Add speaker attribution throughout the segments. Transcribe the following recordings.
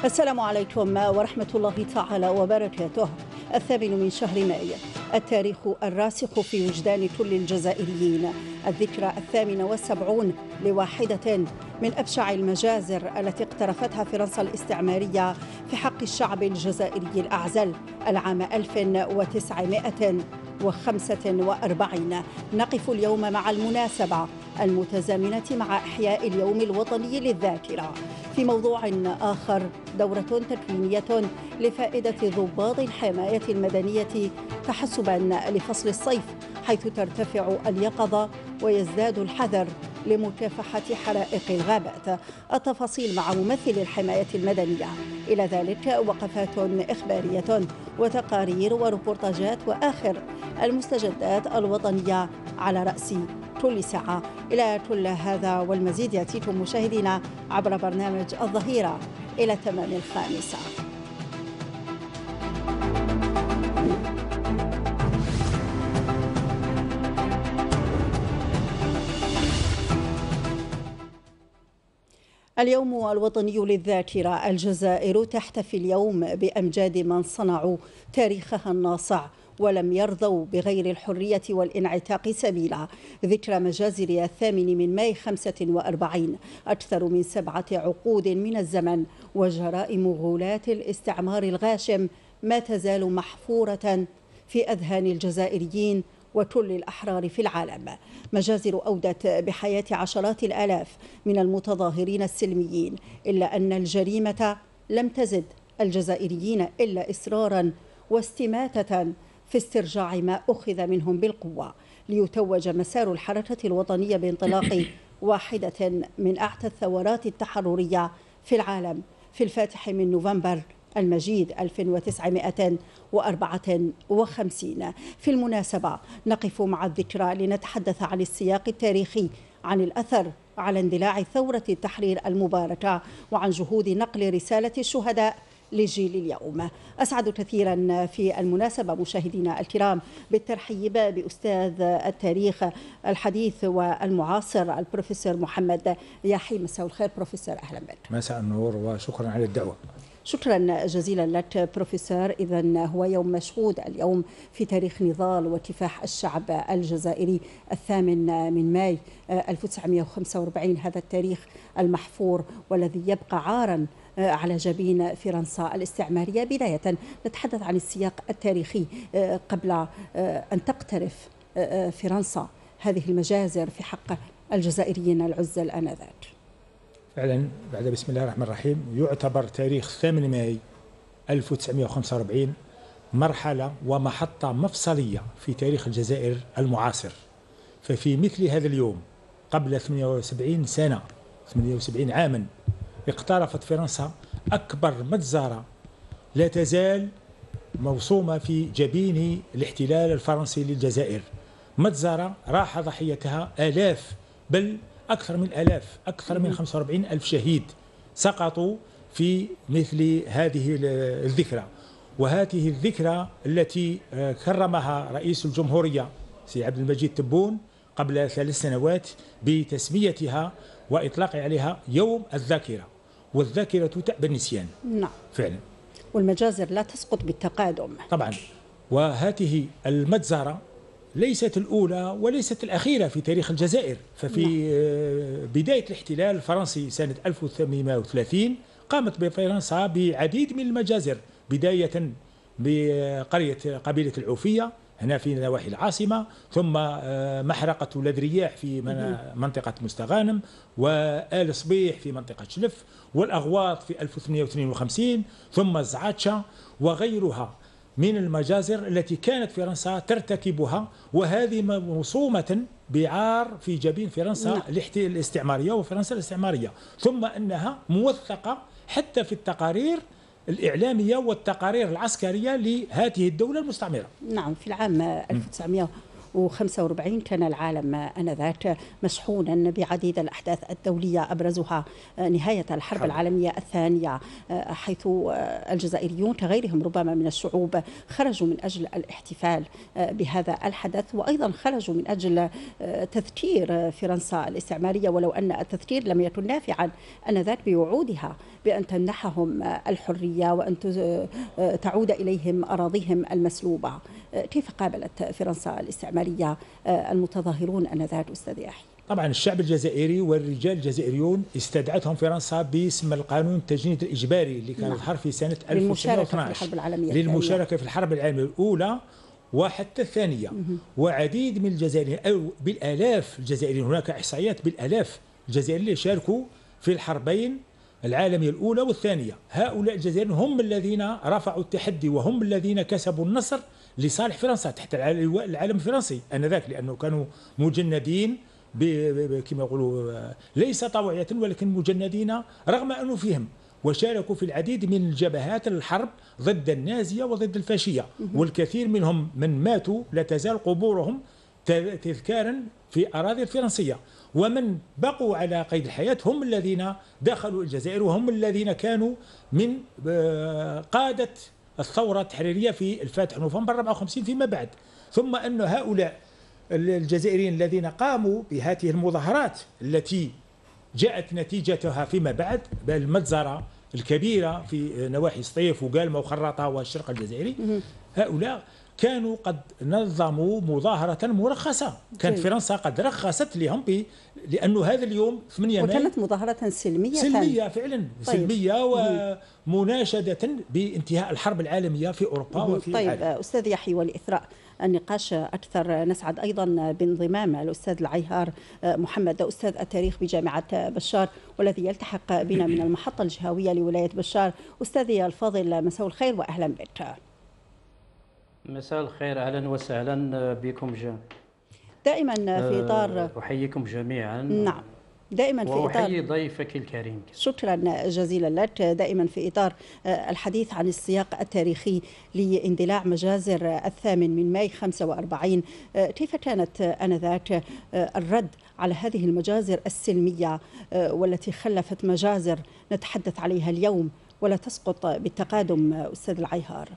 Speaker 1: السلام عليكم ورحمة الله تعالى وبركاته. 8 من شهر ماي، التاريخ الراسخ في وجدان كل الجزائريين، الذكرى 78 لواحدة من أبشع المجازر التي اقترفتها فرنسا الاستعمارية في حق الشعب الجزائري الأعزل العام 1945. نقف اليوم مع المناسبة المتزامنة مع إحياء اليوم الوطني للذاكرة في موضوع آخر، دورة تكوينية لفائدة ضباط الحماية المدنية تحسبا لفصل الصيف، حيث ترتفع اليقظة ويزداد الحذر لمكافحة حرائق الغابات. التفاصيل مع ممثل الحماية المدنية، إلى ذلك وقفات إخبارية وتقارير وريبورتاجات وآخر المستجدات الوطنية على رأس كل ساعة. إلى كل هذا والمزيد يأتيكم مشاهدينا عبر برنامج الظهيرة إلى تمام 5. اليوم الوطني للذاكرة. الجزائر تحتفي اليوم بأمجاد من صنعوا تاريخها الناصع ولم يرضوا بغير الحرية والانعتاق سبيلا. ذكرى مجازر 8 من ماي 45، أكثر من 7 عقود من الزمن، وجرائم غلاة الاستعمار الغاشم ما تزال محفورة في أذهان الجزائريين وكل الأحرار في العالم. مجازر أودت بحياة عشرات الآلاف من المتظاهرين السلميين، إلا أن الجريمة لم تزد الجزائريين إلا إصرارا واستماتة في استرجاع ما أخذ منهم بالقوة، ليتوج مسار الحركة الوطنية بانطلاق واحدة من أعتى الثورات التحررية في العالم في الفاتح من نوفمبر المجيد 1954. في المناسبة نقف مع الذكرى لنتحدث عن السياق التاريخي، عن الأثر على اندلاع ثورة التحرير المباركة، وعن جهود نقل رسالة الشهداء لجيل اليوم. أسعد كثيرا في المناسبة مشاهدينا الكرام بالترحيب بأستاذ التاريخ الحديث والمعاصر البروفيسور محمد ياحي. مساء الخير بروفيسور، أهلا بك.
Speaker 2: مساء النور وشكرا على الدعوة.
Speaker 1: شكرا جزيلا لك بروفيسور. إذن هو يوم مشهود اليوم في تاريخ نضال وكفاح الشعب الجزائري 8 من ماي 1945، هذا التاريخ المحفور والذي يبقى عارا على جبين فرنسا الاستعمارية. بداية نتحدث عن السياق التاريخي قبل أن تقترف فرنسا هذه المجازر في حق الجزائريين العزل آنذاك.
Speaker 2: فعلا بعد بسم الله الرحمن الرحيم، يعتبر تاريخ 8 ماي 1945 مرحلة ومحطة مفصلية في تاريخ الجزائر المعاصر. ففي مثل هذا اليوم قبل 78 سنة، 78 عاما، اقترفت فرنسا أكبر مجزرة لا تزال موصومة في جبين الاحتلال الفرنسي للجزائر. مجزرة راح ضحيتها آلاف، بل أكثر من آلاف، أكثر من 45 ألف شهيد سقطوا في مثل هذه الذكرى. وهذه الذكرى التي كرمها رئيس الجمهورية سي عبد المجيد تبون قبل 3 سنوات بتسميتها وإطلاق عليها يوم الذاكرة، والذاكرة تأبى النسيان.
Speaker 1: نعم
Speaker 2: فعلا،
Speaker 1: والمجازر لا تسقط بالتقادم
Speaker 2: طبعا. وهذه المجزرة ليست الأولى وليست الأخيرة في تاريخ الجزائر. ففي بداية الاحتلال الفرنسي سنة 1830 قامت بفرنسا بعديد من المجازر، بداية بقرية قبيلة العوفية هنا في نواحي العاصمة، ثم محرقة ولاد رياح في منطقة مستغانم، وآل صبيح في منطقة شلف، والأغواط في 1852، ثم الزعاتشة وغيرها من المجازر التي كانت فرنسا ترتكبها، وهذه موصومة بعار في جبين فرنسا الاستعمارية وفرنسا الاستعمارية، ثم أنها موثقة حتى في التقارير الإعلامية والتقارير العسكرية لهذه الدولة المستعمرة.
Speaker 1: نعم، في العام 1945 كان العالم آنذاك مشحونا بعديد الأحداث الدولية، أبرزها نهاية الحرب العالمية الثانية، حيث الجزائريون كغيرهم ربما من الشعوب خرجوا من أجل الاحتفال بهذا الحدث، وأيضا خرجوا من أجل تذكير فرنسا الاستعمارية، ولو أن التذكير لم يكن نافعا آنذاك بوعودها بأن تمنحهم الحرية وأن تعود إليهم أراضيهم المسلوبة. كيف قابلت فرنسا الاستعمارية المتظاهرون آنذاك أستاذ يحيى؟
Speaker 2: طبعا الشعب الجزائري والرجال الجزائريون استدعتهم فرنسا باسم القانون التجنيد الإجباري اللي كان ظهر في سنة 1912 للمشاركة في الحرب العالمية الأولى وحتى الثانية. وعديد من الجزائريين أو بالآلاف الجزائريين، هناك إحصائيات بالآلاف الجزائريين اللي شاركوا في الحربين العالمية الأولى والثانية. هؤلاء الجزائريين هم الذين رفعوا التحدي وهم الذين كسبوا النصر لصالح فرنسا تحت اللواء العالم الفرنسي آنذاك، لأنه كانوا مجندين كما يقولوا ليس طوعية ولكن مجندين رغم أنوفهم، وشاركوا في العديد من الجبهات الحرب ضد النازية وضد الفاشية، والكثير منهم من ماتوا لا تزال قبورهم تذكارا في أراضي الفرنسية، ومن بقوا على قيد الحياة هم الذين دخلوا الجزائر وهم الذين كانوا من قادة الثورة التحريرية في الفاتح نوفمبر 54 فيما بعد. ثم أن هؤلاء الجزائريين الذين قاموا بهذه المظاهرات التي جاءت نتيجتها فيما بعد بالمجزرة الكبيرة في نواحي سطيف وقالمة وخراطة والشرق الجزائري، هؤلاء كانوا قد نظموا مظاهرة مرخصة، كانت فرنسا قد رخصت لهم لأنه هذا اليوم 8 مايو
Speaker 1: وكانت مظاهرة سلمية
Speaker 2: فعلا. طيب. سلمية ومناشدة بانتهاء الحرب العالمية في أوروبا وفي
Speaker 1: العالم. أستاذ يحيى، ولإثراء النقاش أكثر نسعد أيضا بانضمام الأستاذ العيهار محمد، أستاذ التاريخ بجامعة بشار والذي يلتحق بنا من المحطة الجهوية لولاية بشار. أستاذي الفاضل، مساء الخير وأهلا بك.
Speaker 3: مساء الخير، أهلا وسهلا بكم جميعا.
Speaker 1: دائما في إطار
Speaker 3: أحييكم جميعا.
Speaker 1: نعم، دائما في إطار
Speaker 3: وأحيي ضيفك الكريم.
Speaker 1: شكرا جزيلا لك. دائما في إطار الحديث عن السياق التاريخي لاندلاع مجازر 8 مايو 45، كيف كانت آنذاك الرد على هذه المجازر السلمية والتي خلفت مجازر نتحدث عليها اليوم ولا تسقط بالتقادم؟ أستاذ العيهار.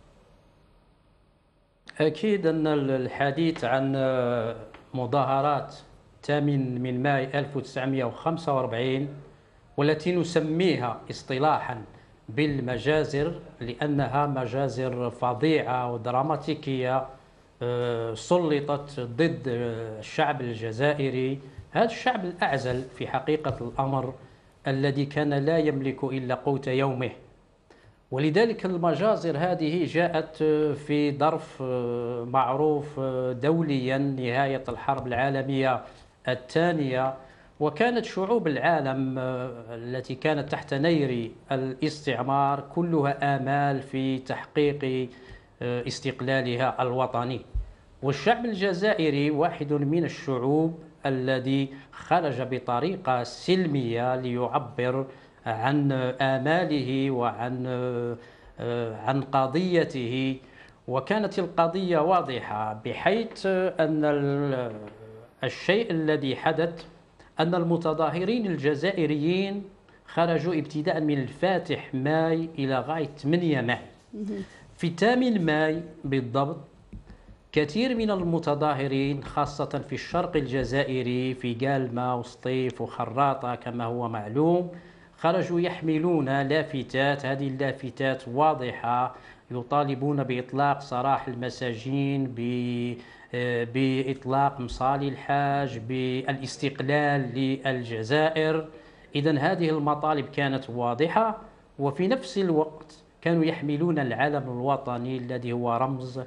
Speaker 3: أكيد أن الحديث عن مظاهرات 8 مايو 1945 والتي نسميها اصطلاحا بالمجازر لأنها مجازر فظيعة ودراماتيكية سلطت ضد الشعب الجزائري، هذا الشعب الأعزل في حقيقة الأمر الذي كان لا يملك إلا قوت يومه. ولذلك المجازر هذه جاءت في ظرف معروف دوليا نهاية الحرب العالمية الثانية، وكانت شعوب العالم التي كانت تحت نير الاستعمار كلها آمال في تحقيق استقلالها الوطني. والشعب الجزائري واحد من الشعوب الذي خرج بطريقة سلمية ليعبر عن آماله وعن قضيته، وكانت القضية واضحة بحيث أن الشيء الذي حدث أن المتظاهرين الجزائريين خرجوا ابتداء من الفاتح ماي إلى غاية 8 ماي. في 8 ماي بالضبط كثير من المتظاهرين خاصة في الشرق الجزائري في قالمة وسطيف وخراطة كما هو معلوم خرجوا يحملون لافتات، هذه اللافتات واضحة يطالبون بإطلاق سراح المساجين، بإطلاق مصالي الحاج، بالاستقلال للجزائر. إذن هذه المطالب كانت واضحة، وفي نفس الوقت كانوا يحملون العلم الوطني الذي هو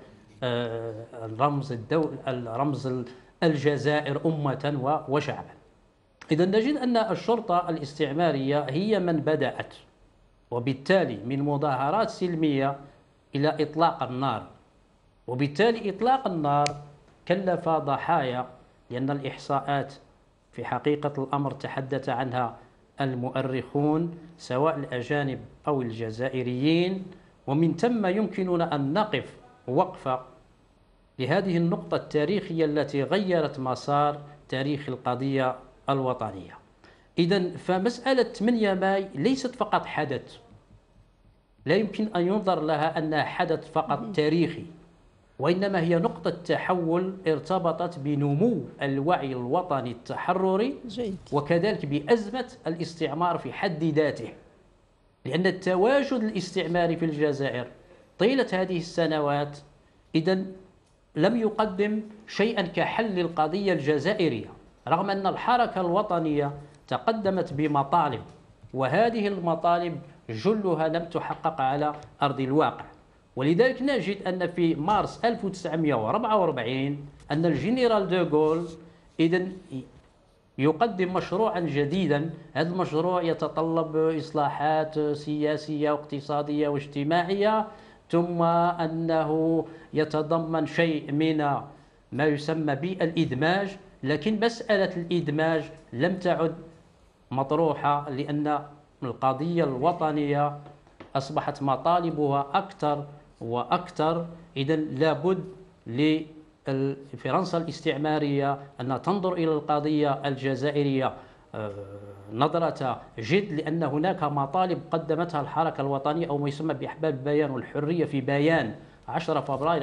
Speaker 3: رمز الجزائر أمة وشعبا. إذن نجد أن الشرطة الاستعمارية هي من بدأت وبالتالي من مظاهرات سلمية إلى إطلاق النار، وبالتالي إطلاق النار كلف ضحايا، لأن الإحصاءات في حقيقة الأمر تحدث عنها المؤرخون سواء الأجانب أو الجزائريين، ومن ثم يمكننا أن نقف وقفة لهذه النقطة التاريخية التي غيرت مسار تاريخ القضية الوطنية. إذن فمسألة 8 ماي ليست فقط حدث، لا يمكن أن ينظر لها أنها حدث فقط تاريخي، وإنما هي نقطة تحول ارتبطت بنمو الوعي الوطني التحرري وكذلك بأزمة الاستعمار في حد ذاته. لأن التواجد الاستعماري في الجزائر طيلة هذه السنوات إذن لم يقدم شيئا كحل للقضية الجزائرية، رغم أن الحركة الوطنية تقدمت بمطالب، وهذه المطالب جلها لم تحقق على أرض الواقع. ولذلك نجد أن في مارس 1944 أن الجنرال دوغول إذن يقدم مشروعا جديدا. هذا المشروع يتطلب إصلاحات سياسية واقتصادية واجتماعية، ثم أنه يتضمن شيء من ما يسمى بالإدماج، لكن مسألة الإدماج لم تعد مطروحة، لأن القضية الوطنية أصبحت مطالبها أكثر وأكثر. إذن لابد لفرنسا الاستعمارية أن تنظر إلى القضية الجزائرية نظرة جد، لأن هناك مطالب قدمتها الحركة الوطنية أو ما يسمى بأحباب البيان والحرية في بيان 10 فبراير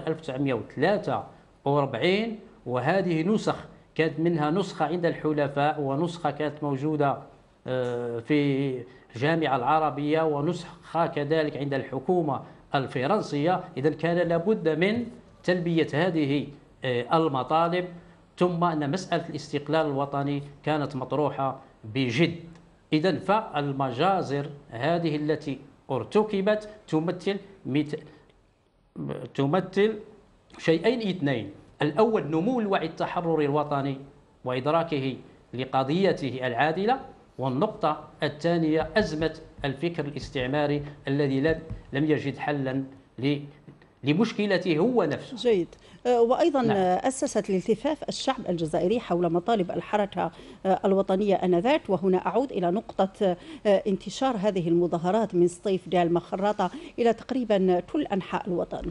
Speaker 3: 1943، وهذه نسخ كانت منها نسخة عند الحلفاء، ونسخة كانت موجودة في الجامعة العربية، ونسخة كذلك عند الحكومة الفرنسية. إذن كان لابد من تلبية هذه المطالب، ثم أن مسألة الاستقلال الوطني كانت مطروحة بجد. إذن فالمجازر هذه التي ارتكبت تمثل شيئين اثنين: الأول نمو الوعي التحرري الوطني وإدراكه لقضيته العادلة، والنقطة الثانية أزمة الفكر الاستعماري الذي لم يجد حلا لمشكلته هو نفسه.
Speaker 1: جيد. وأيضا نعم. أسست الالتفاف الشعب الجزائري حول مطالب الحركة الوطنية آنذاك، وهنا أعود إلى نقطة انتشار هذه المظاهرات من سطيف ديال مخراطة إلى تقريبا كل أنحاء الوطن.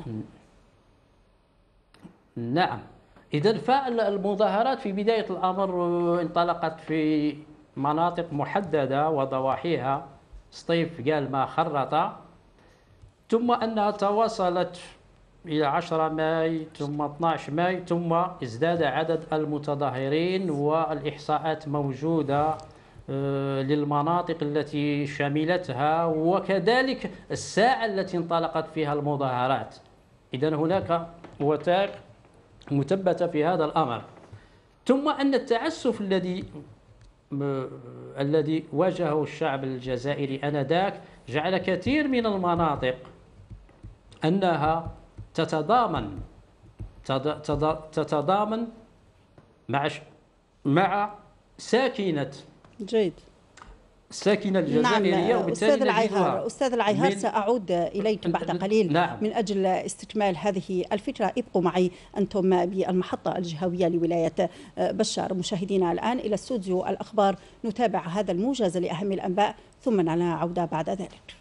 Speaker 3: نعم، إذن فالمظاهرات في بداية الأمر انطلقت في مناطق محددة وضواحيها سطيف ديال مخراطة، ثم أنها تواصلت إلى 10 ماي ثم 12 ماي، ثم ازداد عدد المتظاهرين، والإحصاءات موجودة للمناطق التي شملتها وكذلك الساعة التي انطلقت فيها المظاهرات. إذن هناك وثائق مثبتة في هذا الأمر. ثم أن التعسف الذي واجهه الشعب الجزائري آنذاك جعل كثير من المناطق أنها تتضامن مع ساكنة الساكنة الجزائرية.
Speaker 1: نعم. أستاذ العيهار سأعود إليك بعد قليل. نعم. من أجل استكمال هذه الفكرة ابقوا معي أنتم بالمحطة الجهوية لولاية بشار. مشاهدينا الآن إلى استوديو الأخبار نتابع هذا الموجز لأهم الأنباء، ثم لنا عودة بعد ذلك.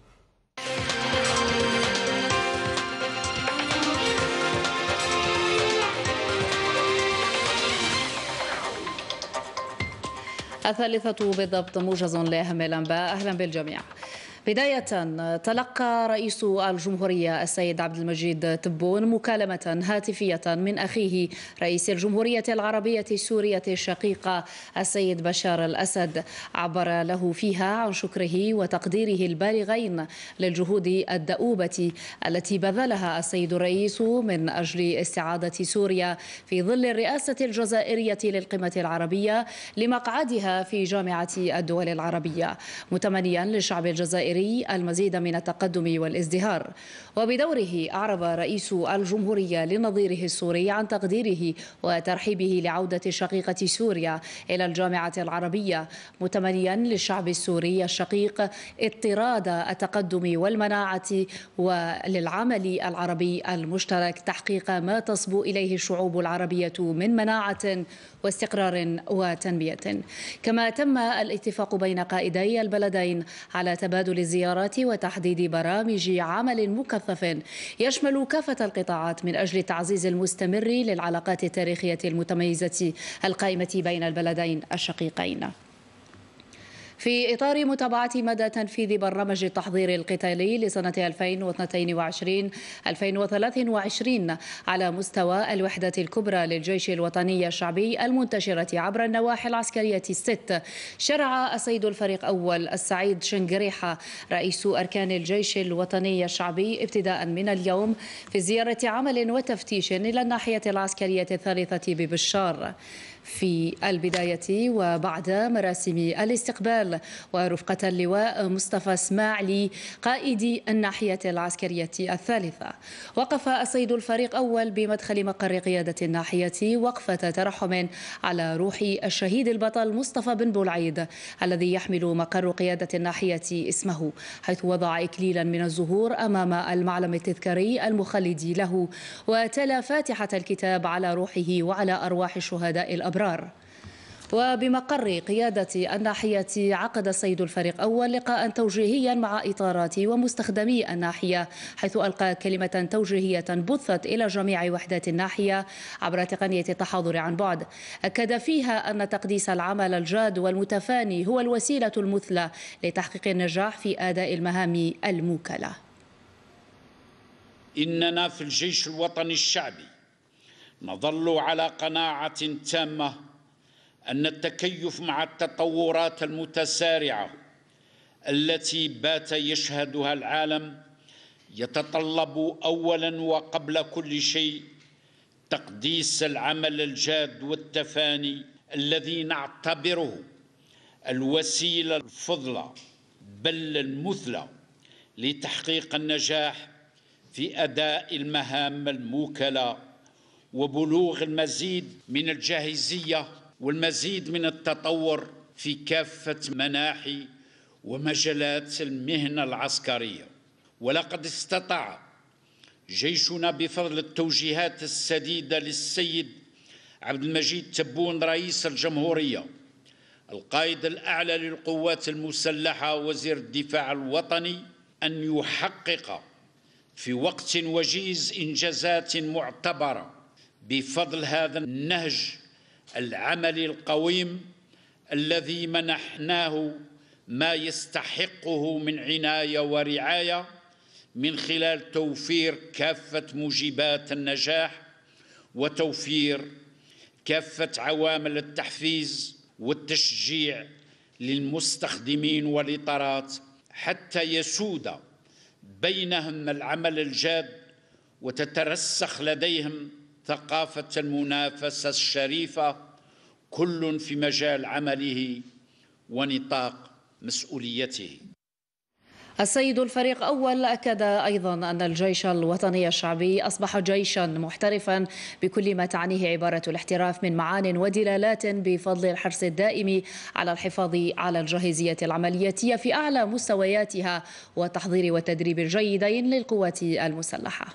Speaker 4: الثالثة بالضبط، موجز لأهم الأنباء. أهلا بالجميع. بداية، تلقى رئيس الجمهورية السيد عبد المجيد تبون مكالمة هاتفية من أخيه رئيس الجمهورية العربية السورية الشقيقة السيد بشار الأسد، عبر له فيها عن شكره وتقديره البالغين للجهود الدؤوبة التي بذلها السيد الرئيس من أجل استعادة سوريا في ظل الرئاسة الجزائرية للقمة العربية لمقعدها في جامعة الدول العربية، متمنيا للشعب الجزائري المزيد من التقدم والازدهار. وبدوره أعرب رئيس الجمهورية لنظيره السوري عن تقديره وترحيبه لعودة شقيقة سوريا إلى الجامعة العربية، متمنيا للشعب السوري الشقيق اضطراد التقدم والمناعة، وللعمل العربي المشترك تحقيق ما تصبو إليه الشعوب العربية من مناعة واستقرار وتنمية. كما تم الاتفاق بين قائدي البلدين على تبادل الزيارات وتحديد برامج عمل مكثف يشمل كافة القطاعات من أجل التعزيز المستمر للعلاقات التاريخية المتميزة القائمة بين البلدين الشقيقين. في إطار متابعة مدى تنفيذ برنامج التحضير القتالي لسنة 2022-2023 على مستوى الوحدة الكبرى للجيش الوطني الشعبي المنتشرة عبر النواحي العسكرية الست، شرع السيد الفريق أول السعيد شنقريحة رئيس أركان الجيش الوطني الشعبي ابتداء من اليوم في زيارة عمل وتفتيش إلى الناحية العسكرية الثالثة ببشار. في البداية وبعد مراسم الاستقبال ورفقة اللواء مصطفى اسماعيلي قائد الناحية العسكرية الثالثة، وقف السيد الفريق أول بمدخل مقر قيادة الناحية وقفة ترحم على روح الشهيد البطل مصطفى بن بولعيد الذي يحمل مقر قيادة الناحية اسمه، حيث وضع إكليلا من الزهور أمام المعلم التذكاري المخلد له وتلا فاتحة الكتاب على روحه وعلى أرواح الشهداء الأبرار. وبمقر قيادة الناحية عقد السيد الفريق أول لقاء توجيهيا مع إطارات ومستخدمي الناحية، حيث ألقى كلمة توجيهية بثت إلى جميع وحدات الناحية عبر تقنية التحاضر عن بعد، أكد فيها أن تقديس العمل الجاد والمتفاني هو الوسيلة المثلى لتحقيق النجاح في أداء المهام الموكلة.
Speaker 5: إننا في الجيش الوطني الشعبي نظل على قناعة تامة أن التكيف مع التطورات المتسارعة التي بات يشهدها العالم يتطلب أولاً وقبل كل شيء تقديس العمل الجاد والتفاني الذي نعتبره الوسيلة الفضلى بل المثلى لتحقيق النجاح في أداء المهام الموكلة وبلوغ المزيد من الجاهزية والمزيد من التطور في كافة مناحي ومجالات المهنة العسكرية. ولقد استطاع جيشنا بفضل التوجيهات السديدة للسيد عبد المجيد تبون رئيس الجمهورية القائد الأعلى للقوات المسلحة وزير الدفاع الوطني أن يحقق في وقت وجيز إنجازات معتبرة بفضل هذا النهج العملي القويم الذي منحناه ما يستحقه من عناية ورعاية من خلال توفير كافة موجبات النجاح وتوفير كافة عوامل التحفيز والتشجيع للمستخدمين والإطارات حتى يسود بينهم العمل الجاد وتترسخ لديهم ثقافة المنافسة الشريفة كل في مجال عمله ونطاق مسؤوليته.
Speaker 4: السيد الفريق أول أكد أيضا أن الجيش الوطني الشعبي أصبح جيشا محترفا بكل ما تعنيه عبارة الاحتراف من معان ودلالات بفضل الحرص الدائم على الحفاظ على الجاهزية العملياتية في أعلى مستوياتها والتحضير والتدريب الجيدين للقوات المسلحة.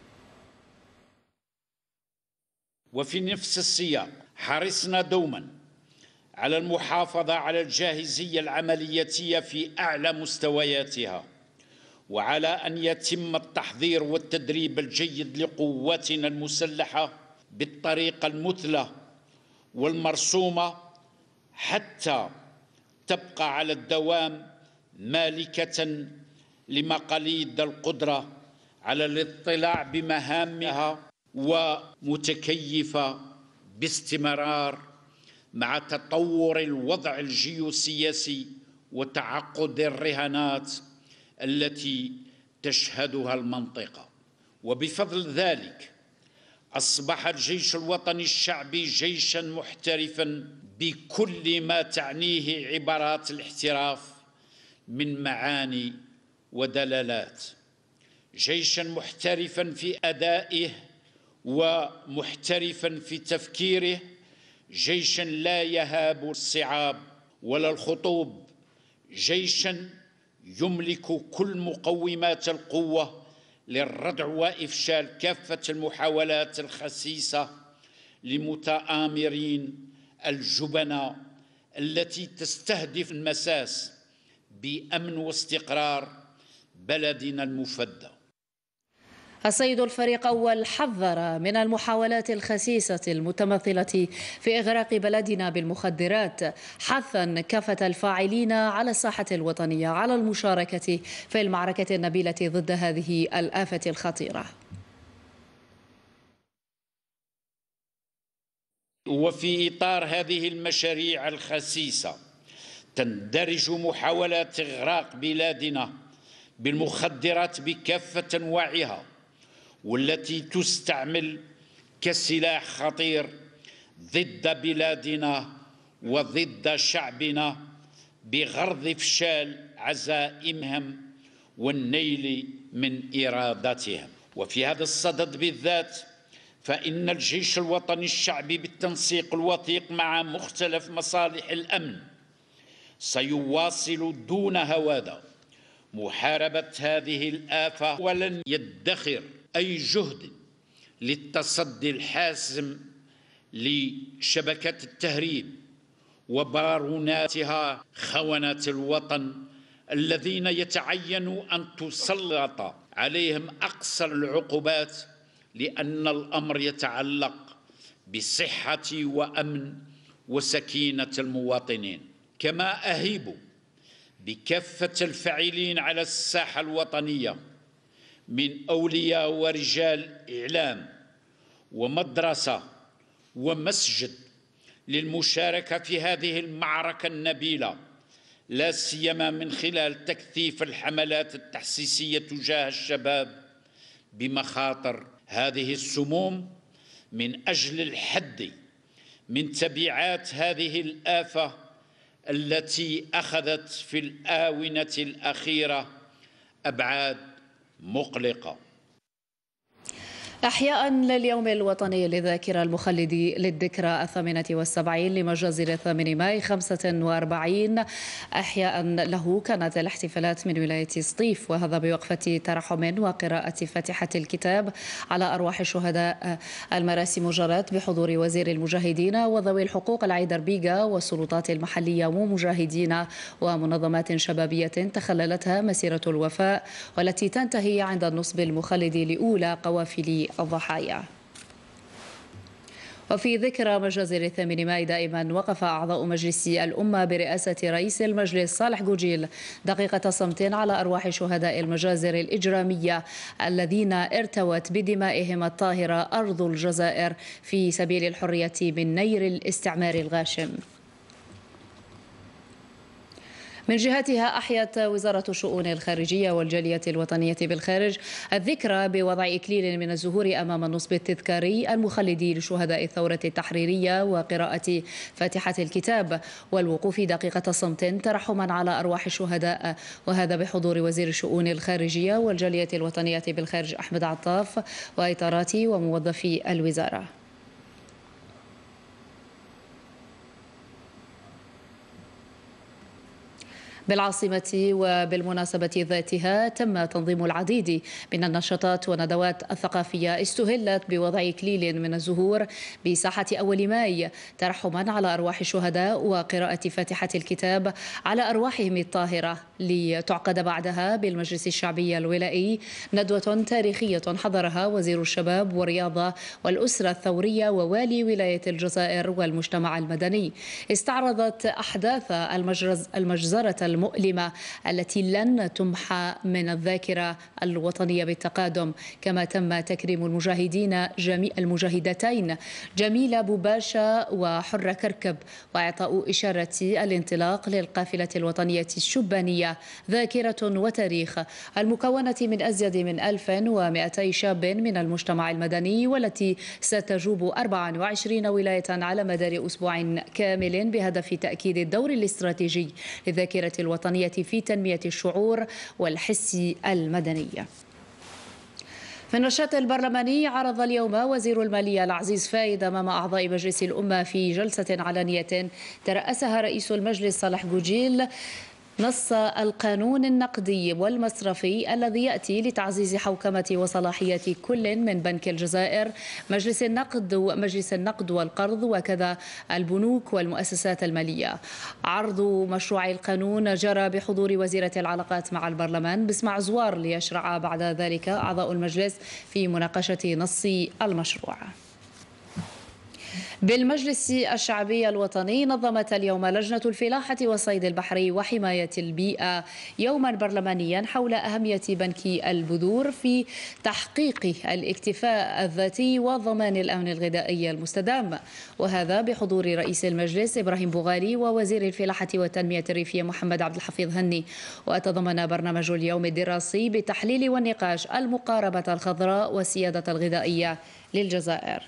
Speaker 5: وفي نفس السياق حرصنا دوما على المحافظة على الجاهزية العملياتية في أعلى مستوياتها وعلى أن يتم التحضير والتدريب الجيد لقواتنا المسلحة بالطريقة المثلى والمرسومة حتى تبقى على الدوام مالكة لمقاليد القدرة على الاطلاع بمهامها ومتكيفة باستمرار مع تطور الوضع الجيوسياسي وتعقد الرهانات التي تشهدها المنطقة. وبفضل ذلك أصبح الجيش الوطني الشعبي جيشا محترفا بكل ما تعنيه عبارات الاحتراف من معاني ودلالات، جيشا محترفا في أدائه ومحترفا في تفكيره، جيشا لا يهاب الصعاب ولا الخطوب، جيشا يملك كل مقومات القوة للردع وإفشال كافة المحاولات الخسيسة لمتآمرين الجبناء التي تستهدف المساس بأمن واستقرار بلدنا المفدى.
Speaker 4: السيد الفريق أول حذر من المحاولات الخسيسة المتمثلة في إغراق بلدنا بالمخدرات، حثا كافة الفاعلين على الساحة الوطنية على المشاركة في المعركة النبيلة ضد هذه الآفة الخطيرة.
Speaker 5: وفي إطار هذه المشاريع الخسيسة تندرج محاولات إغراق بلادنا بالمخدرات بكافة أنواعها، والتي تستعمل كسلاح خطير ضد بلادنا وضد شعبنا بغرض إفشال عزائمهم والنيل من إرادتهم. وفي هذا الصدد بالذات فإن الجيش الوطني الشعبي بالتنسيق الوثيق مع مختلف مصالح الأمن سيواصل دون هوادة محاربة هذه الآفة، ولن يدخر أي جهد للتصدي الحاسم لشبكة التهريب وباروناتها خونة الوطن الذين يتعين أن تسلط عليهم أقصى العقوبات، لأن الأمر يتعلق بصحة وأمن وسكينة المواطنين. كما أهيب بكافة الفاعلين على الساحة الوطنية من أولياء ورجال إعلام ومدرسة ومسجد للمشاركة في هذه المعركة النبيلة، لا سيما من خلال تكثيف الحملات التحسيسية تجاه الشباب بمخاطر هذه السموم من أجل الحد من تبعات هذه الآفة التي أخذت في الآونة الأخيرة أبعاد مقلقة.
Speaker 4: أحياء لليوم الوطني للذاكرة المخلد للذكرى 78 لمجازر 8 ماي 45 أحياء له كانت الاحتفالات من ولاية سطيف، وهذا بوقفة ترحم وقراءة فاتحة الكتاب على أرواح الشهداء. المراسم جرت بحضور وزير المجاهدين وذوي الحقوق العيدر بيغا والسلطات المحلية ومجاهدين ومنظمات شبابية تخللتها مسيرة الوفاء، والتي تنتهي عند النصب المخلد لأولى قوافل الضحايا. وفي ذكرى مجازر 8 ماي دائما وقف أعضاء مجلس الأمة برئاسة رئيس المجلس صالح جوجيل دقيقة صمت على أرواح شهداء المجازر الإجرامية الذين ارتوت بدمائهم الطاهرة أرض الجزائر في سبيل الحرية من نير الاستعمار الغاشم. من جهتها أحيت وزارة الشؤون الخارجية والجالية الوطنية بالخارج الذكرى بوضع إكليل من الزهور أمام النصب التذكاري المخلد لشهداء الثورة التحريرية وقراءة فاتحة الكتاب والوقوف دقيقة صمت ترحما على أرواح الشهداء، وهذا بحضور وزير الشؤون الخارجية والجالية الوطنية بالخارج أحمد عطاف وإطارات وموظفي الوزارة. بالعاصمة وبالمناسبة ذاتها تم تنظيم العديد من النشاطات والندوات الثقافية استهلت بوضع إكليل من الزهور بساحة أول ماي ترحما على أرواح الشهداء وقراءة فاتحة الكتاب على أرواحهم الطاهرة، لتعقد بعدها بالمجلس الشعبي الولائي ندوة تاريخية حضرها وزير الشباب والرياضة والأسرة الثورية ووالي ولاية الجزائر والمجتمع المدني. استعرضت أحداث المجزرة المؤلمة التي لن تمحى من الذاكرة الوطنية بالتقادم، كما تم تكريم المجاهدتين جميلة بوباشا وحرة كركب وإعطاء إشارة الانطلاق للقافلة الوطنية الشبانية ذاكرة وتاريخ المكونة من أزيد من 1200 شاب من المجتمع المدني، والتي ستجوب 24 ولاية على مدار أسبوع كامل بهدف تأكيد الدور الاستراتيجي للذاكرة الوطنية في تنمية الشعور والحس المدني. في النشاط البرلماني عرض اليوم وزير المالية العزيز فايد أمام أعضاء مجلس الأمة في جلسة علنية ترأسها رئيس المجلس صالح جوجيل نص القانون النقدي والمصرفي الذي يأتي لتعزيز حوكمة وصلاحية كل من بنك الجزائر، مجلس النقد والقرض، وكذا البنوك والمؤسسات المالية. عرض مشروع القانون جرى بحضور وزيرة العلاقات مع البرلمان بسمع زوار، ليشرع بعد ذلك أعضاء المجلس في مناقشة نص المشروع. بالمجلس الشعبي الوطني نظمت اليوم لجنة الفلاحة والصيد البحري وحماية البيئة يوما برلمانيا حول أهمية بنك البذور في تحقيق الاكتفاء الذاتي وضمان الأمن الغذائي المستدام، وهذا بحضور رئيس المجلس إبراهيم بوغالي ووزير الفلاحة والتنمية الريفية محمد عبد الحفيظ هني. وتضمن برنامج اليوم الدراسي بالتحليل والنقاش المقاربة الخضراء والسيادة الغذائية للجزائر.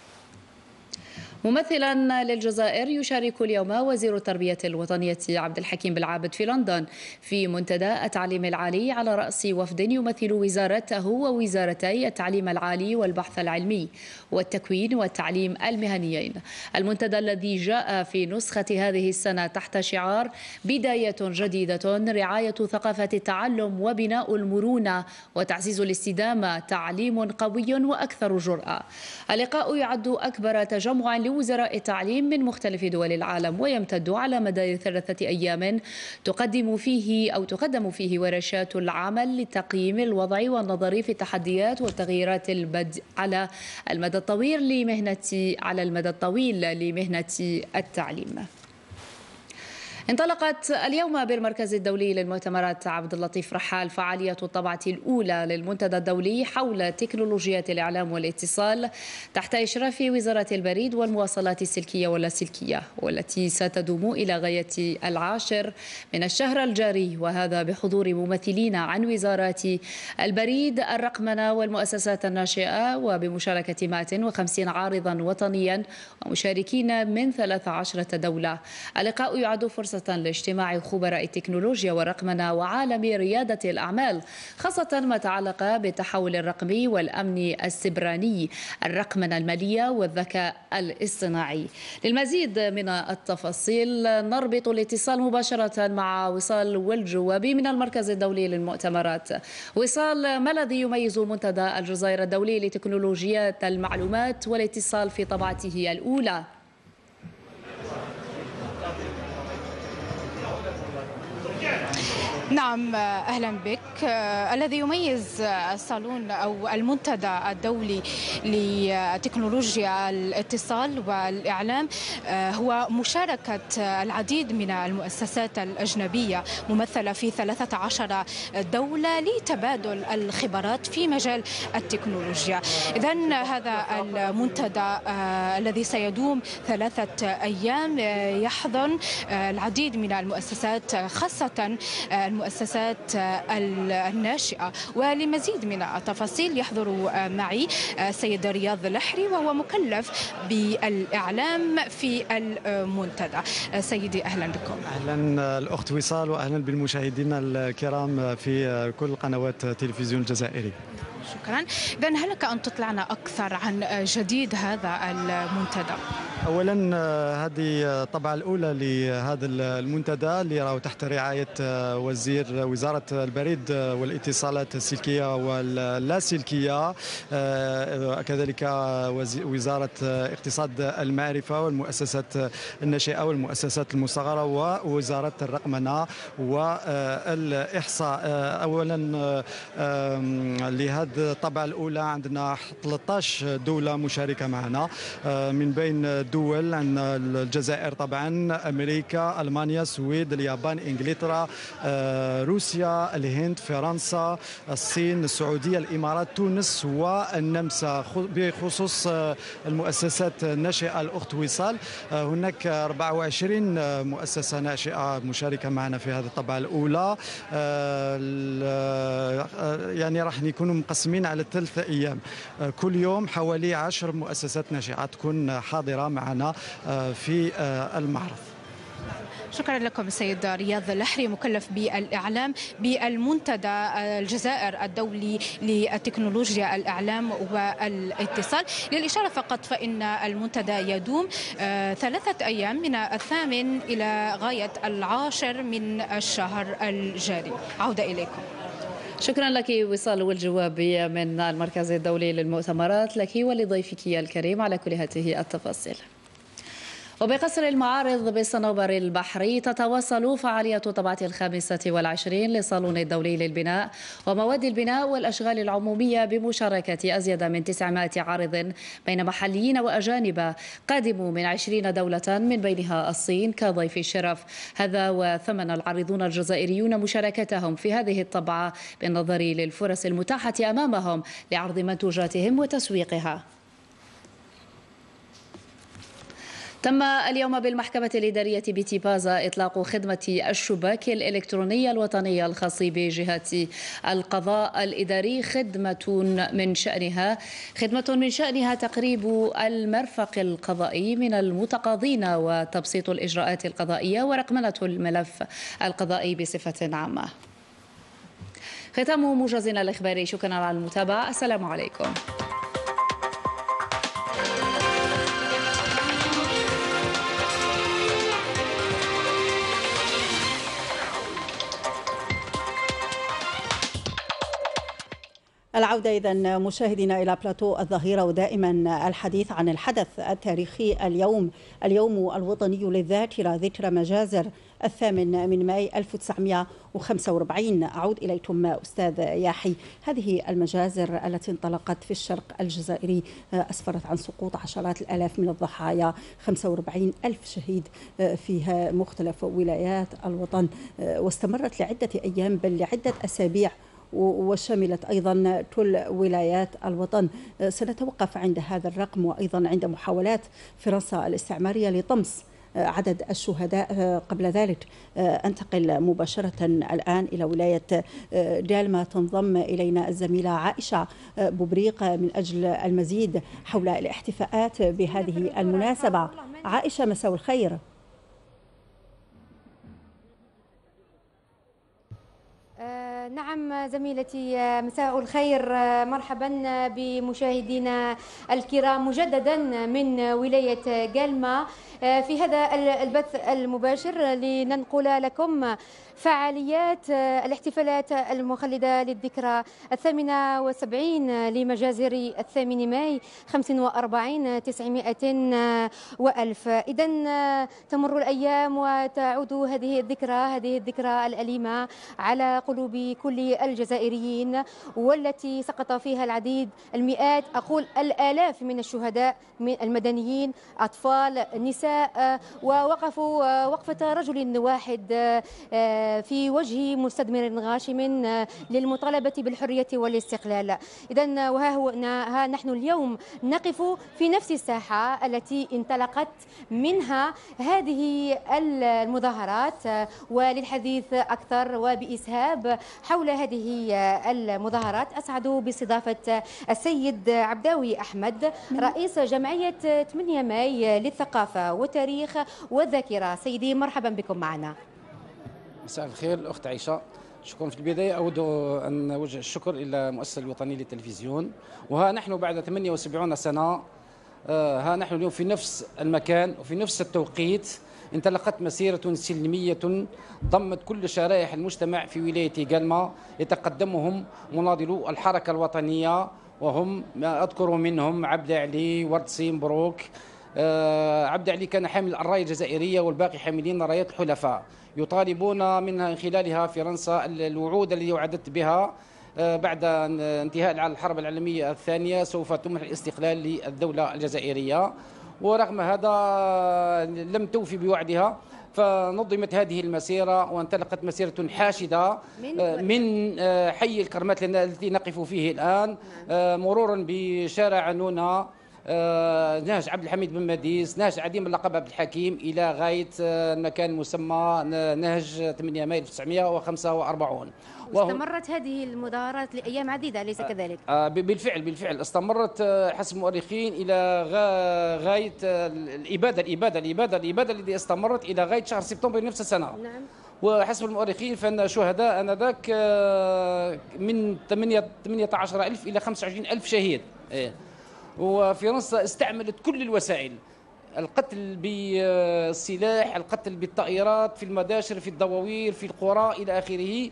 Speaker 4: ممثلا للجزائر يشارك اليوم وزير التربية الوطنية عبد الحكيم بالعابد في لندن في منتدى التعليم العالي على رأس وفد يمثل وزارته ووزارتي التعليم العالي والبحث العلمي والتكوين والتعليم المهنيين. المنتدى الذي جاء في نسخة هذه السنة تحت شعار بداية جديدة، رعاية ثقافة التعلم وبناء المرونة وتعزيز الاستدامة، تعليم قوي وأكثر جرأة. اللقاء يعد أكبر تجمع وزراء التعليم من مختلف دول العالم، ويمتد على مدار 3 أيام تقدم فيه ورشات العمل لتقييم الوضع والنظر في التحديات والتغييرات على المدى الطويل لمهنة التعليم. انطلقت اليوم بالمركز الدولي للمؤتمرات عبد اللطيف رحال فعالية الطبعة الأولى للمنتدى الدولي حول تكنولوجيات الإعلام والاتصال تحت إشراف وزارة البريد والمواصلات السلكية واللاسلكية، والتي ستدوم إلى غاية 10 من الشهر الجاري، وهذا بحضور ممثلين عن وزارات البريد، الرقمنة والمؤسسات الناشئة، وبمشاركة 150 عارضا وطنيا ومشاركين من 13 دولة. اللقاء يعد فرصة لاجتماع خبراء التكنولوجيا والرقمنة وعالم ريادة الأعمال، خاصة ما تعلق بالتحول الرقمي والأمن السيبراني، الرقمنة المالية والذكاء الاصطناعي. للمزيد من التفاصيل نربط الاتصال مباشرة مع وصال والجوابي من المركز الدولي للمؤتمرات. وصال، ما الذي يميز منتدى الجزائر الدولي لتكنولوجيات المعلومات والاتصال في طبعته الأولى؟
Speaker 6: نعم، أهلا بك. الذي يميز الصالون أو المنتدى الدولي لتكنولوجيا الاتصال والإعلام هو مشاركة العديد من المؤسسات الأجنبية ممثلة في 13 دولة لتبادل الخبرات في مجال التكنولوجيا. إذن هذا المنتدى الذي سيدوم 3 أيام يحضن العديد من المؤسسات، خاصة المؤسسات الناشئة. ولمزيد من التفاصيل يحضر معي سيد رياض الحري، وهو مكلف بالإعلام في المنتدى. سيدي أهلا بكم.
Speaker 7: أهلا الأخت وصال، وأهلا بالمشاهدين الكرام في كل قنوات التلفزيون الجزائري.
Speaker 6: شكرا. إذن هل لك أن تطلعنا أكثر عن جديد هذا المنتدى؟
Speaker 7: أولا هذه الطبعة الأولى لهذا المنتدى اللي راهو تحت رعاية وزارة البريد والاتصالات السلكية واللاسلكية، كذلك وزارة اقتصاد المعرفة والمؤسسات الناشئة والمؤسسات المصغرة ووزارة الرقمنة والإحصاء. أولا لهذه الطبعة الأولى عندنا 13 دولة مشاركة معنا، من بين دول عندنا الجزائر طبعا، أمريكا، ألمانيا، السويد، اليابان، إنجلترا، روسيا، الهند، فرنسا، الصين، السعودية، الإمارات، تونس والنمسا. بخصوص المؤسسات الناشئة الأخت وصال، هناك 24 مؤسسة ناشئة مشاركة معنا في هذه الطبعة الأولى. يعني راح نكونوا مقسمين على 3 أيام، كل يوم حوالي 10 مؤسسات ناشئة تكون حاضرة معنا في المعرض.
Speaker 6: شكرا لكم السيد رياض اللحري مكلف بالإعلام بالمنتدى الجزائر الدولي للتكنولوجيا الإعلام والاتصال. للإشارة فقط فإن المنتدى يدوم 3 أيام من 8 إلى غاية 10 من الشهر الجاري. عودة إليكم.
Speaker 4: شكرا لك وصال والجوابية من المركز الدولي للمؤتمرات، لك ولضيفك الكريم على كل هذه التفاصيل. وبقصر المعارض بالصنوبر البحري تتواصل فعاليات طبعة 25 للصالون الدولي للبناء ومواد البناء والأشغال العمومية بمشاركة أزيد من 900 عارض بين محليين وأجانب قادموا من 20 دولة من بينها الصين كضيف الشرف. هذا وثمن العارضون الجزائريون مشاركتهم في هذه الطبعة بالنظر للفرص المتاحة أمامهم لعرض منتوجاتهم وتسويقها. تم اليوم بالمحكمة الإدارية بتيبازا إطلاق خدمة الشباك الإلكترونية الوطنية الخاص بجهة القضاء الإداري، خدمة من شأنها تقريب المرفق القضائي من المتقاضين وتبسيط الإجراءات القضائية ورقمنة الملف القضائي بصفة عامة. ختام موجزنا الإخباري، شكرا على المتابعة، السلام عليكم.
Speaker 1: العودة إذن مشاهدينا إلى بلاتو الظهيرة، ودائما الحديث عن الحدث التاريخي اليوم الوطني للذاكرة، ذكرى مجازر 8 من ماي 1945. أعود إليكم أستاذ ياحي. هذه المجازر التي انطلقت في الشرق الجزائري أسفرت عن سقوط عشرات الآلاف من الضحايا، 45 ألف شهيد فيها مختلف ولايات الوطن، واستمرت لعدة أيام بل لعدة أسابيع، وشملت أيضا كل ولايات الوطن. سنتوقف عند هذا الرقم وأيضا عند محاولات فرنسا الاستعمارية لطمس عدد الشهداء. قبل ذلك أنتقل مباشرة الآن إلى ولاية جالما، تنضم إلينا الزميلة عائشة بوبريق من أجل المزيد حول الاحتفاءات بهذه المناسبة. عائشة، مساء الخير.
Speaker 8: نعم زميلتي، مساء الخير، مرحبا بمشاهدينا الكرام مجددا من ولاية جالما في هذا البث المباشر لننقل لكم فعاليات الاحتفالات المخلدة للذكرى 78 لمجازر 8 ماي 45 900 وألف. إذن تمر الأيام وتعود هذه الذكرى الأليمة على قلوب كل الجزائريين، والتي سقط فيها العديد، المئات، أقول الآلاف من الشهداء من المدنيين، أطفال، نساء، ووقفوا وقفة رجل واحد في وجه مستدمر غاشم للمطالبة بالحرية والاستقلال. إذن ها نحن اليوم نقف في نفس الساحة التي انطلقت منها هذه المظاهرات، وللحديث أكثر وبإسهاب حول هذه المظاهرات أسعد باستضافة السيد عبداوي أحمد، رئيس جمعية 8 ماي للثقافة والتاريخ والذاكرة. سيدي مرحبا بكم معنا.
Speaker 9: مساء الخير الأخت عائشة. شكرا. في البداية أود أن أوجه الشكر إلى المؤسسة الوطنية للتلفزيون، وها نحن بعد 78 سنة ها نحن اليوم في نفس المكان وفي نفس التوقيت. انطلقت مسيرة سلمية ضمت كل شرائح المجتمع في ولاية جالما، يتقدمهم مناضلو الحركة الوطنية، وهم ما أذكر منهم عبد علي، ورد مبروك. عبد علي كان حامل الراية الجزائرية والباقي حاملين رايات الحلفاء، يطالبون من خلالها فرنسا الوعود التي وعدت بها بعد انتهاء الحرب العالمية الثانية سوف تمنح الاستقلال للدولة الجزائرية، ورغم هذا لم توفي بوعدها، فنظمت هذه المسيرة وانطلقت مسيرة حاشدة من حي الكرمات التي نقف فيه الآن، مرورا بشارع عنونة، نهج عبد الحميد بن مديس، نهج عديم اللقب عبد الحكيم، إلى غاية المكان المسمى نهج 8 مايو 1945.
Speaker 8: واستمرت هذه المظاهرات لأيام عديدة أليس كذلك؟
Speaker 9: بالفعل استمرت حسب المؤرخين إلى غاية الإبادة التي استمرت إلى غاية شهر سبتمبر نفس السنة.
Speaker 8: نعم.
Speaker 9: وحسب المؤرخين فإن شهداء آنذاك من 18,000 إلى 25,000 شهيد. وفرنسا استعملت كل الوسائل، القتل بالسلاح، القتل بالطائرات، في المداشر، في الدواوير، في القرى إلى آخره.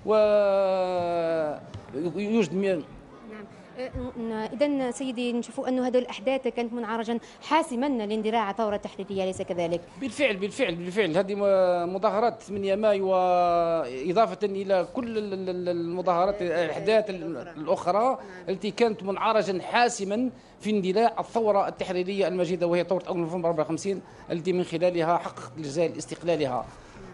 Speaker 9: ويوجد
Speaker 8: نعم. إذا سيدي نشوف أن هذه الأحداث كانت منعرجا حاسما لاندلاع الثورة التحريرية أليس كذلك؟
Speaker 9: بالفعل هذه مظاهرات 8 مايو وإضافة إلى كل المظاهرات الأحداث الأخرى التي كانت منعرجا حاسما في اندلاع الثورة التحريرية المجيدة، وهي ثورة أول نوفمبر 54 التي من خلالها حققت الجزائر استقلالها.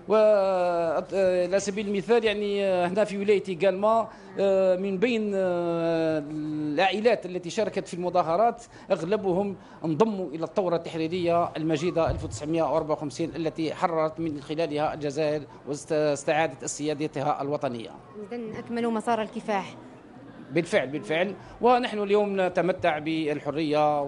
Speaker 9: وعلى سبيل المثال يعني هنا في ولاية غالما من بين العائلات التي شاركت في المظاهرات أغلبهم انضموا إلى الثورة التحريرية المجيدة 1954 التي حررت من خلالها الجزائر واستعادت سيادتها الوطنية.
Speaker 8: إذن أكملوا مسار الكفاح.
Speaker 9: بالفعل ونحن اليوم نتمتع بالحرية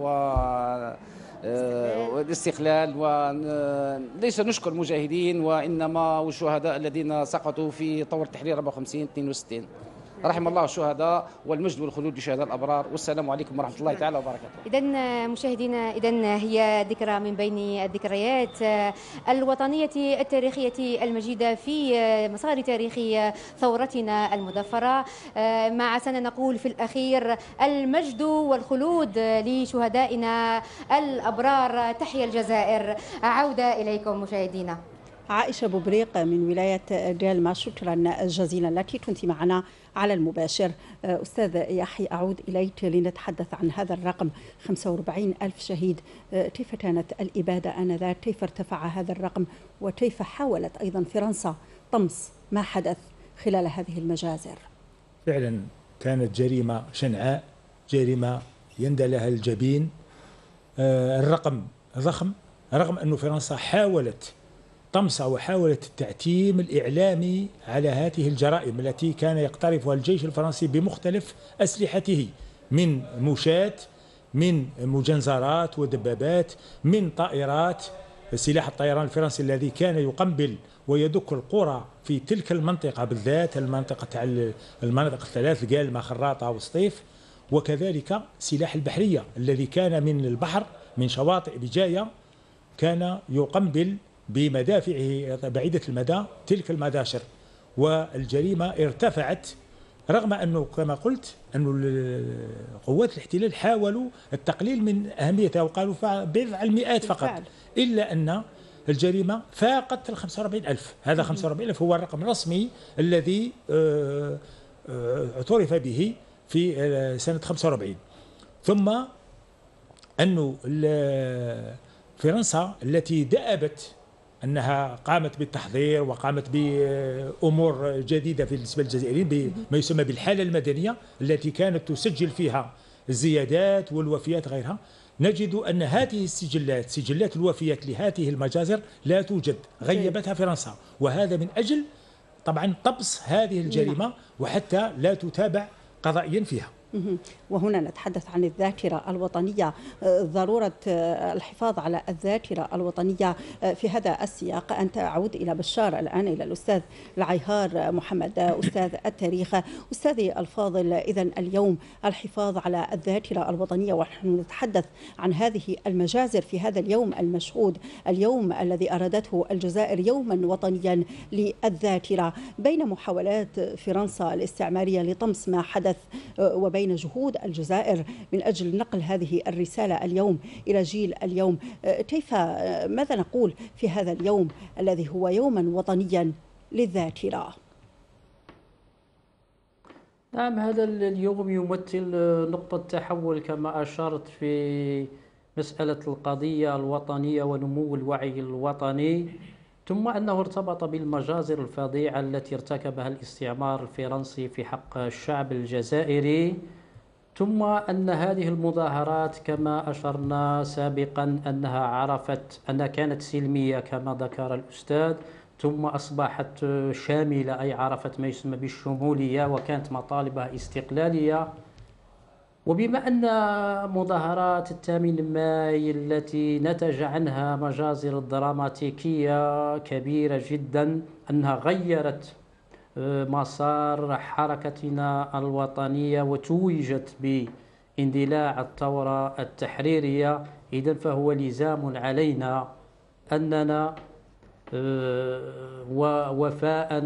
Speaker 9: والاستقلال، وليس نشكر المجاهدين وإنما والشهداء الذين سقطوا في ثورة التحرير 54 62. رحم الله الشهداء والمجد والخلود لشهداء الأبرار، والسلام عليكم ورحمة الله تعالى وبركاته.
Speaker 8: إذن مشاهدينا، إذن هي ذكرى من بين الذكريات الوطنية التاريخية المجيدة في مسار تاريخ ثورتنا المظفرة. مع سنقول في الأخير المجد والخلود لشهدائنا الأبرار. تحيا الجزائر. عودة إليكم مشاهدينا.
Speaker 1: عائشة بوبريق من ولاية غالما، شكرا جزيلا لك، كنت معنا على المباشر. أستاذ يحيى أعود إليك لنتحدث عن هذا الرقم 45,000 شهيد. كيف كانت الإبادة آنذاك؟ كيف ارتفع هذا الرقم؟ وكيف حاولت أيضا فرنسا طمس ما حدث خلال هذه المجازر؟
Speaker 2: فعلا كانت جريمة شنعاء، جريمة يندى لها الجبين. الرقم ضخم، رغم أن فرنسا حاولت طمس وحاولت التعتيم الإعلامي على هذه الجرائم التي كان يقترفها الجيش الفرنسي بمختلف أسلحته، من مشاة، من مجنزرات ودبابات، من طائرات، سلاح الطيران الفرنسي الذي كان يقنبل ويدك القرى في تلك المنطقة بالذات، المناطق الثلاث غالما خراطة وسطيف، وكذلك سلاح البحرية الذي كان من البحر من شواطئ بجاية كان يقنبل بمدافعه بعيدة المدى تلك المداشر. والجريمة ارتفعت رغم أنه كما قلت أن قوات الاحتلال حاولوا التقليل من أهميتها وقالوا بضع المئات فقط، إلا أن الجريمة فاقت 45,000. هذا 45,000 هو الرقم الرسمي الذي اعترف به في سنة 45. ثم أن فرنسا التي دأبت أنها قامت بالتحضير وقامت بأمور جديدة بالنسبة للجزائريين بما يسمى بالحالة المدنية التي كانت تسجل فيها الزيادات والوفيات غيرها، نجد أن هذه السجلات، سجلات الوفيات لهذه المجازر لا توجد، غيبتها فرنسا، وهذا من أجل طبعا طبس هذه الجريمة وحتى لا تتابع قضائيا فيها.
Speaker 1: وهنا نتحدث عن الذاكرة الوطنية، ضرورة الحفاظ على الذاكرة الوطنية. في هذا السياق أنت أعود إلى بشار الآن، إلى الأستاذ العيهار محمد، أستاذ التاريخ. أستاذي الفاضل، إذن اليوم الحفاظ على الذاكرة الوطنية، ونحن نتحدث عن هذه المجازر في هذا اليوم المشهود، اليوم الذي أرادته الجزائر يوما وطنيا للذاكرة، بين محاولات فرنسا الاستعمارية لطمس ما حدث وبين جهود الجزائر من أجل نقل هذه الرسالة اليوم إلى جيل اليوم. ماذا نقول في هذا اليوم الذي هو يوما وطنيا للذاكرة؟
Speaker 3: نعم، هذا اليوم يمثل نقطة تحول كما أشرت في مسألة القضية الوطنية ونمو الوعي الوطني، ثم أنه ارتبط بالمجازر الفظيعة التي ارتكبها الاستعمار الفرنسي في حق الشعب الجزائري، ثم أن هذه المظاهرات كما أشرنا سابقا أنها كانت سلمية كما ذكر الأستاذ، ثم أصبحت شاملة، أي عرفت ما يسمى بالشمولية، وكانت مطالبها استقلالية. وبما أن مظاهرات 8 ماي التي نتج عنها مجازر دراماتيكية كبيرة جدا، أنها غيرت مسار حركتنا الوطنية وتوجت باندلاع الثورة التحريرية، إذن فهو لزام علينا أننا ووفاء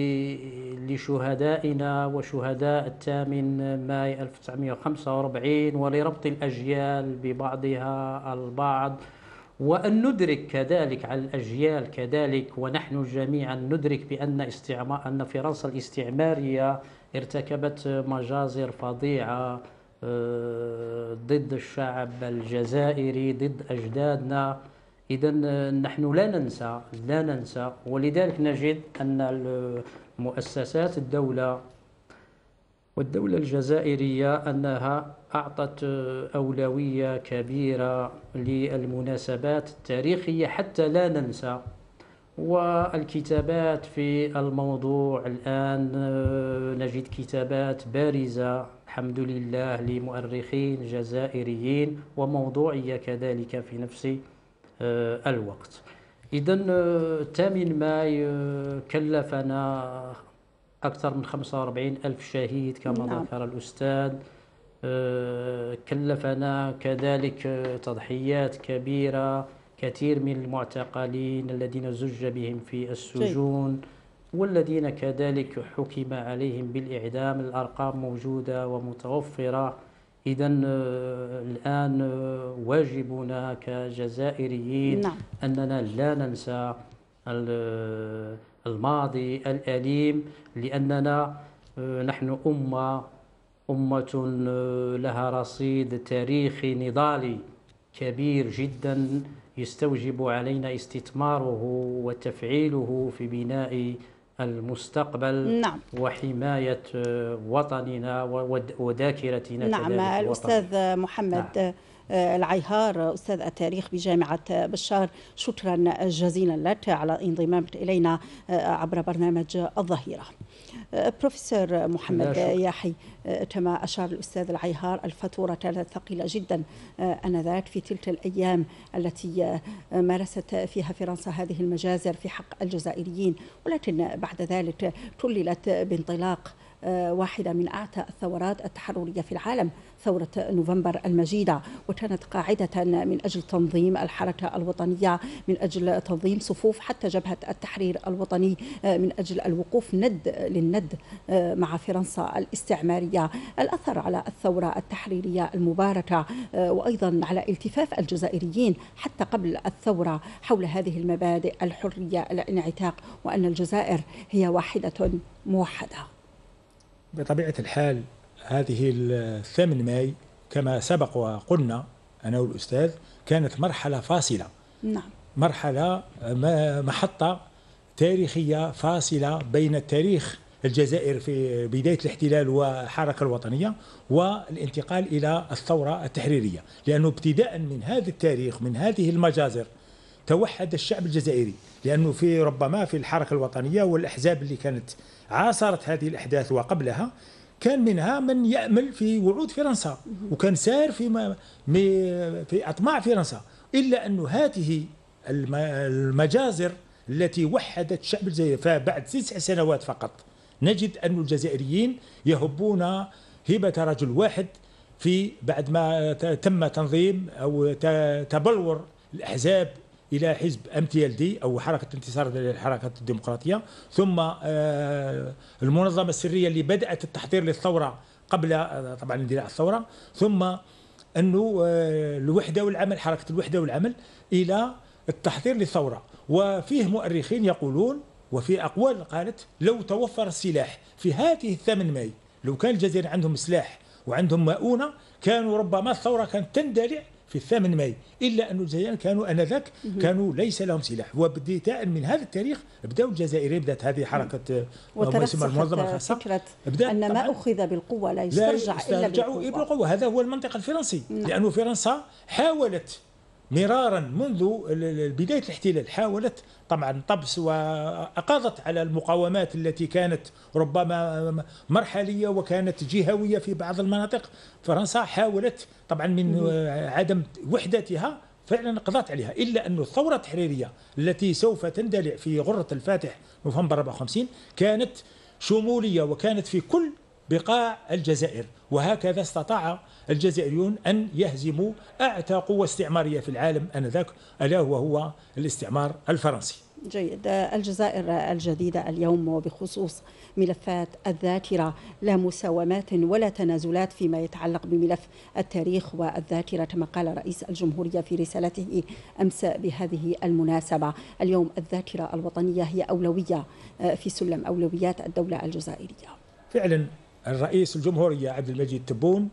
Speaker 3: لشهدائنا وشهداء 8 ماي 1945 ولربط الأجيال ببعضها البعض، وأن ندرك كذلك على الأجيال كذلك، ونحن جميعا ندرك أن فرنسا الاستعمارية ارتكبت مجازر فظيعة ضد الشعب الجزائري، ضد أجدادنا. إذن نحن لا ننسى، ولذلك نجد أن مؤسسات الدولة والدولة الجزائرية أنها أعطت أولوية كبيرة للمناسبات التاريخية حتى لا ننسى. والكتابات في الموضوع الآن نجد كتابات بارزة الحمد لله لمؤرخين جزائريين وموضوعية كذلك في نفس الوقت. إذن 8 ماي كلفنا أكثر من 45 ألف شهيد كما ذكر الأستاذ، كلفنا كذلك تضحيات كبيرة، كثير من المعتقلين الذين زج بهم في السجون والذين كذلك حكم عليهم بالإعدام، الأرقام موجودة ومتوفرة. إذن الآن واجبنا كجزائريين أننا لا ننسى الماضي الأليم، لأننا نحن أمة لها رصيد تاريخي نضالي كبير جدا يستوجب علينا استثماره وتفعيله في بناء المستقبل وحماية وطننا وذاكرتنا.
Speaker 1: نعم الأستاذ محمد العيهار أستاذ التاريخ بجامعة بشار، شكرا جزيلا لك على انضمامك إلينا عبر برنامج الظهيرة. بروفيسور محمد ياحي، كما أشار الأستاذ العيهار الفاتورة كانت ثقيلة جدا آنذاك في تلك الأيام التي مارست فيها فرنسا هذه المجازر في حق الجزائريين، ولكن بعد ذلك كللت بانطلاق واحدة من أعتى الثورات التحررية في العالم، ثورة نوفمبر المجيدة، وكانت قاعدة من أجل تنظيم الحركة الوطنية، من أجل تنظيم صفوف حتى جبهة التحرير الوطني، من أجل الوقوف ند للند مع فرنسا الاستعمارية. الأثر على الثورة التحريرية المباركة وأيضا على التفاف الجزائريين حتى قبل الثورة حول هذه المبادئ: الحرية، الانعتاق، وأن الجزائر هي واحدة موحدة.
Speaker 2: بطبيعة الحال هذه 8 ماي كما سبق وقلنا أنا والأستاذ كانت مرحلة فاصلة. مرحلة محطة تاريخية فاصلة بين التاريخ الجزائر في بداية الاحتلال والحركة الوطنية والانتقال إلى الثورة التحريرية، لأنه ابتداء من هذا التاريخ من هذه المجازر توحد الشعب الجزائري، لأنه ربما في الحركة الوطنية والأحزاب اللي كانت عاصرت هذه الأحداث وقبلها كان منها من يأمل في وعود فرنسا وكان سار في أطماع فرنسا، إلا أن هذه المجازر التي وحدت الشعب الجزائري، فبعد 9 سنوات فقط نجد أن الجزائريين يهبون هبة رجل واحد بعد ما تم تنظيم أو تبلور الأحزاب إلى حزب MTLD أو حركة انتصار للحركة الديمقراطية، ثم المنظمة السرية اللي بدأت التحضير للثورة قبل طبعا اندلاع الثورة، ثم أنه الوحدة والعمل، حركة الوحدة والعمل إلى التحضير للثورة. وفيه مؤرخين يقولون وفي أقوال قالت لو توفر السلاح في هذه 8 ماي، لو كان الجزائر عندهم سلاح وعندهم مؤونة، كانوا ربما الثورة كانت تندلع في 8 ماي، إلا أن الجزائريين كانوا آنذاك كانوا ليس لهم سلاح. وابتداء من هذا التاريخ بدأوا الجزائريين، بدأت هذه حركة
Speaker 1: المنظمة الخاصة فكرة أن ما أخذ بالقوة لا يسترجع إلا بالقوة.
Speaker 2: هذا هو المنطق الفرنسي. لأن فرنسا حاولت مرارا منذ بداية الاحتلال، حاولت طبعا طبس وأقاضت على المقاومات التي كانت ربما مرحلية وكانت جهوية في بعض المناطق. فرنسا حاولت طبعا من عدم وحدتها فعلا قضت عليها، إلا أن الثورة التحريرية التي سوف تندلع في غرة الفاتح نوفمبر 54 كانت شمولية وكانت في كل بقاع الجزائر، وهكذا استطاع الجزائريون أن يهزموا أعتى قوة استعمارية في العالم آنذاك، ألا وهو الاستعمار الفرنسي.
Speaker 1: جيد. الجزائر الجديدة اليوم وبخصوص ملفات الذاكرة لا مساومات ولا تنازلات فيما يتعلق بملف التاريخ والذاكرة كما قال رئيس الجمهورية في رسالته أمس بهذه المناسبة. اليوم الذاكرة الوطنية هي أولوية في سلم أولويات الدولة الجزائرية.
Speaker 2: فعلا الرئيس الجمهورية عبد المجيد تبون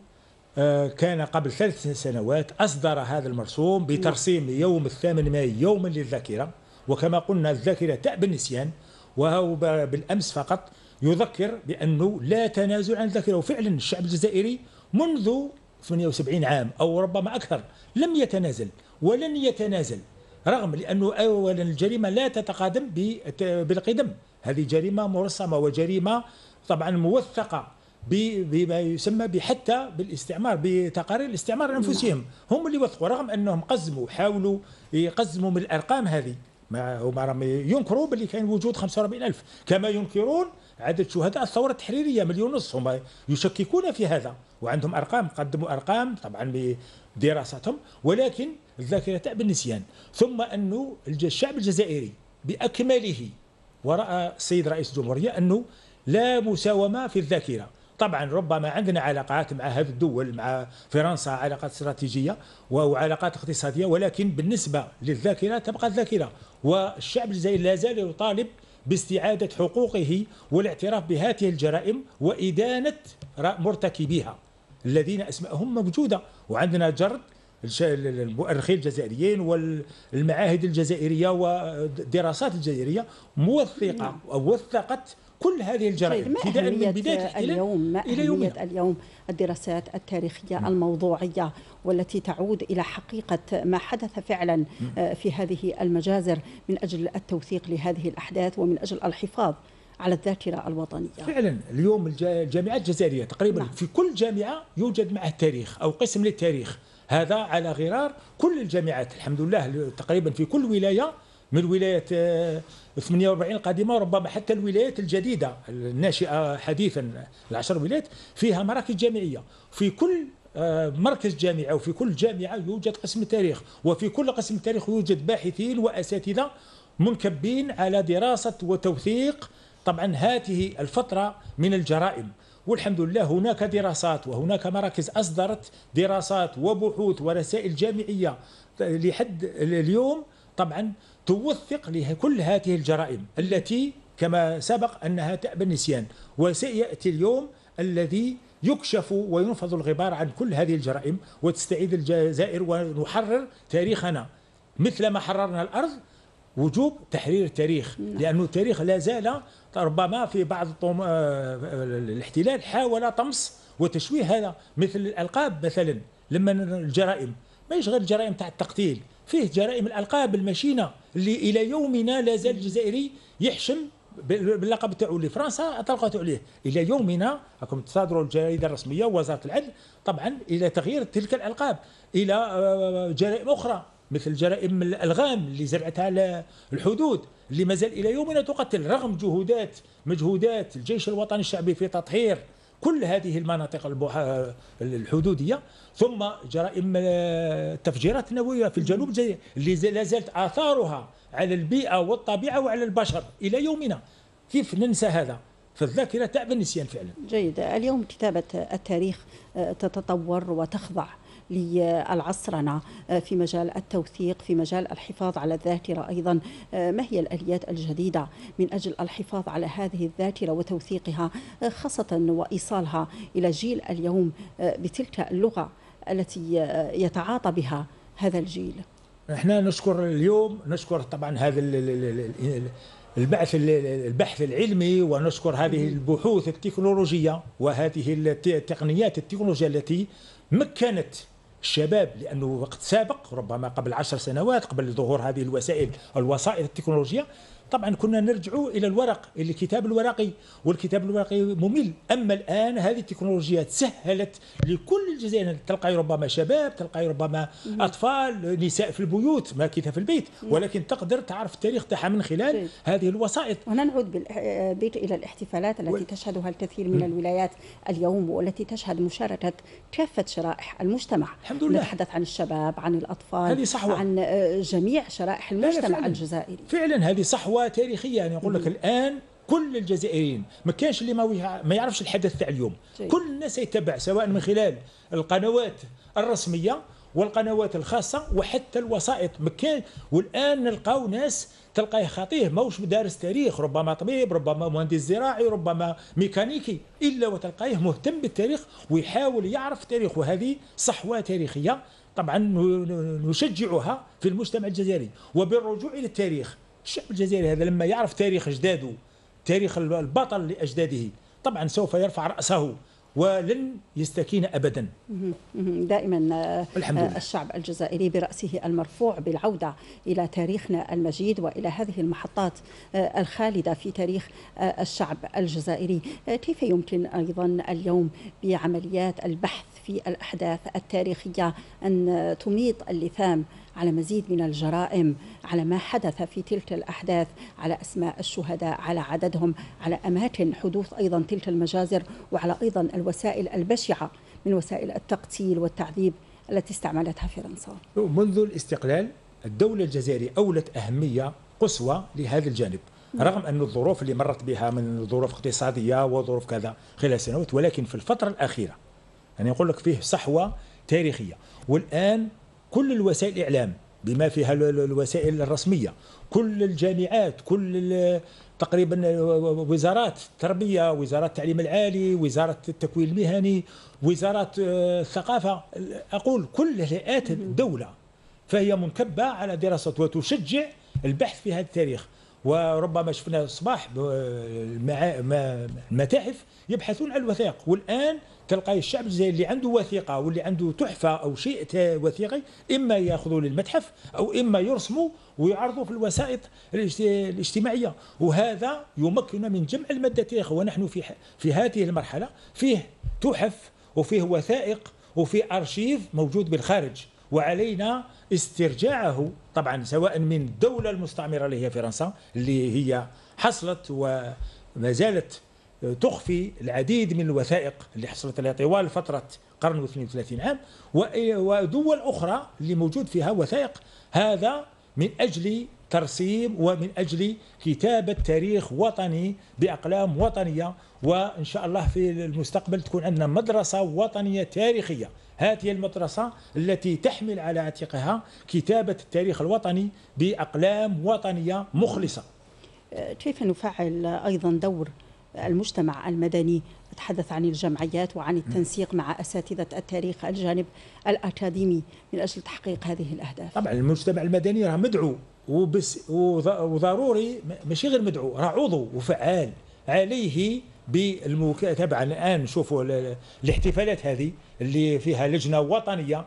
Speaker 2: كان قبل 3 سنوات أصدر هذا المرسوم بترسيم يوم 8 ماي يوما للذاكرة، وكما قلنا الذاكرة تأبى النسيان، وهو بالأمس فقط يذكر بأنه لا تنازل عن الذاكرة. وفعلا الشعب الجزائري منذ 78 عام أو ربما أكثر لم يتنازل ولن يتنازل، رغم لأنه أولا الجريمة لا تتقادم بالقدم، هذه جريمة مرسمة وجريمة طبعا موثقة بما يسمى حتى بالاستعمار، بتقارير الاستعمار انفسهم، هم اللي وثقوا، رغم انهم حاولوا يقزموا من الارقام هذه. هم ينكروا باللي كان وجود 45,000 كما ينكرون عدد شهداء الثوره التحريريه 1.5 مليون. هم يشككون في هذا وعندهم ارقام، قدموا ارقام طبعا بدراستهم، ولكن الذاكره تأبى النسيان. ثم انه الشعب الجزائري باكمله وراى السيد رئيس الجمهوريه انه لا مساومه في الذاكره. طبعا ربما عندنا علاقات مع هذه الدول، مع فرنسا علاقات استراتيجية وعلاقات اقتصادية، ولكن بالنسبة للذاكرة تبقى الذاكرة، والشعب الجزائري لا زال يطالب باستعادة حقوقه والاعتراف بهذه الجرائم وإدانة مرتكبيها الذين أسماءهم موجودة. وعندنا جرد المؤرخين الجزائريين والمعاهد الجزائرية والدراسات الجزائرية موثقة أو وثقت كل هذه الجرائم ابتداء من بداية
Speaker 1: اليوم.
Speaker 2: إلى يومنا
Speaker 1: اليوم الدراسات التاريخية الموضوعية والتي تعود إلى حقيقة ما حدث فعلا في هذه المجازر من أجل التوثيق لهذه الأحداث ومن أجل الحفاظ على الذاكرة الوطنية.
Speaker 2: فعلا اليوم الجامعات الجزائرية تقريبا في كل جامعة يوجد معه تاريخ أو قسم للتاريخ، هذا على غرار كل الجامعات الحمد لله. تقريبا في كل ولاية من الولايات 48 القادمة، وربما حتى الولايات الجديدة الناشئة حديثا 10 ولايات فيها مراكز جامعية. في كل مركز جامعة وفي كل جامعة يوجد قسم تاريخ، وفي كل قسم تاريخ يوجد باحثين وأساتذة منكبين على دراسة وتوثيق طبعا هذه الفترة من الجرائم. والحمد لله هناك دراسات وهناك مراكز أصدرت دراسات وبحوث ورسائل جامعية لحد اليوم طبعا توثق لكل هذه الجرائم التي كما سبق أنها تأبى النسيان. وسيأتي اليوم الذي يكشف وينفض الغبار عن كل هذه الجرائم وتستعيد الجزائر ونحرر تاريخنا مثل ما حررنا الأرض. وجوب تحرير التاريخ، لأنه التاريخ لا زال ربما في بعض الاحتلال حاول طمس وتشويه هذا، مثل الألقاب مثلا. لما الجرائم ما يشغل الجرائم تاع التقتيل، فيه جرائم الألقاب المشينة اللي إلى يومنا لا زال الجزائري يحشم باللقب تاعو اللي فرنسا أطلقت عليه. إلى يومنا راكم تصادروا الجريدة الرسمية ووزارة العدل طبعا إلى تغيير تلك الألقاب إلى جرائم أخرى، مثل جرائم الألغام اللي زرعتها على الحدود اللي مازال إلى يومنا تقتل، رغم مجهودات الجيش الوطني الشعبي في تطهير كل هذه المناطق الحدودية. ثم جرائم التفجيرات النووية في الجنوب الجزائري اللي لا زالت آثارها على البيئة والطبيعة وعلى البشر إلى يومنا. كيف ننسى هذا؟ فالذاكرة تأبى النسيان فعلا.
Speaker 1: جيد. اليوم كتابة التاريخ تتطور وتخضع للعصرنة في مجال التوثيق، في مجال الحفاظ على الذاكرة أيضا. ما هي الآليات الجديدة من أجل الحفاظ على هذه الذاكرة وتوثيقها، خاصة وإيصالها إلى جيل اليوم بتلك اللغة التي يتعاطى بها هذا الجيل؟
Speaker 2: احنا نشكر اليوم، نشكر طبعا هذا البحث العلمي، ونشكر هذه البحوث التكنولوجية وهذه التقنيات التكنولوجية التي مكنت الشباب، لأنه وقت سابق ربما قبل 10 سنوات قبل ظهور هذه الوسائل التكنولوجية طبعا كنا نرجع إلى الورق، إلى الكتاب الورقي، والكتاب الورقي ممل. أما الآن هذه التكنولوجيات سهلت لكل الجزائريين، تلقى ربما شباب، تلقى ربما أطفال، نساء في البيوت ماكثة في البيت، ولكن تقدر تعرف التاريخ تاعها من خلال هذه الوسائط.
Speaker 1: هنا نعود إلى الاحتفالات التي تشهدها الكثير من الولايات اليوم، والتي تشهد مشاركة كافة شرائح المجتمع.
Speaker 2: الحمد لله.
Speaker 1: نتحدث عن الشباب، عن الأطفال،
Speaker 2: هذه صحوة.
Speaker 1: عن جميع شرائح المجتمع الجزائري.
Speaker 2: فعلا هذه صحوة تاريخية. يعني أقول لك الآن كل الجزائريين، ما كانش اللي ما يعرفش الحدث تاع اليوم، كل الناس يتبع سواء من خلال القنوات الرسمية والقنوات الخاصة وحتى الوسائط. مكان والآن نلقاو ناس تلقاه خطيه ماهوش دارس تاريخ، ربما طبيب، ربما مهندس زراعي، ربما ميكانيكي، إلا وتلقاه مهتم بالتاريخ ويحاول يعرف التاريخ، وهذه صحوة تاريخية طبعا نشجعها في المجتمع الجزائري. وبالرجوع إلى التاريخ، الشعب الجزائري هذا لما يعرف تاريخ أجداده، تاريخ البطل لأجداده، طبعا سوف يرفع رأسه ولن يستكين أبدا.
Speaker 1: دائما الشعب الجزائري برأسه المرفوع بالعودة إلى تاريخنا المجيد وإلى هذه المحطات الخالدة في تاريخ الشعب الجزائري. كيف يمكن أيضا اليوم بعمليات البحث في الأحداث التاريخية أن تميط اللثام على مزيد من الجرائم، على ما حدث في تلك الأحداث، على أسماء الشهداء، على عددهم، على أماكن حدوث أيضا تلك المجازر، وعلى أيضا الوسائل البشعة من وسائل التقتيل والتعذيب التي استعملتها فرنسا؟
Speaker 2: منذ الاستقلال الدولة الجزائرية أولت أهمية قصوى لهذا الجانب، رغم أن الظروف اللي مرت بها من ظروف اقتصادية وظروف كذا خلال سنوات، ولكن في الفترة الأخيرة يعني يقول لك فيه صحوة تاريخية. والآن كل الوسائل الإعلام بما فيها الوسائل الرسمية، كل الجامعات، كل تقريبا وزارات التربية، وزارة التعليم العالي، وزارة التكوين المهني، وزارة الثقافة، أقول كل هيئات الدولة فهي منكبة على دراسة وتشجع البحث في هذا التاريخ. وربما شفنا الصباح المتاحف يبحثون عن الوثائق، والآن تلقى الشعب الجزائري اللي عنده وثيقة واللي عنده تحفة أو شيء وثيقي إما يأخذوا للمتحف أو إما يرسموا ويعرضوا في الوسائط الاجتماعية، وهذا يمكننا من جمع المادة التاريخية. ونحن في هذه المرحلة فيه تحف وفيه وثائق وفيه أرشيف موجود بالخارج، وعلينا استرجاعه طبعا سواء من الدولة المستعمرة اللي هي فرنسا، اللي هي حصلت وما زالت تخفي العديد من الوثائق اللي حصلت لها طوال فترة قرن و32 عام، ودول أخرى اللي موجود فيها وثائق، هذا من أجل ترسيم ومن أجل كتابة تاريخ وطني بأقلام وطنية. وإن شاء الله في المستقبل تكون عندنا مدرسة وطنية تاريخية، هذه المدرسة التي تحمل على عاتقها كتابة التاريخ الوطني بأقلام وطنية مخلصة.
Speaker 1: كيف نفعل أيضا دور المجتمع المدني؟ نتحدث عن الجمعيات وعن التنسيق مع أساتذة التاريخ الجانب الأكاديمي من أجل تحقيق هذه الأهداف.
Speaker 2: طبعا المجتمع المدني راه مدعو وضروري، ماشي غير مدعو، راه عضو وفعال، عليه بالمتابعة. الآن نشوفوا الاحتفالات هذه اللي فيها لجنة وطنية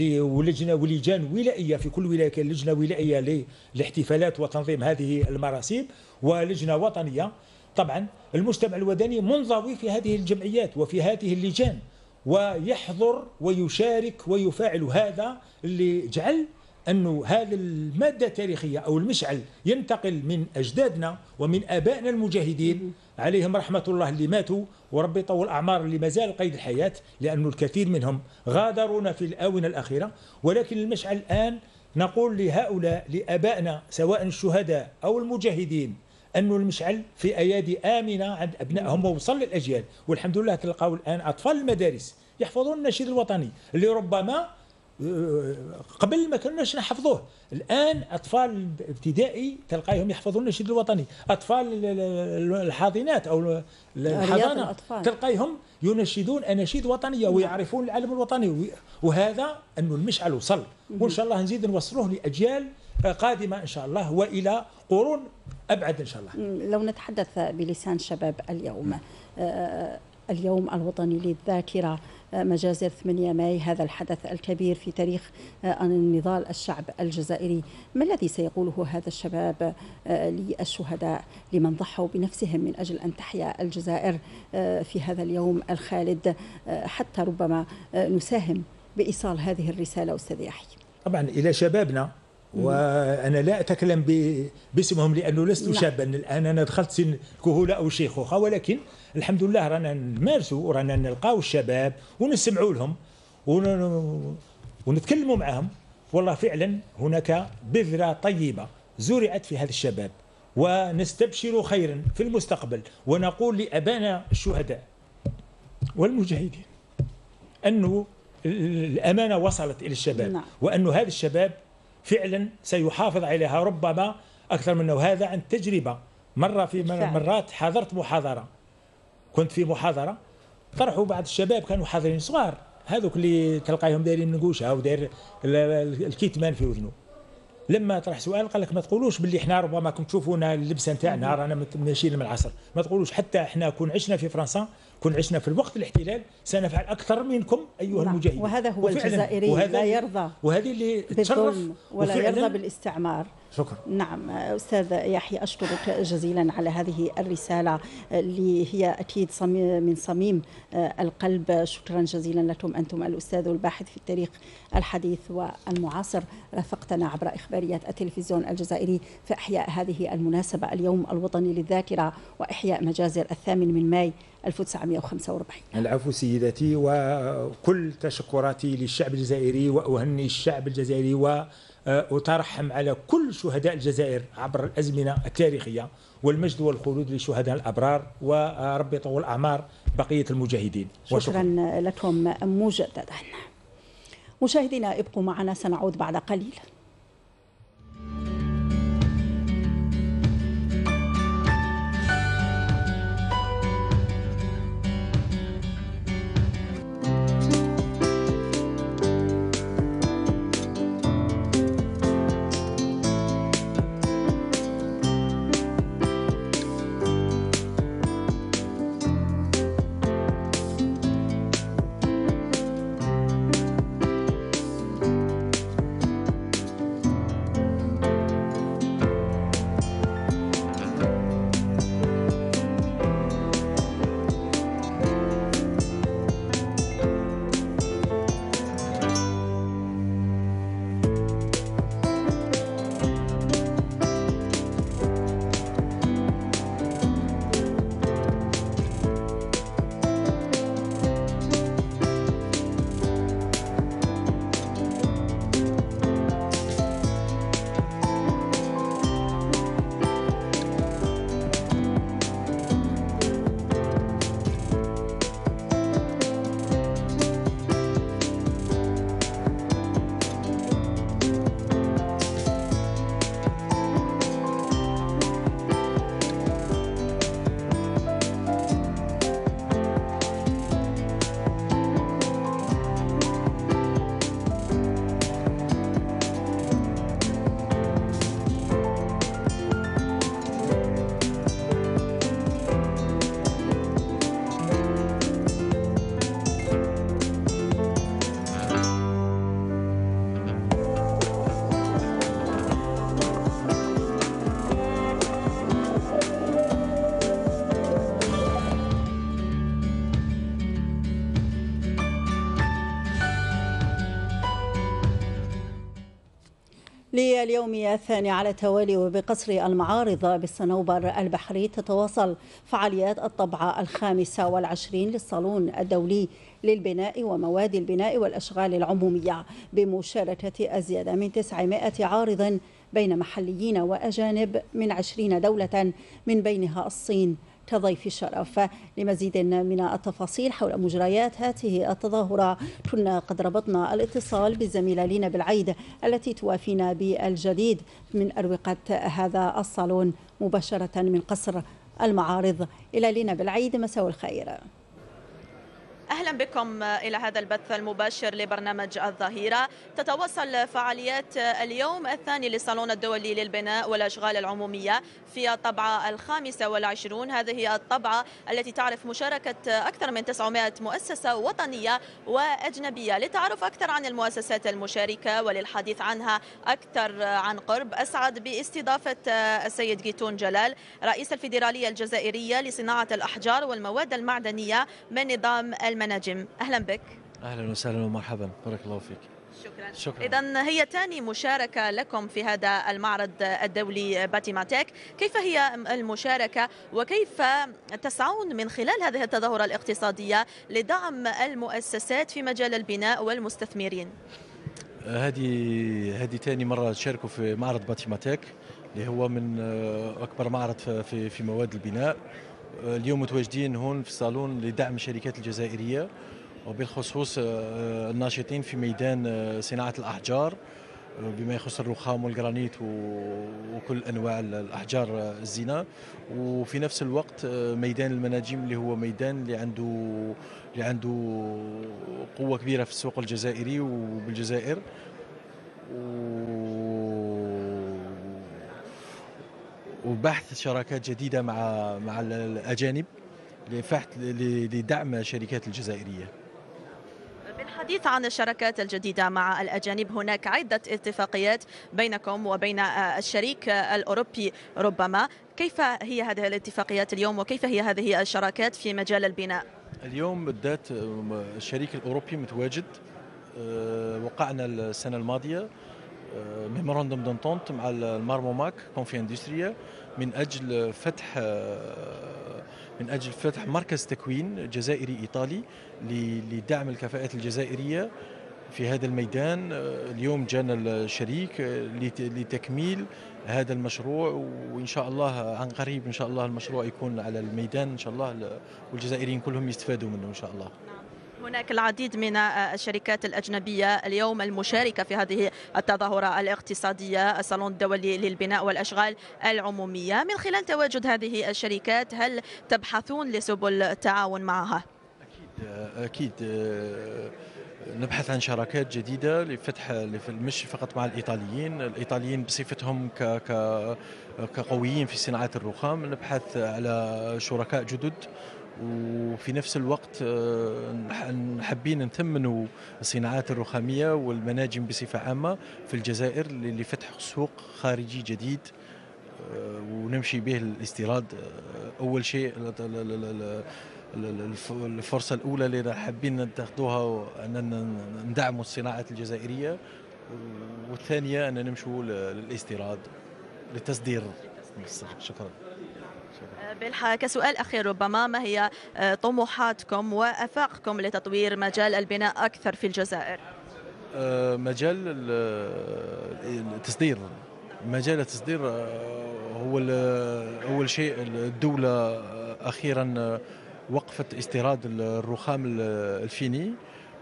Speaker 2: ولجان ولائية، في كل ولاية كان لجنة ولائية للاحتفالات وتنظيم هذه المراسم ولجنة وطنية. طبعا المجتمع المدني منضوي في هذه الجمعيات وفي هذه اللجان ويحضر ويشارك ويفاعل، هذا اللي جعل أنه هذه المادة التاريخية أو المشعل ينتقل من أجدادنا ومن آبائنا المجاهدين عليهم رحمة الله اللي ماتوا، وربي يطول أعمار اللي ما زال قيد الحياة، لأنه الكثير منهم غادرونا في الآونة الأخيرة. ولكن المشعل الآن نقول لهؤلاء لآبائنا سواء الشهداء أو المجاهدين أنه المشعل في أيادي آمنة عند أبنائهم ووصل للأجيال. والحمد لله تلقاو الآن أطفال المدارس يحفظون النشيد الوطني اللي ربما قبل ما كناش نحفظوه. الان اطفال ابتدائي تلقاهم يحفظون النشيد الوطني، اطفال الحاضنات او الحضانه تلقاهم ينشدون اناشيد وطنيه ويعرفون العلم الوطني. وهذا انه المشعل وصل، وان شاء الله نزيد نوصلوه لاجيال قادمه ان شاء الله والى قرون ابعد ان شاء الله.
Speaker 1: لو نتحدث بلسان شباب اليوم، اليوم الوطني للذاكره، مجازر 8 ماي، هذا الحدث الكبير في تاريخ النضال الشعب الجزائري، ما الذي سيقوله هذا الشباب للشهداء لمن ضحوا بنفسهم من أجل أن تحيا الجزائر في هذا اليوم الخالد، حتى ربما نساهم بإيصال هذه الرسالة أستاذ يحيى؟
Speaker 2: طبعا إلى شبابنا، وأنا لا أتكلم باسمهم لأنه لست شابا الآن، أنا دخلت سن كهولة أو شيخوخة، ولكن الحمد لله رانا نمارسوا ورانا نلقاو الشباب ونسمعوا لهم ونتكلموا معهم. والله فعلا هناك بذرة طيبة زرعت في هذا الشباب، ونستبشر خيرا في المستقبل، ونقول لأبانا الشهداء والمجاهدين أنه الأمانة وصلت إلى الشباب، وأن هذا الشباب فعلا سيحافظ عليها ربما أكثر منه. وهذا عن تجربة. مرة في مرات حضرت محاضرة، كنت في محاضرة طرحوا بعض الشباب كانوا حاضرين صغار، هذوك اللي تلقاهم دايرين نقوشها أو داير الكتمان في وذنه. لما طرح سؤال قال لك ما تقولوش باللي احنا ربما كنت تشوفونا اللبسه نتاعنا رانا ماشيين من العصر، ما تقولوش حتى احنا كون عشنا في فرنسا، كون عشنا في الوقت الاحتلال سنفعل اكثر منكم ايها المجاهدين.
Speaker 1: وهذا هو الجزائري، لا يرضى
Speaker 2: وهذه اللي تشرف
Speaker 1: ولا يرضى بالاستعمار.
Speaker 2: شكرا.
Speaker 1: نعم أستاذ يحيى، أشكرك جزيلا على هذه الرسالة اللي هي أكيد من صميم القلب. شكرا جزيلا لكم أنتم الأستاذ والباحث في التاريخ الحديث والمعاصر، رافقتنا عبر إخباريات التلفزيون الجزائري في إحياء هذه المناسبة، اليوم الوطني للذاكرة وإحياء مجازر 8 ماي 1945.
Speaker 2: العفو سيدتي، وكل تشكراتي للشعب الجزائري، وأهني الشعب الجزائري وأترحم على كل شهداء الجزائر عبر الأزمنة التاريخية، والمجد والخلود لشهداء الأبرار، وربي يطول أعمار بقية المجاهدين.
Speaker 1: شكرا لكم مجددا. مشاهدينا ابقوا معنا، سنعود بعد قليل. لليوم الثاني على التوالي وبقصر المعارض بالصنوبر البحري تتواصل فعاليات الطبعة 25 للصالون الدولي للبناء ومواد البناء والأشغال العمومية بمشاركة أزيد من 900 عارض بين محليين وأجانب من 20 دولة من بينها الصين، كضيف الشرف. لمزيد من التفاصيل حول مجريات هذه التظاهرة كنا قد ربطنا الاتصال بالزميلة لينا بالعيد التي توافينا بالجديد من أروقة هذا الصالون مباشرة من قصر المعارض. إلى لينا بالعيد، مساء الخير.
Speaker 10: أهلا بكم إلى هذا البث المباشر لبرنامج الظهيرة. تتواصل فعاليات اليوم الثاني للصالون الدولي للبناء والأشغال العمومية في الطبعة 25. هذه الطبعة التي تعرف مشاركة أكثر من 900 مؤسسة وطنية وأجنبية. للتعرف أكثر عن المؤسسات المشاركة وللحديث عنها أكثر عن قرب، أسعد باستضافة السيد جيتون جلال رئيس الفيدرالية الجزائرية لصناعة الأحجار والمواد المعدنية من نظام المناجم. أهلا بك.
Speaker 11: أهلا وسهلا ومرحبا، بارك الله فيك.
Speaker 10: شكرا. إذن هي ثاني مشاركة لكم في هذا المعرض الدولي باتيماتيك، كيف هي المشاركة وكيف تسعون من خلال هذه التظاهرة الاقتصادية لدعم المؤسسات في مجال البناء والمستثمرين؟
Speaker 11: هذه ثاني مرة تشاركوا في معرض باتيماتيك اللي هو من أكبر معرض في مواد البناء. اليوم متواجدين هون في الصالون لدعم الشركات الجزائرية وبالخصوص الناشطين في ميدان صناعة الأحجار بما يخص الرخام والجرانيت وكل أنواع الأحجار الزينة، وفي نفس الوقت ميدان المناجم اللي هو ميدان اللي عنده قوة كبيرة في السوق الجزائري وبالجزائر، وبحث شراكات جديدة مع الأجانب لدعم الشركات الجزائرية.
Speaker 10: بالحديث عن الشراكات الجديدة مع الأجانب، هناك عدة اتفاقيات بينكم وبين الشريك الأوروبي ربما، كيف هي هذه الاتفاقيات اليوم وكيف هي هذه الشراكات في مجال البناء؟
Speaker 11: اليوم بالذات الشريك الأوروبي متواجد. وقعنا السنة الماضية ميموراندوم دونتونت مع المارموماك كونفي اندستريا من أجل فتح مركز تكوين جزائري إيطالي لدعم الكفاءات الجزائرية في هذا الميدان. اليوم جانا الشريك لتكميل هذا المشروع، وإن شاء الله عن قريب إن شاء الله المشروع يكون على الميدان إن شاء الله، والجزائريين كلهم يستفادوا منه إن شاء الله.
Speaker 10: هناك العديد من الشركات الأجنبية اليوم المشاركة في هذه التظاهرة الاقتصادية، الصالون الدولي للبناء والأشغال العمومية. من خلال تواجد هذه الشركات هل تبحثون لسبل التعاون معها؟
Speaker 11: أكيد نبحث عن شراكات جديدة لفتح مش فقط مع الإيطاليين بصفتهم كقويين في صناعة الرخام. نبحث على شركاء جدد، وفي نفس الوقت حابين نثمنوا الصناعات الرخامية والمناجم بصفة عامة في الجزائر لفتح سوق خارجي جديد ونمشي به الاستيراد. أول شيء الفرصة الأولى اللي حابين ناخذوها أن ندعموا الصناعات الجزائرية، والثانية أن نمشوا للاستيراد للتصدير. شكرا.
Speaker 10: كسؤال أخير ربما، ما هي طموحاتكم وأفاقكم لتطوير مجال البناء أكثر في الجزائر؟
Speaker 11: مجال التصدير. هو أول شيء الدولة أخيرا وقفت استيراد الرخام الفيني،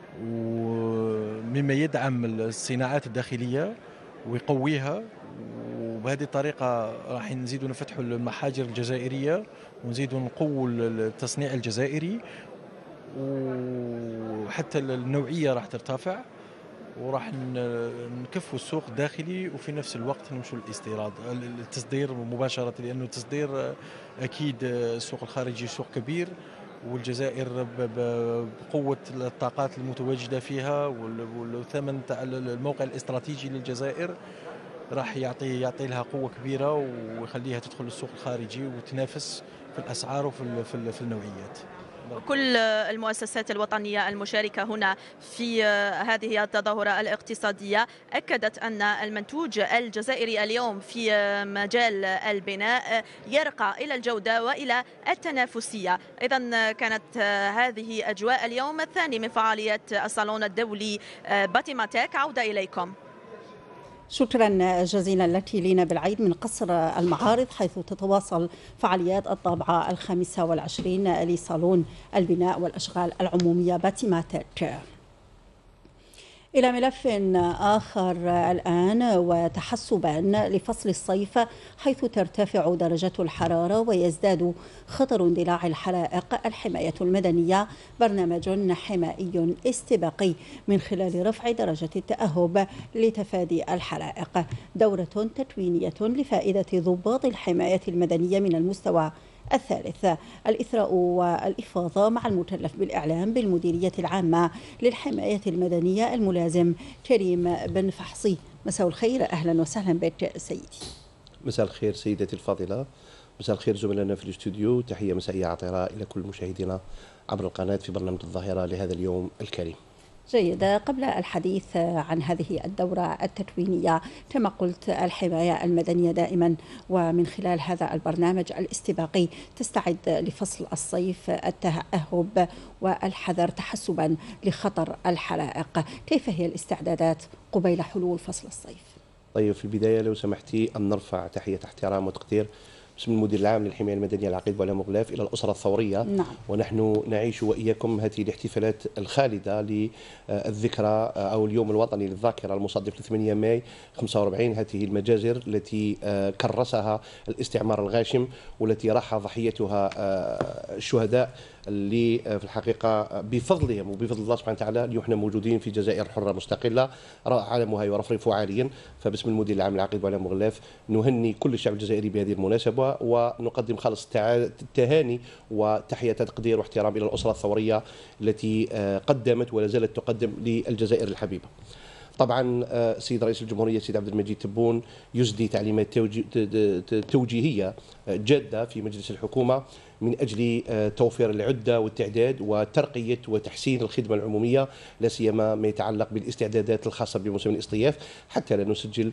Speaker 11: ومما يدعم الصناعات الداخلية ويقويها، وبهذه الطريقة راح نزيدوا نفتحوا المحاجر الجزائرية ونزيدوا نقووا التصنيع الجزائري، وحتى النوعية راح ترتفع، وراح نكفوا السوق الداخلي وفي نفس الوقت نمشوا للاستيراد التصدير مباشرة، لأنه التصدير أكيد السوق الخارجي سوق كبير، والجزائر بقوة الطاقات المتواجدة فيها والثمن تاع الموقع الاستراتيجي للجزائر راح يعطي لها قوة كبيرة ويخليها تدخل السوق الخارجي وتنافس في الأسعار وفي النوعيات.
Speaker 10: كل المؤسسات الوطنية المشاركة هنا في هذه التظاهرة الاقتصادية أكدت أن المنتوج الجزائري اليوم في مجال البناء يرقى إلى الجودة وإلى التنافسية. إذن كانت هذه أجواء اليوم الثاني من فعاليات الصالون الدولي باتيماتيك. عودة إليكم.
Speaker 1: شكرا جزيلا لك لينا بالعيد من قصر المعارض، حيث تتواصل فعاليات الطابعة 25 لصالون البناء والأشغال العمومية باتيماتيك. إلى ملف آخر الآن، وتحسبا لفصل الصيف حيث ترتفع درجة الحرارة ويزداد خطر اندلاع الحرائق، الحماية المدنية برنامج حمائي استباقي من خلال رفع درجة التأهب لتفادي الحرائق، دورة تتوينية لفائدة ضباط الحماية المدنية من المستوى الثالث، الإثراء والإفاضة مع المكلف بالإعلام بالمديرية العامة للحماية المدنية الملازم كريم بن فحصي. مساء الخير، أهلا وسهلا بك سيدي.
Speaker 12: مساء الخير سيدتي الفاضلة، مساء الخير زملائنا في الاستوديو، تحية مسائية عطرة إلى كل مشاهدينا عبر القناة في برنامج الظاهرة لهذا اليوم الكريم.
Speaker 1: جيد. قبل الحديث عن هذه الدورة التكوينية، كما قلت الحماية المدنية دائما ومن خلال هذا البرنامج الاستباقي تستعد لفصل الصيف، التأهب والحذر تحسبا لخطر الحرائق. كيف هي الاستعدادات قبيل حلول فصل الصيف؟
Speaker 12: طيب، في البداية لو سمحتي أن نرفع تحية احترام وتقدير باسم المدير العام للحماية المدنية العقيد بوعلى مغلاف إلى الأسرة الثورية.
Speaker 1: نعم.
Speaker 12: ونحن نعيش وإياكم هذه الاحتفالات الخالدة للذكرى أو اليوم الوطني للذاكرة المصادف ل 8 ماي 45، هذه المجازر التي كرسها الاستعمار الغاشم والتي راح ضحيتها الشهداء اللي في الحقيقة بفضلهم وبفضل الله سبحانه وتعالى اليوم احنا موجودين في جزائر حرة مستقلة علمها يرفرف عاليا. فباسم المدير العام العقيد بوعلى مغلاف نهني كل الشعب الجزائري بهذه المناسبة، ونقدم خالص التهاني وتحية تقدير واحترام إلى الأسرة الثورية التي قدمت ولا زالت تقدم للجزائر الحبيبة. طبعا السيد رئيس الجمهورية السيد عبد المجيد تبون يسدي تعليمات توجيهية جادة في مجلس الحكومة من أجل توفير العدة والتعداد وترقية وتحسين الخدمة العمومية، لا سيما ما يتعلق بالاستعدادات الخاصة بموسم الاصطياف، حتى لا نسجل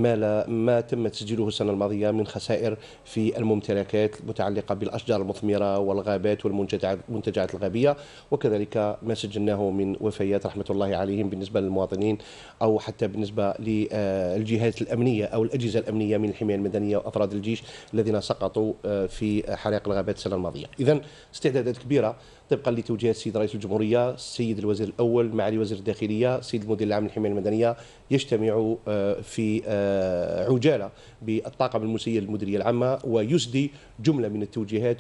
Speaker 12: ما تم تسجيله السنة الماضية من خسائر في الممتلكات المتعلقة بالأشجار المثمرة والغابات والمنتجعات الغابية، وكذلك ما سجلناه من وفيات رحمة الله عليهم بالنسبة للمواطنين أو حتى بالنسبة للجهات الأمنية أو الأجهزة الأمنية من الحماية المدنية وأفراد الجيش الذين سقطوا في حرائق الغابات السنة الماضية. إذن استعدادات كبيرة طبقا لتوجيهات السيد رئيس الجمهورية، السيد الوزير الأول معالي وزير الداخلية، السيد المدير العام للحماية المدنية يجتمع في عجالة بالطاقم المسير للمديرية العامة ويسدي جملة من التوجيهات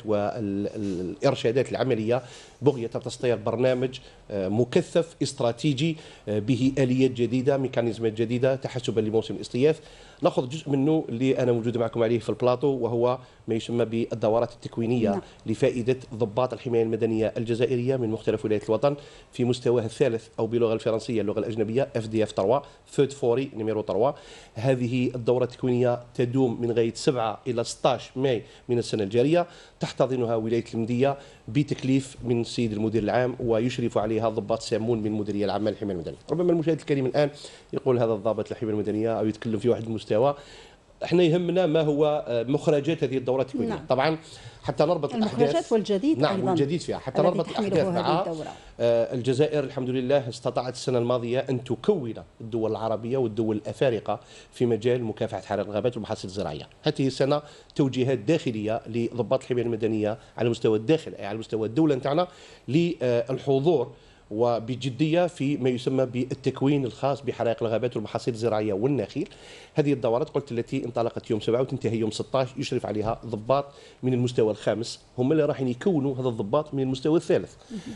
Speaker 12: والإرشادات العملية بغية تسطير برنامج مكثف استراتيجي به آليات جديدة، ميكانيزمات جديدة تحسبا لموسم الاصطياف. ناخذ جزء منه اللي أنا موجود معكم عليه في البلاطو، وهو ما يسمى بالدورات التكوينية. نعم. لفائدة ضباط الحماية المدنية الجزائرية من مختلف ولايات الوطن في مستواه الثالث أو باللغة الفرنسية اللغة الأجنبية FDF 3 فود فوري نيميرو 3. هذه الدورة التكوينية تدوم من غاية 7 إلى 16 ماي من السنة الجارية، تحتضنها ولاية المندية بتكليف من السيد المدير العام ويشرف عليها ضباط سامون من المديرية العامة للحماية المدنية. ربما المشاهد الكريم الآن يقول هذا الضابط للحماية المدنية أو يتكلم في واحد المستوى، احنا يهمنا ما هو مخرجات هذه الدورة التكوينية. نعم. طبعا حتى نربط
Speaker 1: الأحداث والجديد.
Speaker 12: نعم،
Speaker 1: أيضا
Speaker 12: والجديد فيها حتى نربط الأحداث معها. الجزائر الحمد لله استطاعت السنة الماضية أن تكون الدول العربية والدول الأفارقة في مجال مكافحة حرائق الغابات والمحاصيل الزراعية. هذه السنة توجيهات داخلية لضباط الحماية المدنية على مستوى الداخل أي على مستوى الدولة نتاعنا للحضور وبجدية في ما يسمى بالتكوين الخاص بحرائق الغابات والمحاصيل الزراعية والنخيل. هذه الدورات قلت التي انطلقت يوم 7 وتنتهي يوم 16، يشرف عليها ضباط من المستوى الخامس، هم اللي راح يكونوا هذا الضباط من المستوى الثالث.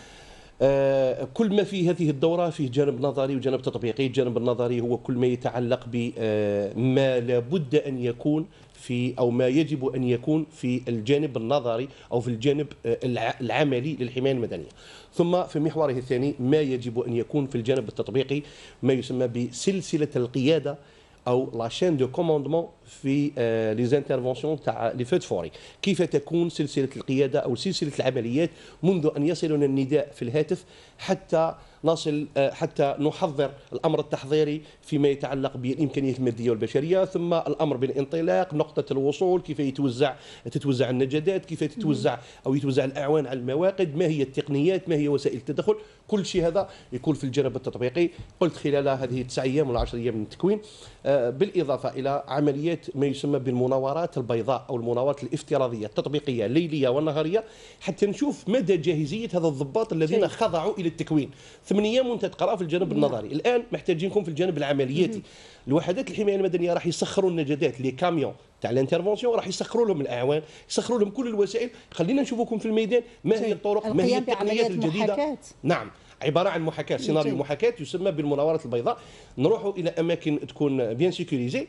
Speaker 12: كل ما في هذه الدورة فيه جانب نظري وجانب تطبيقي. الجانب النظري هو كل ما يتعلق بما لابد أن يكون في أو ما يجب أن يكون في الجانب النظري أو في الجانب العملي للحماية المدنية. ثم في محوره الثاني ما يجب أن يكون في الجانب التطبيقي، ما يسمى بسلسلة القيادة او لا شين دو كوموندمون في لي زانترفونسيون تاع لي فود فوري. كيف تكون سلسله القياده او سلسله العمليات منذ ان يصلنا النداء في الهاتف حتى نصل حتى نحضر الأمر التحضيري فيما يتعلق بالإمكانيات المادية والبشرية، ثم الأمر بالانطلاق، نقطة الوصول، كيف تتوزع النجدات، كيف تتوزع أو يتوزع الأعوان على المواقد، ما هي التقنيات، ما هي وسائل التدخل. كل شيء هذا يكون في الجانب التطبيقي، قلت خلال هذه 9 أيام ولا 10 أيام من التكوين، بالإضافة إلى عمليات ما يسمى بالمناورات البيضاء أو المناورات الافتراضية التطبيقية الليلية والنهارية، حتى نشوف مدى جاهزية هذا الضباط الذين خضعوا إلى التكوين. 8 أيام وأنت تقرأ في الجانب النظري، الآن محتاجينكم في الجانب العملياتي. الوحدات الحماية المدنية راح يسخروا النجدات، لي كاميون تاع الانترفونسيون، راح يسخروا لهم الأعوان، يسخروا لهم كل الوسائل. خلينا نشوفكم في الميدان ما هي الطرق، ما هي التقنيات الجديدة. نعم، عبارة عن محاكاة، سيناريو محاكاة يسمى بالمناورات البيضاء. نروحوا إلى أماكن تكون بيان سيكوريزي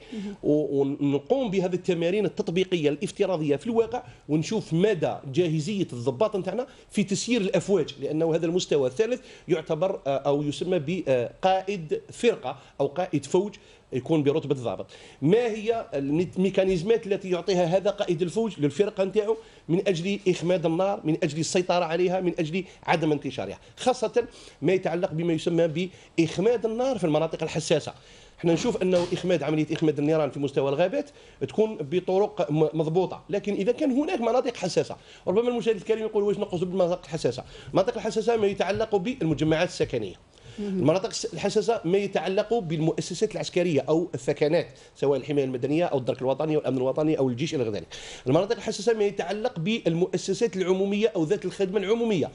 Speaker 12: ونقوم بهذه التمارين التطبيقية الافتراضية في الواقع، ونشوف مدى جاهزية الضباط نتاعنا في تسيير الأفواج، لأنه هذا المستوى الثالث يعتبر أو يسمى بقائد فرقة أو قائد فوج، يكون برتبة ضابط. ما هي الميكانيزمات التي يعطيها هذا قائد الفوج للفرقة نتاعو من أجل إخماد النار، من أجل السيطرة عليها، من أجل عدم انتشارها، خاصة ما يتعلق بما يسمى بإخماد النار في المناطق الحساسة. احنا نشوف انه عمليه اخماد النيران في مستوى الغابات تكون بطرق مضبوطه، لكن اذا كان هناك مناطق حساسه، ربما المشاهد الكريم يقول واش نقصد بالمناطق الحساسه؟ المناطق الحساسه ما يتعلق بالمجمعات السكنيه. المناطق الحساسه ما يتعلق بالمؤسسات العسكريه او الثكنات، سواء الحمايه المدنيه او الدرك الوطني او الامن الوطني او الجيش الى غير ذلك. المناطق الحساسه ما يتعلق بالمؤسسات العموميه او ذات الخدمه العموميه،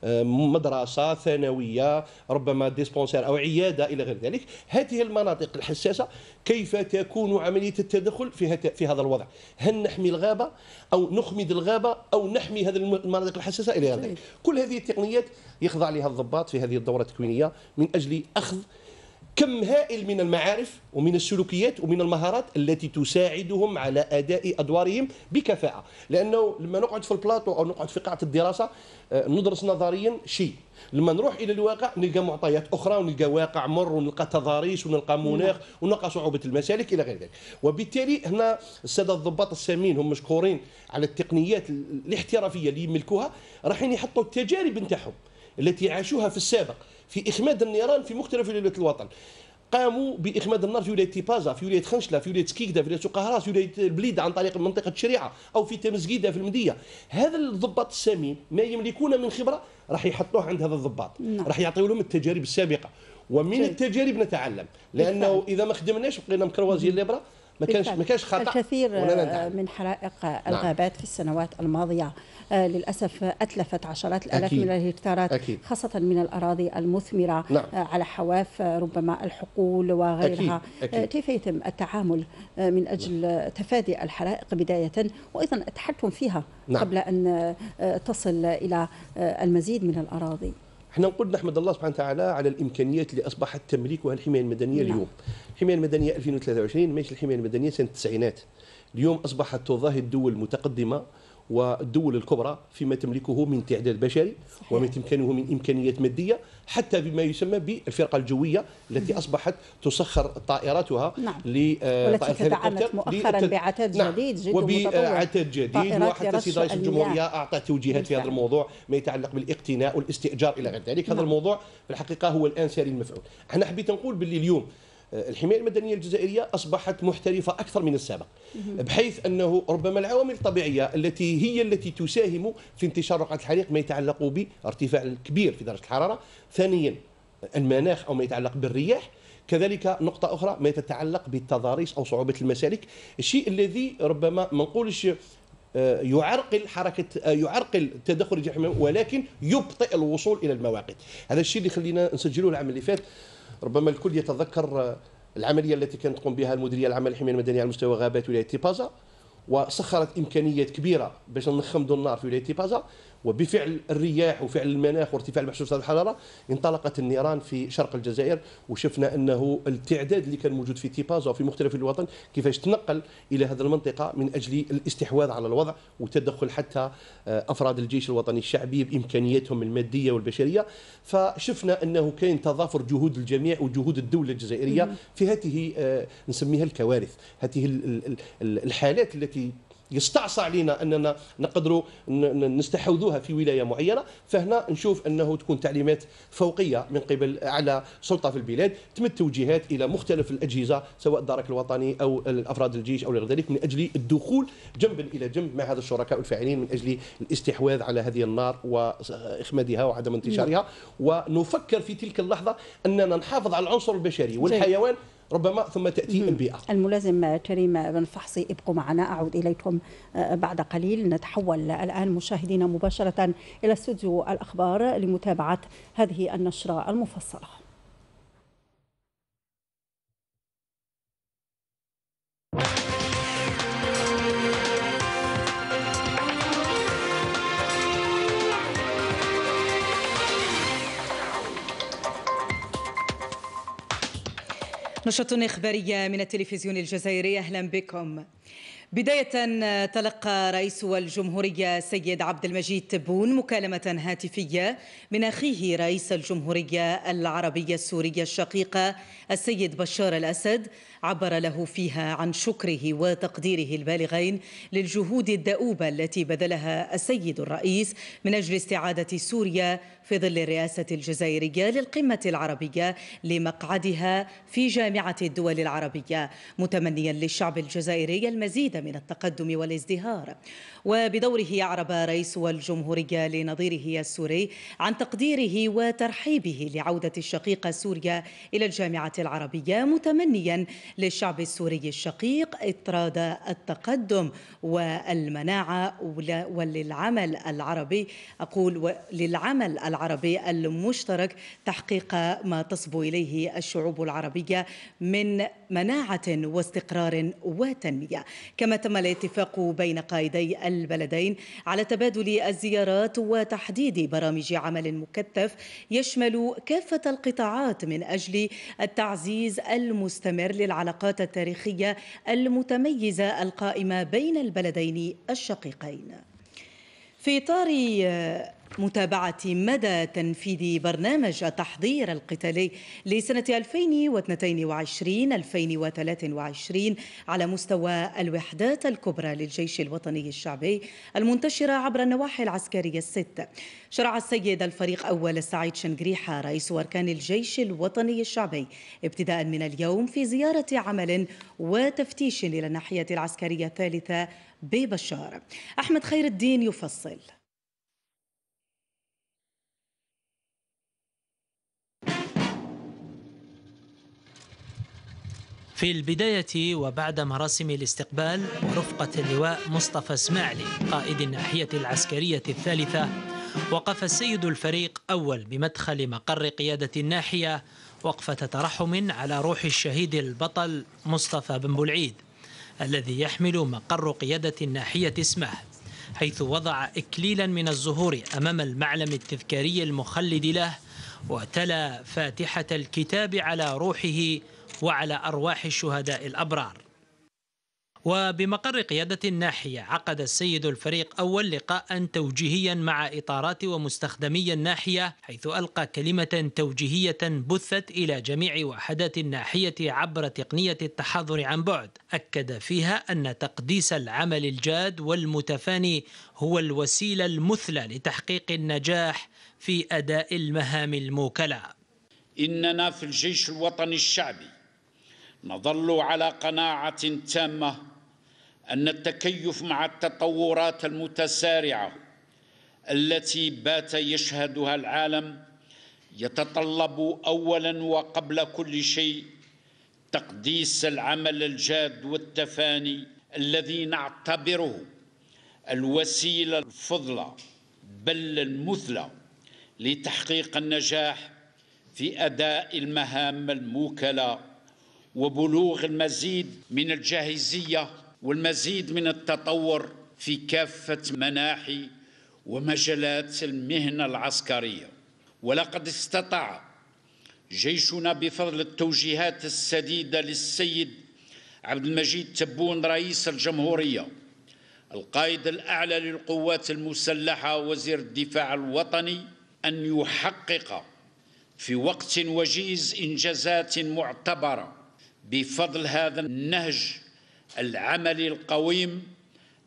Speaker 12: مدرسه، ثانويه، ربما ديسبونسير او عياده الى غير ذلك. هذه المناطق الحساسه كيف تكون عمليه التدخل في هذا الوضع؟ هل نحمي الغابه او نخمد الغابه او نحمي هذه المناطق الحساسه الى غير ذلك؟ كل هذه التقنيات يخضع لها الضباط في هذه الدوره التكوينيه من اجل اخذ كم هائل من المعارف ومن السلوكيات ومن المهارات التي تساعدهم على أداء أدوارهم بكفاءة. لأنه لما نقعد في البلاطو أو نقعد في قاعة الدراسة ندرس نظريا شيء، لما نروح إلى الواقع نلقى معطيات أخرى، ونلقى واقع مر، ونلقى تضاريس، ونلقى مناخ، ونلقى صعوبة المسالك إلى غير ذلك. وبالتالي هنا السادة الضباط السامين هم مشكورين على التقنيات الاحترافية اللي يملكوها، رايحين يحطوا التجارب نتاعهم التي عاشوها في السابق في إخماد النيران في مختلف ولايات الوطن. قاموا بإخماد النار في ولاية تيبازا، في ولاية خنشلة، في ولاية سكيكدا، في ولاية سقهراس، في ولاية البليدة عن طريق منطقة الشريعة، أو في تمزقيدة في المدية. هذا الضباط السامين ما يملكون من خبرة راح يحطوه عند هذا الضباط، راح يعطيوا لهم التجارب السابقة، ومن التجارب نتعلم، لأنه إذا ما خدمناش بقينا مكروازين الليبرة ما كانش خطأ.
Speaker 1: الكثير من حرائق الغابات في السنوات الماضية للأسف أتلفت عشرات الآلاف من الهكتارات، خاصة من الأراضي المثمرة على حواف ربما الحقول وغيرها. كيف يتم التعامل من أجل تفادي الحرائق بداية، وأيضا التحكم فيها قبل أن تصل إلى المزيد من الأراضي؟
Speaker 12: احنا نقول نحمد الله سبحانه وتعالى على الامكانيات اللي اصبحت تملكها الحمايه المدنيه اليوم. الحمايه المدنيه 2023 ماشي الحمايه المدنيه سنه التسعينات. اليوم اصبحت تضاهي الدول المتقدمه والدول الكبرى فيما تملكه من تعداد بشري وما تمكنه من امكانيات ماديه، حتى بما يسمى بالفرقه الجويه التي اصبحت تسخر طائراتها
Speaker 1: والتي تدعمت مؤخرا بعتاد جديد جدا
Speaker 12: وبعتاد جديد، وحتى السيد رئيس الجمهوريه اعطى توجيهات في هذا الموضوع ما يتعلق بالاقتناء والاستئجار الى غير ذلك. هذا الموضوع في الحقيقه هو الان ساري المفعول. احنا حبيت نقول باللي اليوم الحماية المدنية الجزائرية أصبحت محترفة أكثر من السابق، بحيث أنه ربما العوامل الطبيعية التي تساهم في انتشار وقعة الحريق ما يتعلق بارتفاع الكبير في درجة الحرارة، ثانيا المناخ أو ما يتعلق بالرياح، كذلك نقطة أخرى ما تتعلق بالتضاريس أو صعوبة المسالك، الشيء الذي ربما ما نقولش يعرقل تدخل الحماية ولكن يبطئ الوصول إلى المواقد. هذا الشيء اللي خلينا نسجلوه العام اللي فات. ربما الكل يتذكر العمليه التي كانت تقوم بها المديريه العامه للحمايه المدنيه على مستوى غابات ولايه تيبازا، وسخرت امكانيات كبيره باش نخمدوا النار في ولايه تيبازا، وبفعل الرياح وفعل المناخ وارتفاع المحسوس الحراره انطلقت النيران في شرق الجزائر، وشفنا انه التعداد اللي كان موجود في تيبازا وفي مختلف الوطن كيفاش تنقل الى هذه المنطقه من اجل الاستحواذ على الوضع وتدخل حتى افراد الجيش الوطني الشعبي بامكانياتهم الماديه والبشريه. فشفنا انه كاين تضافر جهود الجميع وجهود الدوله الجزائريه في هذه نسميها الكوارث، هذه الحالات التي يستعصى علينا اننا نقدروا نستحوذوها في ولايه معينه، فهنا نشوف انه تكون تعليمات فوقيه من قبل اعلى سلطه في البلاد، تمد توجيهات الى مختلف الاجهزه سواء الدرك الوطني او افراد الجيش او غير ذلك، من اجل الدخول جنبا الى جنب مع هذا الشركاء الفاعلين من اجل الاستحواذ على هذه النار واخمادها وعدم انتشارها. ونفكر في تلك اللحظه اننا نحافظ على العنصر البشري والحيوان ربما، ثم تأتي البيئة.
Speaker 1: الملازم كريم بن فحصي، ابقوا معنا، أعود إليكم بعد قليل. نتحول الآن مشاهدينا مباشرة إلى استوديو الأخبار لمتابعة هذه النشرة المفصلة.
Speaker 13: نشرة إخبارية من التلفزيون الجزائري، أهلا بكم. بداية، تلقى رئيس الجمهورية السيد عبد المجيد تبون مكالمة هاتفية من أخيه رئيس الجمهورية العربية السورية الشقيقة السيد بشار الأسد، عبر له فيها عن شكره وتقديره البالغين للجهود الدؤوبة التي بذلها السيد الرئيس من أجل استعادة سوريا في ظل الرئاسة الجزائرية للقمة العربية لمقعدها في جامعة الدول العربية، متمنيا للشعب الجزائري المزيد من التقدم والازدهار. وبدوره أعرب رئيس الجمهورية لنظيره السوري عن تقديره وترحيبه لعودة الشقيقة سوريا إلى الجامعة العربية، متمنيا للشعب السوري الشقيق إطراد التقدم والمناعة وللعمل العربي، أقول للعمل العربي المشترك، تحقيق ما تصبو إليه الشعوب العربية من مناعة واستقرار وتنمية. كما تم الاتفاق بين قائدي البلدين على تبادل الزيارات وتحديد برامج عمل مكثف يشمل كافة القطاعات من أجل التعزيز المستمر للعلاقات التاريخية المتميزة القائمة بين البلدين الشقيقين. في إطار متابعة مدى تنفيذ برنامج التحضير القتالي لسنة 2022-2023 على مستوى الوحدات الكبرى للجيش الوطني الشعبي المنتشرة عبر النواحي العسكرية الست، شرع السيد الفريق أول السعيد شنقريحة رئيس أركان الجيش الوطني الشعبي ابتداء من اليوم في زيارة عمل وتفتيش إلى الناحية العسكرية الثالثة ببشار. أحمد خير الدين يفصل.
Speaker 14: في البداية وبعد مراسم الاستقبال ورفقة اللواء مصطفى اسماعيلي قائد الناحية العسكرية الثالثة، وقف السيد الفريق أول بمدخل مقر قيادة الناحية وقفة ترحم على روح الشهيد البطل مصطفى بن بولعيد الذي يحمل مقر قيادة الناحية اسمه، حيث وضع إكليلا من الزهور أمام المعلم التذكاري المخلد له وتلا فاتحة الكتاب على روحه وعلى أرواح الشهداء الأبرار. وبمقر قيادة الناحية عقد السيد الفريق أول لقاء توجيهيا مع إطارات ومستخدمي الناحية، حيث ألقى كلمة توجيهية بثت إلى جميع وحدات الناحية عبر تقنية التحاضر عن بعد، أكد فيها أن تقديس العمل الجاد والمتفاني هو الوسيلة المثلى لتحقيق النجاح في أداء المهام الموكلة.
Speaker 5: إننا في الجيش الوطني الشعبي نظل على قناعة تامة أن التكيف مع التطورات المتسارعة التي بات يشهدها العالم يتطلب أولا وقبل كل شيء تقديس العمل الجاد والتفاني الذي نعتبره الوسيلة الفضلى بل المثلى لتحقيق النجاح في أداء المهام الموكلة وبلوغ المزيد من الجاهزية والمزيد من التطور في كافة مناحي ومجالات المهنة العسكرية. ولقد استطاع جيشنا بفضل التوجيهات السديدة للسيد عبد المجيد تبون رئيس الجمهورية القائد الأعلى للقوات المسلحة وزير الدفاع الوطني أن يحقق في وقت وجيز إنجازات معتبرة بفضل هذا النهج العملي القويم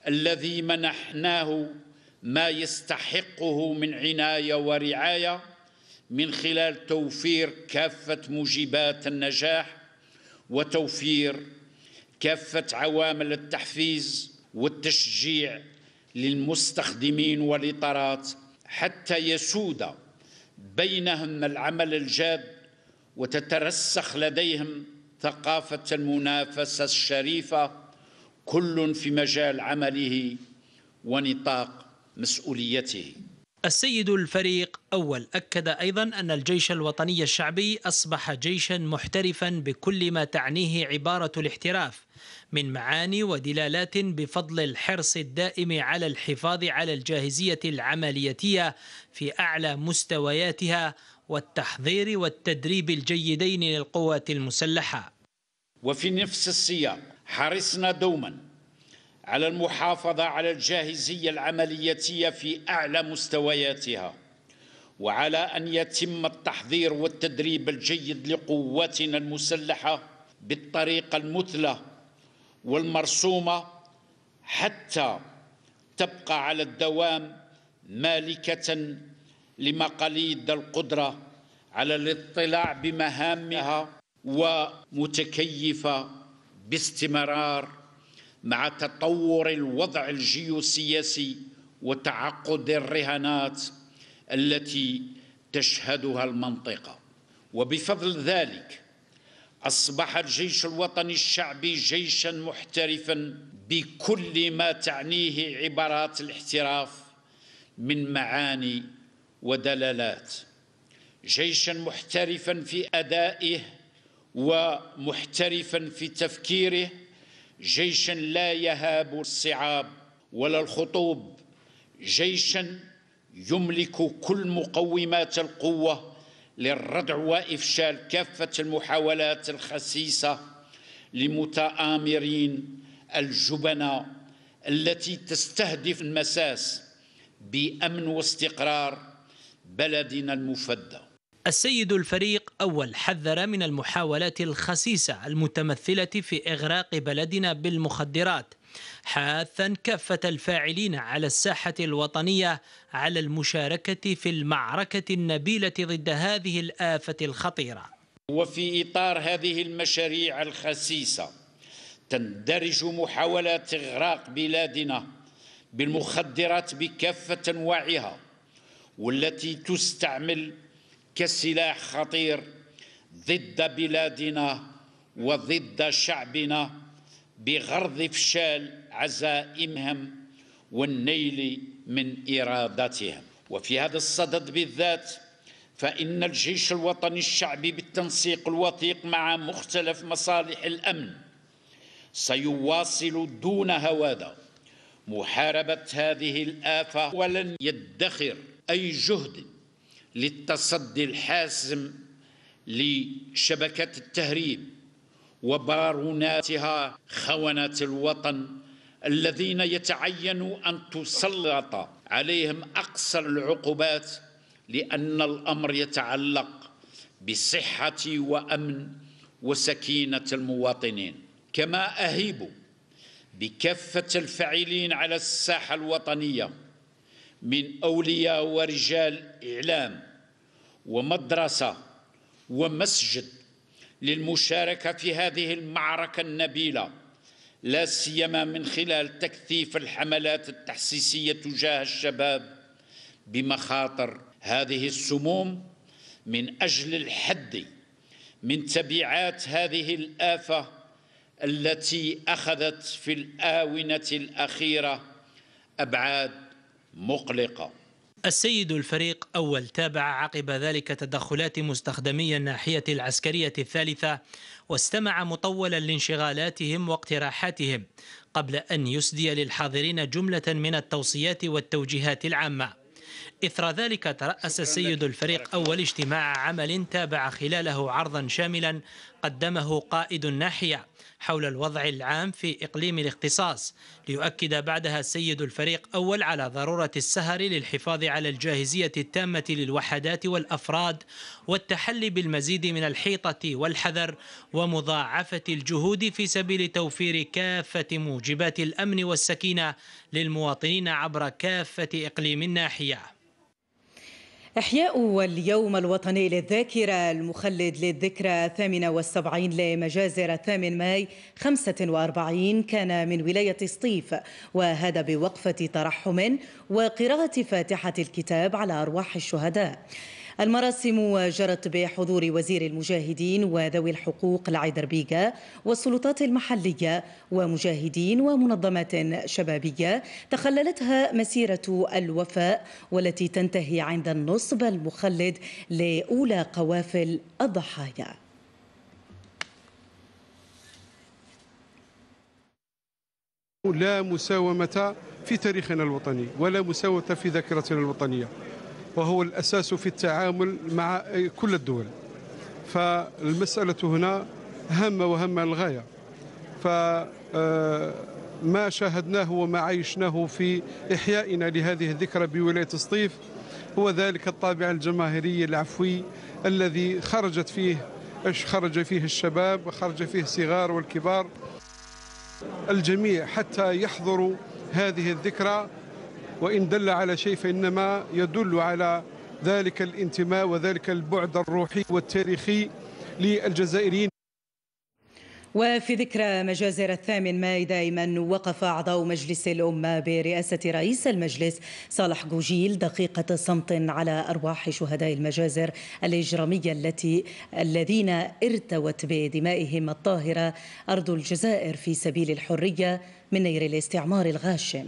Speaker 5: الذي منحناه ما يستحقه من عناية ورعاية من خلال توفير كافة موجبات النجاح وتوفير كافة عوامل التحفيز والتشجيع للمستخدمين والإطارات حتى يسود بينهم العمل الجاد وتترسخ لديهم ثقافة المنافسة الشريفة كل في مجال عمله ونطاق مسؤوليته.
Speaker 14: السيد الفريق أول أكد أيضا أن الجيش الوطني الشعبي أصبح جيشا محترفا بكل ما تعنيه عبارة الاحتراف من معاني ودلالات بفضل الحرص الدائم على الحفاظ على الجاهزية العملياتية في أعلى مستوياتها والتحضير والتدريب الجيدين للقوات المسلحة.
Speaker 5: وفي نفس السياق حرصنا دوما على المحافظة على الجاهزية العملياتية في أعلى مستوياتها وعلى أن يتم التحضير والتدريب الجيد لقواتنا المسلحة بالطريقة المثلى والمرسومة حتى تبقى على الدوام مالكة لمقاليد القدرة على الاطلاع بمهامها ومتكيفة باستمرار مع تطور الوضع الجيوسياسي وتعقد الرهانات التي تشهدها المنطقة. وبفضل ذلك أصبح الجيش الوطني الشعبي جيشا محترفا بكل ما تعنيه عبارات الاحتراف من معاني ودلالات، جيشا محترفا في أدائه ومحترفا في تفكيره، جيشا لا يهاب الصعاب ولا الخطوب، جيشا يملك كل مقومات القوة للردع وإفشال كافة المحاولات الخسيسة لمتآمرين الجبناء التي تستهدف المساس بأمن واستقرار بلدنا المفدى.
Speaker 14: السيد الفريق أول حذر من المحاولات الخسيسة المتمثلة في إغراق بلدنا بالمخدرات، حاثا كافة الفاعلين على الساحة الوطنية على المشاركة في المعركة النبيلة ضد هذه الآفة الخطيرة.
Speaker 5: وفي إطار هذه المشاريع الخسيسة تندرج محاولات إغراق بلادنا بالمخدرات بكافة أنواعها، والتي تستعمل كسلاح خطير ضد بلادنا وضد شعبنا بغرض إفشال عزائمهم والنيل من إرادتهم. وفي هذا الصدد بالذات فإن الجيش الوطني الشعبي بالتنسيق الوثيق مع مختلف مصالح الأمن سيواصل دون هوادة محاربة هذه الآفة، ولن يدخر أي جهد للتصدي الحاسم لشبكة التهريب وباروناتها خونة الوطن الذين يتعين أن تسلط عليهم أقصى العقوبات، لأن الأمر يتعلق بصحة وأمن وسكينة المواطنين. كما أهيب بكافة الفاعلين على الساحة الوطنية من أولياء ورجال إعلام ومدرسة ومسجد للمشاركة في هذه المعركة النبيلة، لا سيما من خلال تكثيف الحملات التحسيسية تجاه الشباب بمخاطر هذه السموم من أجل الحد من تبعات هذه الآفة التي أخذت في الآونة الأخيرة أبعاد مقلقة.
Speaker 14: السيد الفريق أول تابع عقب ذلك تدخلات مستخدمي الناحية العسكرية الثالثة واستمع مطولا لانشغالاتهم واقتراحاتهم قبل أن يسدي للحاضرين جملة من التوصيات والتوجيهات العامة. إثر ذلك ترأس السيد الفريق أول اجتماع عمل تابع خلاله عرضا شاملا قدمه قائد الناحية حول الوضع العام في إقليم الاختصاص، ليؤكد بعدها السيد الفريق أول على ضرورة السهر للحفاظ على الجاهزية التامة للوحدات والأفراد والتحلي بالمزيد من الحيطة والحذر ومضاعفة الجهود في سبيل توفير كافة موجبات الأمن والسكينة للمواطنين عبر كافة إقليم الناحية.
Speaker 13: إحياء اليوم الوطني للذاكرة المخلد للذكرى 78 لمجازر 8 ماي 45 كان من ولاية سطيف، وهذا بوقفة ترحم وقراءة فاتحة الكتاب على أرواح الشهداء. المراسم جرت بحضور وزير المجاهدين وذوي الحقوق العيدر بيغا والسلطات المحلية ومجاهدين ومنظمات شبابية تخللتها مسيرة الوفاء، والتي تنتهي عند النصب المخلد لأولى قوافل الضحايا.
Speaker 15: لا مساومة في تاريخنا الوطني ولا مساومة في ذاكرتنا الوطنية، وهو الأساس في التعامل مع كل الدول. فالمسألة هنا هامة وهامة للغاية. فما شاهدناه وما عايشناه في إحيائنا لهذه الذكرى بولاية سطيف هو ذلك الطابع الجماهيري العفوي الذي خرج فيه الشباب وخرج فيه الصغار والكبار، الجميع حتى يحضروا هذه الذكرى. وإن دل على شيء فإنما يدل على ذلك الانتماء وذلك البعد الروحي والتاريخي للجزائريين.
Speaker 13: وفي ذكرى مجازر 8 ماي دائما وقف أعضاء مجلس الأمة برئاسة رئيس المجلس صالح جوجيل دقيقة صمت على أرواح شهداء المجازر الإجرامية الذين ارتوت بدمائهم الطاهرة أرض الجزائر في سبيل الحرية من نير الاستعمار الغاشم.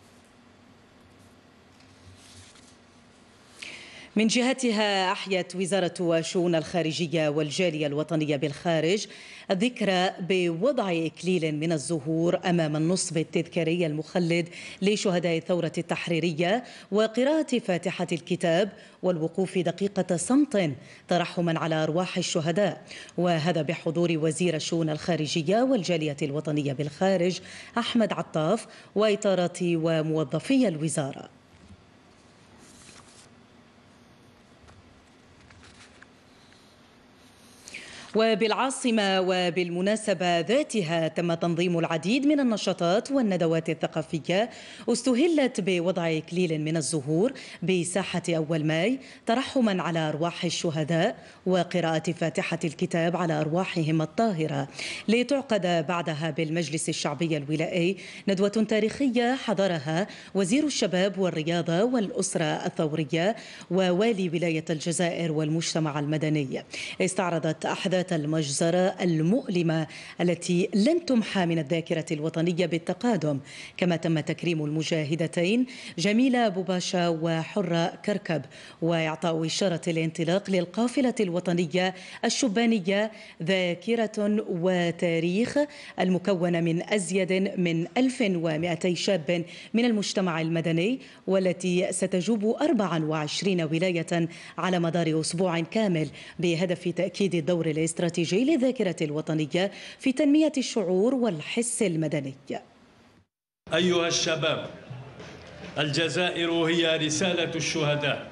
Speaker 13: من جهتها أحيت وزارة الشؤون الخارجية والجالية الوطنية بالخارج الذكرى بوضع إكليل من الزهور أمام النصب التذكاري المخلد لشهداء الثورة التحريرية وقراءة فاتحة الكتاب والوقوف دقيقة صمت ترحما على أرواح الشهداء، وهذا بحضور وزير الشؤون الخارجية والجالية الوطنية بالخارج أحمد عطاف وإطارات وموظفي الوزارة. وبالعاصمة وبالمناسبة ذاتها تم تنظيم العديد من النشاطات والندوات الثقافية استهلت بوضع إكليل من الزهور بساحة أول ماي ترحما على أرواح الشهداء وقراءة فاتحة الكتاب على أرواحهم الطاهرة، لتعقد بعدها بالمجلس الشعبي الولائي ندوة تاريخية حضرها وزير الشباب والرياضة والأسرة الثورية ووالي ولاية الجزائر والمجتمع المدني. استعرضت أحداث المجزرة المؤلمة التي لن تمحى من الذاكرة الوطنية بالتقادم، كما تم تكريم المجاهدتين جميلة بوباشا وحرة كركب وإعطاء إشارة الانطلاق للقافلة الوطنية الشبانية ذاكرة وتاريخ المكونة من أزيد من 1200 شاب من المجتمع المدني، والتي ستجوب 24 ولاية على مدار أسبوع كامل بهدف تأكيد الدور الاستراتيجي للذاكرة الوطنية في تنمية الشعور والحس المدني.
Speaker 16: أيها الشباب، الجزائر هي رسالة الشهداء،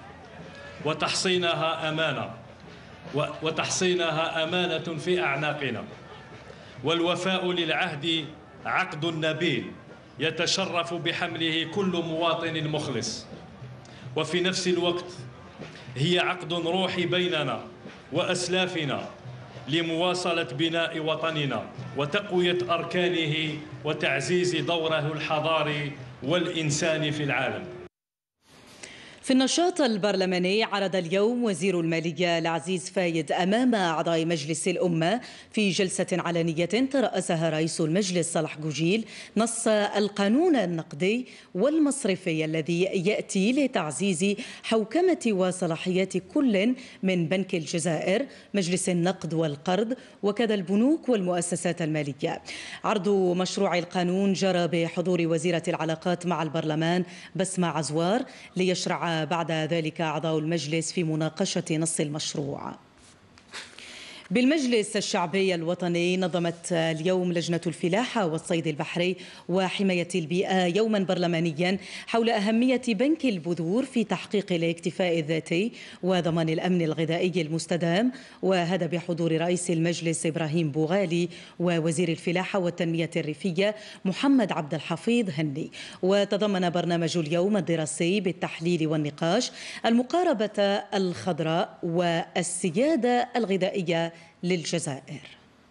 Speaker 16: وتحصينها أمانة في أعناقنا، والوفاء للعهد عقد نبيل يتشرف بحمله كل مواطن مخلص، وفي نفس الوقت هي عقد روحي بيننا وأسلافنا لمواصلة بناء وطننا وتقوية أركانه وتعزيز دوره الحضاري والإنساني في العالم.
Speaker 13: في النشاط البرلماني عرض اليوم وزير المالية العزيز فايد أمام أعضاء مجلس الأمة في جلسة علنية ترأسها رئيس المجلس صالح جوجيل نص القانون النقدي والمصرفي الذي يأتي لتعزيز حوكمة وصلاحيات كل من بنك الجزائر، مجلس النقد والقرض، وكذا البنوك والمؤسسات المالية. عرض مشروع القانون جرى بحضور وزيرة العلاقات مع البرلمان بسمة عزوار ليشرع شرع بعد ذلك أعضاء المجلس في مناقشة نص المشروع. بالمجلس الشعبي الوطني نظمت اليوم لجنة الفلاحة والصيد البحري وحماية البيئة يوما برلمانيا حول أهمية بنك البذور في تحقيق الاكتفاء الذاتي وضمان الأمن الغذائي المستدام، وهذا بحضور رئيس المجلس إبراهيم بوغالي ووزير الفلاحة والتنمية الريفية محمد عبد الحفيظ هني. وتضمن برنامج اليوم الدراسي بالتحليل والنقاش المقاربة الخضراء والسيادة الغذائية للجزائر.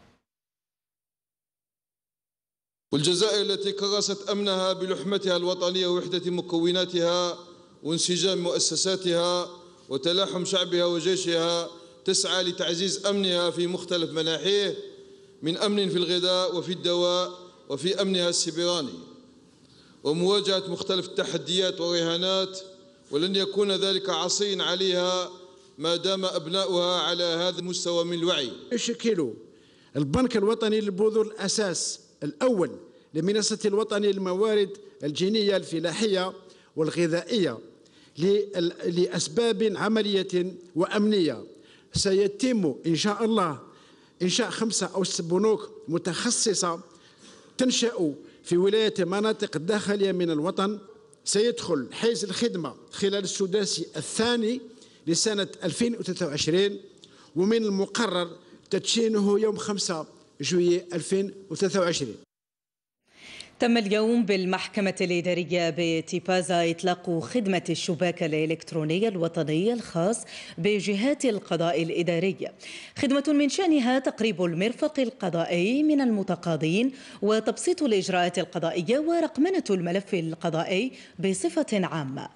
Speaker 17: والجزائر التي كرست أمنها بلحمتها الوطنية ووحدة مكوناتها وانسجام مؤسساتها وتلاحم شعبها وجيشها تسعى لتعزيز أمنها في مختلف مناحيه، من أمن في الغذاء وفي الدواء وفي أمنها السيبراني، ومواجهة مختلف التحديات والرهانات، ولن يكون ذلك عصيا عليها ما دام أبناؤها على هذا المستوى من الوعي.
Speaker 18: يشكل البنك الوطني للبذور الأساس الأول لمنصة الوطني للموارد الجينية الفلاحية والغذائية لأسباب عملية وأمنية. سيتم إن شاء الله إنشاء 5 أو 6 بنوك متخصصة تنشأ في ولاية مناطق الداخلية من الوطن. سيدخل حيز الخدمة خلال السداسي الثاني لسنة 2023، ومن المقرر تدشينه يوم 5 جويلية 2023.
Speaker 13: تم اليوم بالمحكمة الإدارية بتيبازا إطلاق خدمة الشباك الإلكتروني الوطني الخاص بجهات القضاء الإداري، خدمة من شأنها تقريب المرفق القضائي من المتقاضين وتبسيط الإجراءات القضائية ورقمنة الملف القضائي بصفة عامة.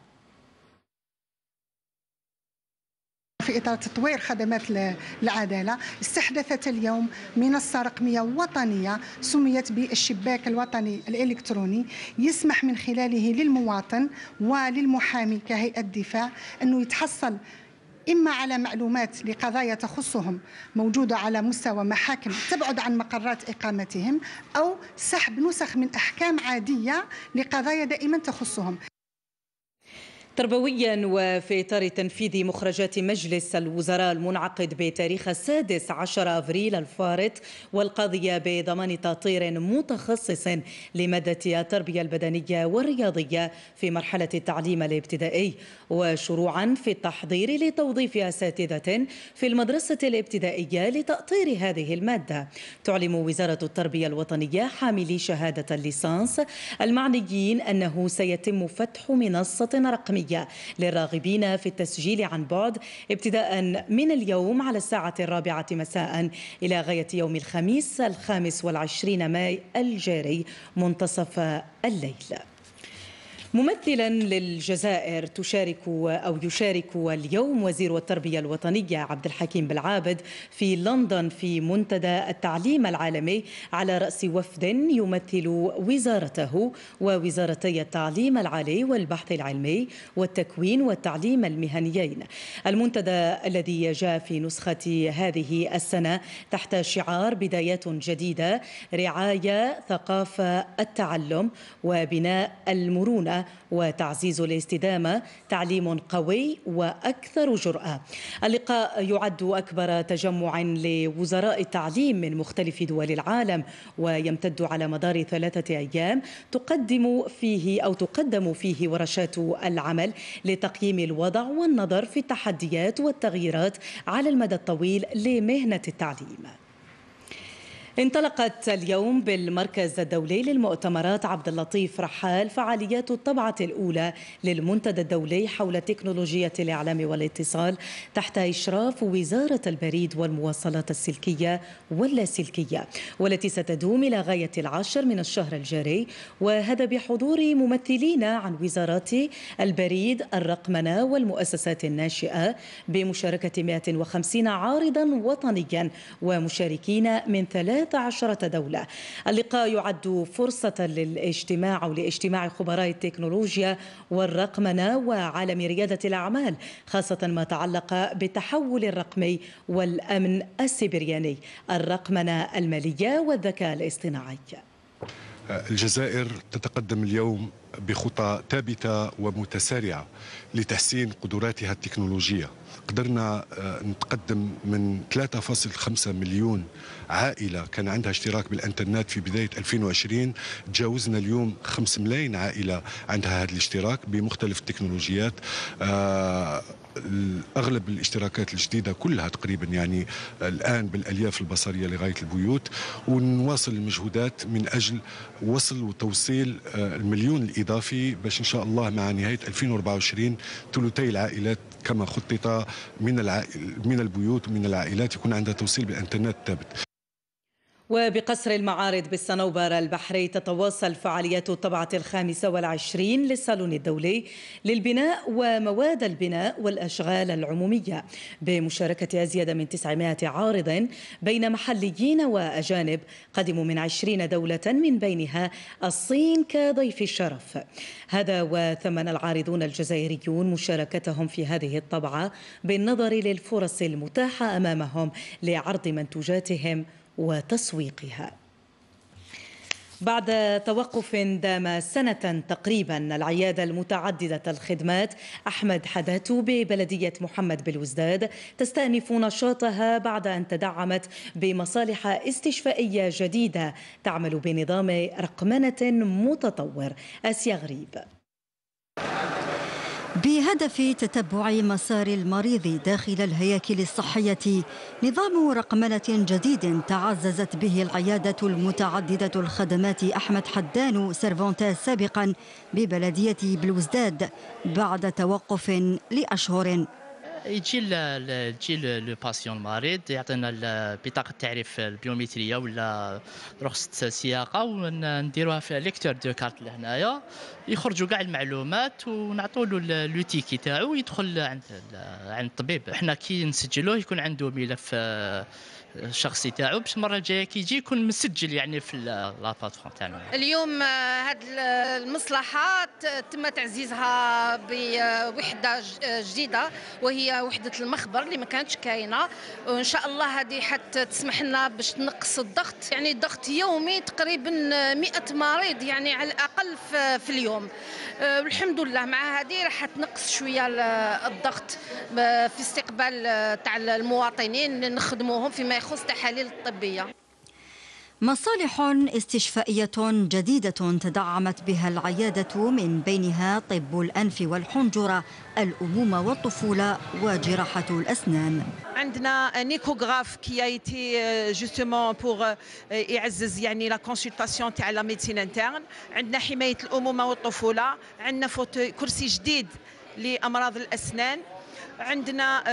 Speaker 19: في إطار تطوير خدمات العدالة استحدثت اليوم منصة رقمية وطنية سميت بالشباك الوطني الإلكتروني، يسمح من خلاله للمواطن وللمحامي كهيئة دفاع أنه يتحصل إما على معلومات لقضايا تخصهم موجودة على مستوى محاكم تبعد عن مقرات إقامتهم، أو سحب نسخ من أحكام عادية لقضايا دائما تخصهم.
Speaker 13: تربويا وفي إطار تنفيذ مخرجات مجلس الوزراء المنعقد بتاريخ 16 أفريل الفارط والقاضية بضمان تأطير متخصص لمادة التربية البدنية والرياضية في مرحلة التعليم الابتدائي، وشروعا في التحضير لتوظيف أساتذة في المدرسة الابتدائية لتأطير هذه المادة. تعلم وزارة التربية الوطنية حاملي شهادة الليسانس المعنيين أنه سيتم فتح منصة رقمية للراغبين في التسجيل عن بعد ابتداء من اليوم على 4:00 مساء إلى غاية يوم الخميس 25 ماي الجاري منتصف الليل. ممثلا للجزائر يشارك اليوم وزير التربية الوطنية عبد الحكيم بالعابد في لندن في منتدى التعليم العالمي على رأس وفد يمثل وزارته ووزارتي التعليم العالي والبحث العلمي والتكوين والتعليم المهنيين. المنتدى الذي جاء في نسخة هذه السنة تحت شعار بدايات جديدة، رعاية ثقافة التعلم وبناء المرونة وتعزيز الاستدامة، تعليم قوي وأكثر جرأة. اللقاء يعد أكبر تجمع لوزراء التعليم من مختلف دول العالم، ويمتد على مدار 3 أيام تقدم فيه ورشات العمل لتقييم الوضع والنظر في التحديات والتغييرات على المدى الطويل لمهنة التعليم. انطلقت اليوم بالمركز الدولي للمؤتمرات عبد اللطيف رحال فعاليات الطبعة الأولى للمنتدى الدولي حول تكنولوجيا الإعلام والاتصال تحت إشراف وزارة البريد والمواصلات السلكية واللاسلكية، والتي ستدوم إلى غاية 10 من الشهر الجاري، وهذا بحضور ممثلين عن وزارات البريد، الرقمنة والمؤسسات الناشئة، بمشاركة 150 عارضا وطنيا ومشاركين من 13 دولة. اللقاء يعد فرصة لاجتماع خبراء التكنولوجيا والرقمنة وعالم ريادة الأعمال، خاصة ما تعلق بالتحول الرقمي والأمن السيبراني، الرقمنة المالية والذكاء الاصطناعي.
Speaker 20: الجزائر تتقدم اليوم بخطى ثابتة ومتسارعة لتحسين قدراتها التكنولوجية. قدرنا نتقدم من 3.5 مليون عائلة كان عندها اشتراك بالإنترنت في بداية 2020، تجاوزنا اليوم 5 ملايين عائلة عندها هذا الاشتراك بمختلف التكنولوجيات. أغلب الاشتراكات الجديدة كلها تقريبا يعني الآن بالألياف البصرية لغاية البيوت، ونواصل المجهودات من أجل وصل وتوصيل المليون الإضافي باش إن شاء الله مع نهاية 2024 ثلثي العائلات كما خطط من البيوت ومن العائلات يكون عندها توصيل بالإنترنت ثابت.
Speaker 13: وبقصر المعارض بالصنوبر البحري تتواصل فعاليات الطبعة 25 للصالون الدولي للبناء ومواد البناء والأشغال العمومية بمشاركة أزيد من 900 عارض بين محليين وأجانب قدموا من 20 دولة من بينها الصين كضيف الشرف. هذا وثمن العارضون الجزائريون مشاركتهم في هذه الطبعة بالنظر للفرص المتاحة أمامهم لعرض منتوجاتهم وتسويقها. بعد توقف دام سنة تقريبا، العيادة المتعددة الخدمات أحمد حداتو ببلدية محمد بالوزداد تستأنف نشاطها بعد أن تدعمت بمصالح استشفائية جديدة تعمل بنظام رقمنة متطور. آسيا غريب.
Speaker 21: بهدف تتبع مسار المريض داخل الهياكل الصحية، نظام رقمنة جديد تعززت به العيادة المتعددة الخدمات أحمد حدانو سيرفونتا سابقا ببلدية بلوزداد بعد توقف لأشهر.
Speaker 22: يجي لو باسيون المريض يعطينا بطاقه التعريف البيومتريه ولا رخصه السياقه ونديروها في ليكتور دو كارت لهنايا، يخرجوا كاع المعلومات ونعطوا له لوتيكي تاعو يدخل عند الطبيب. احنا كي نسجلوه يكون عنده ملف الشخصي تاعو باش المره الجايه كي يجي يكون مسجل يعني في لابلاتفورم تاعنا.
Speaker 23: اليوم هذه المصلحه تم تعزيزها بوحده جديده وهي وحده المخبر اللي ما كانتش كاينه، وان شاء الله هذه حتى تسمح لنا باش تنقص الضغط، يعني الضغط يومي تقريبا 100 مريض يعني على الاقل في اليوم. والحمد لله مع هذه راح تنقص شويه الضغط في استقبال تاع المواطنين نخدموهم فيما يخص التحاليل الطبيه.
Speaker 21: مصالح استشفائية جديدة تدعمت بها العيادة من بينها طب الأنف والحنجرة، الأمومة والطفولة وجراحة الأسنان.
Speaker 24: عندنا نيكوغراف كي ايتي جوستومون بور يعزز يعني لا كونسلطاسيون تاع لا ميديسين انترن. عندنا حماية الأمومة والطفولة، عندنا كرسي جديد لأمراض الأسنان، عندنا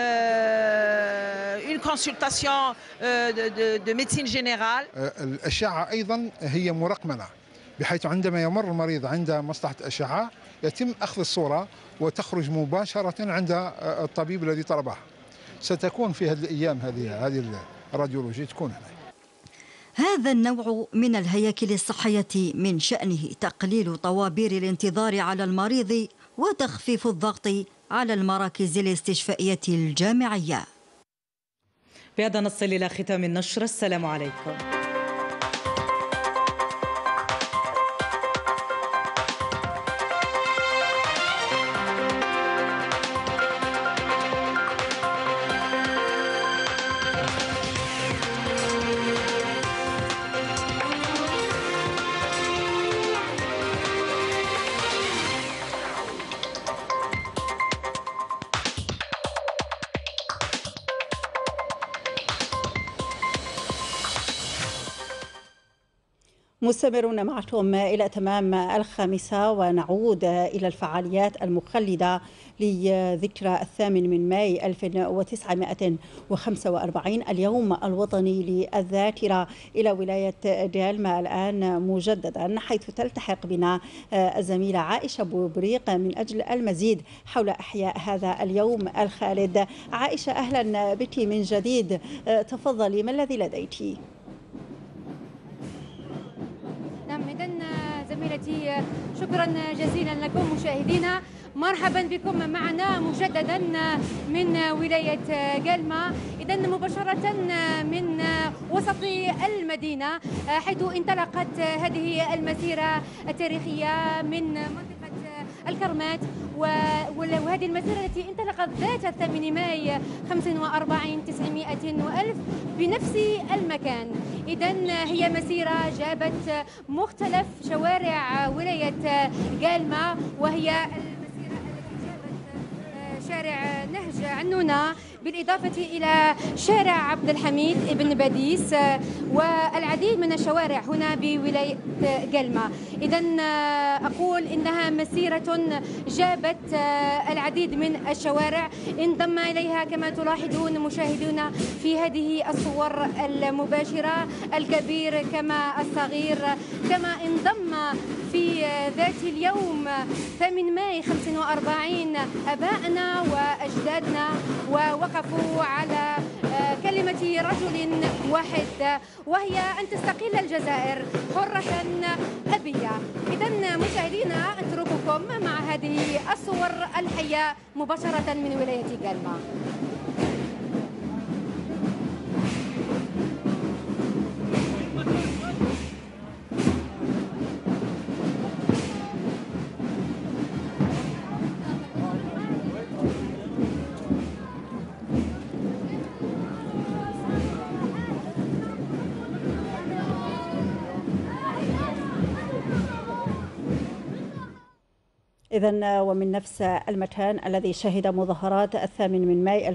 Speaker 24: une consultation de médecine générale.
Speaker 25: الأشعة أيضا هي مرقمنة، بحيث عندما يمر المريض عند مصلحة أشعة يتم أخذ الصورة وتخرج مباشرة عند الطبيب الذي طلبها. ستكون في هذه الأيام هذه الراديولوجيا تكون هنا.
Speaker 21: هذا النوع من الهياكل الصحية من شأنه تقليل طوابير الانتظار على المريض وتخفيف الضغط على المراكز الاستشفائية الجامعية.
Speaker 13: بهذا نصل إلى ختام النشرة. السلام عليكم.
Speaker 1: مستمرون معكم إلى تمام 5 ونعود إلى الفعاليات المخلدة لذكرى 8 ماي 1945 اليوم الوطني للذاكرة إلى ولاية ديالما الآن مجددا، حيث تلتحق بنا الزميلة عائشة بوبريق من أجل المزيد حول إحياء هذا اليوم الخالد. عائشة أهلا بك من جديد، تفضلي ما الذي لديك؟
Speaker 8: نعم إذن زميلتي شكرا جزيلا لكم مشاهدينا. مرحبا بكم معنا مجددا من ولاية قلمة، إذا مباشرة من وسط المدينة حيث انطلقت هذه المسيرة التاريخية من منطقة الكرمات، وهذه المسيرة التي انطلقت ذات 8 ماي 45 900 وألف بنفس المكان. إذا هي مسيرة جابت مختلف شوارع ولاية قلمة، وهي المسيرة التي جابت شارع نهج عنونة بالإضافة إلى شارع عبد الحميد بن باديس والعديد من الشوارع هنا بولاية قلمة. إذا أقول إنها مسيرة جابت العديد من الشوارع، انضم إليها كما تلاحظون مشاهدون في هذه الصور المباشرة الكبير كما الصغير، كما انضم في ذات اليوم 8 ماي 45 أبائنا وأجدادنا ووقفوا على كلمة رجل واحد، وهي أن تستقل الجزائر حرة أبية. إذا مشاهدينا أترككم مع هذه الصور الحية مباشرة من ولاية قلمة.
Speaker 1: إذن ومن نفس المكان الذي شهد مظاهرات 8 ماي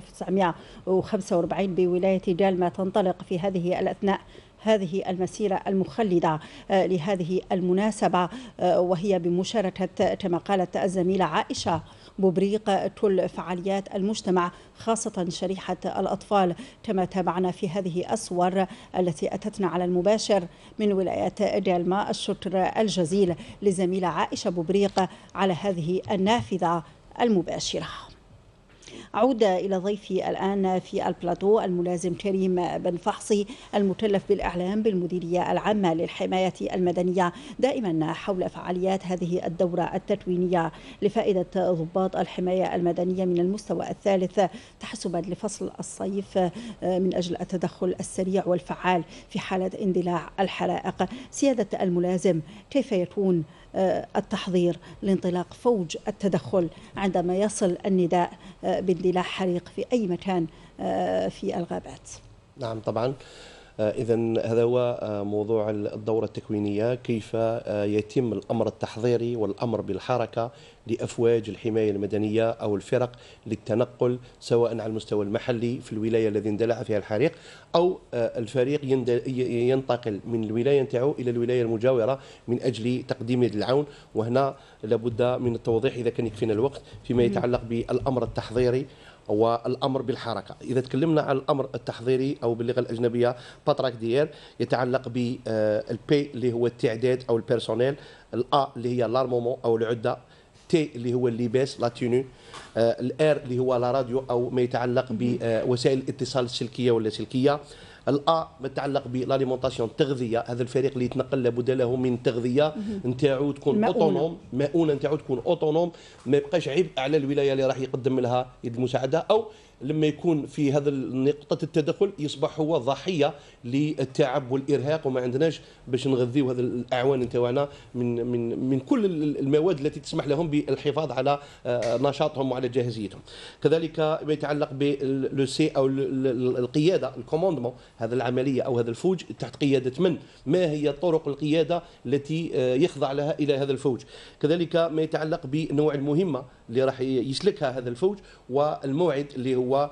Speaker 1: 1945 بولاية قلمة تنطلق في هذه الأثناء هذه المسيرة المخلدة لهذه المناسبة، وهي بمشاركة كما قالت الزميلة عائشة بوبريق كل فعاليات المجتمع خاصة شريحة الأطفال، كما تابعنا في هذه الصور التي أتتنا على المباشر من ولاية قلمة. الشكر الجزيل لزميلة عائشة بوبريق على هذه النافذة المباشرة. أعود إلى ضيفي الآن في البلاتو الملازم كريم بن فحصي المكلف بالإعلام بالمديرية العامة للحماية المدنية، دائما حول فعاليات هذه الدورة التكوينية لفائدة ضباط الحماية المدنية من المستوى الثالث تحسبا لفصل الصيف من أجل التدخل السريع والفعال في حالة اندلاع الحرائق. سيادة الملازم، كيف يكون التحضير لانطلاق فوج التدخل عندما يصل النداء باندلاع حريق في أي مكان في الغابات؟
Speaker 12: نعم طبعا. إذا هذا هو موضوع الدورة التكوينية، كيف يتم الأمر التحضيري والأمر بالحركة لأفواج الحماية المدنية أو الفرق للتنقل سواء على المستوى المحلي في الولاية الذي اندلع فيها الحريق أو الفريق ينتقل من الولاية نتاعو إلى الولاية المجاورة من أجل تقديم يد العون. وهنا لابد من التوضيح إذا كان يكفينا الوقت فيما يتعلق بالأمر التحضيري والامر بالحركه. اذا تكلمنا عن الامر التحضيري او باللغه الاجنبيه باتراك ديير يتعلق بالبي اللي هو التعداد او البيرسونيل، الا اللي هي لارمومون او العده، تي اللي هو اللباس لا تينو، الار اللي هو لا راديو او ما يتعلق بوسائل الاتصال السلكيه واللاسلكيه، الأ ما يتعلق بالاليمونطاسيون التغذيه، هذا الفريق اللي يتنقل لابد له من تغذيه نتاعو تكون اوتونوم، مؤونه نتاعو تكون اوتونوم، ما يبقاش عبء على الولايه اللي راح يقدم لها يد المساعده، او لما يكون في هذا نقطة التدخل يصبح هو ضحية للتعب والإرهاق، وما عندناش باش نغذيو هذا الأعوان نتاعنا من كل المواد التي تسمح لهم بالحفاظ على نشاطهم وعلى جاهزيتهم. كذلك ما يتعلق بالسي أو القيادة الكوموندمون، هذا العملية أو هذا الفوج تحت قيادة من؟ ما هي طرق القيادة التي يخضع لها إلى هذا الفوج؟ كذلك ما يتعلق بنوع المهمة اللي راح يسلكها هذا الفوج، والموعد اللي هو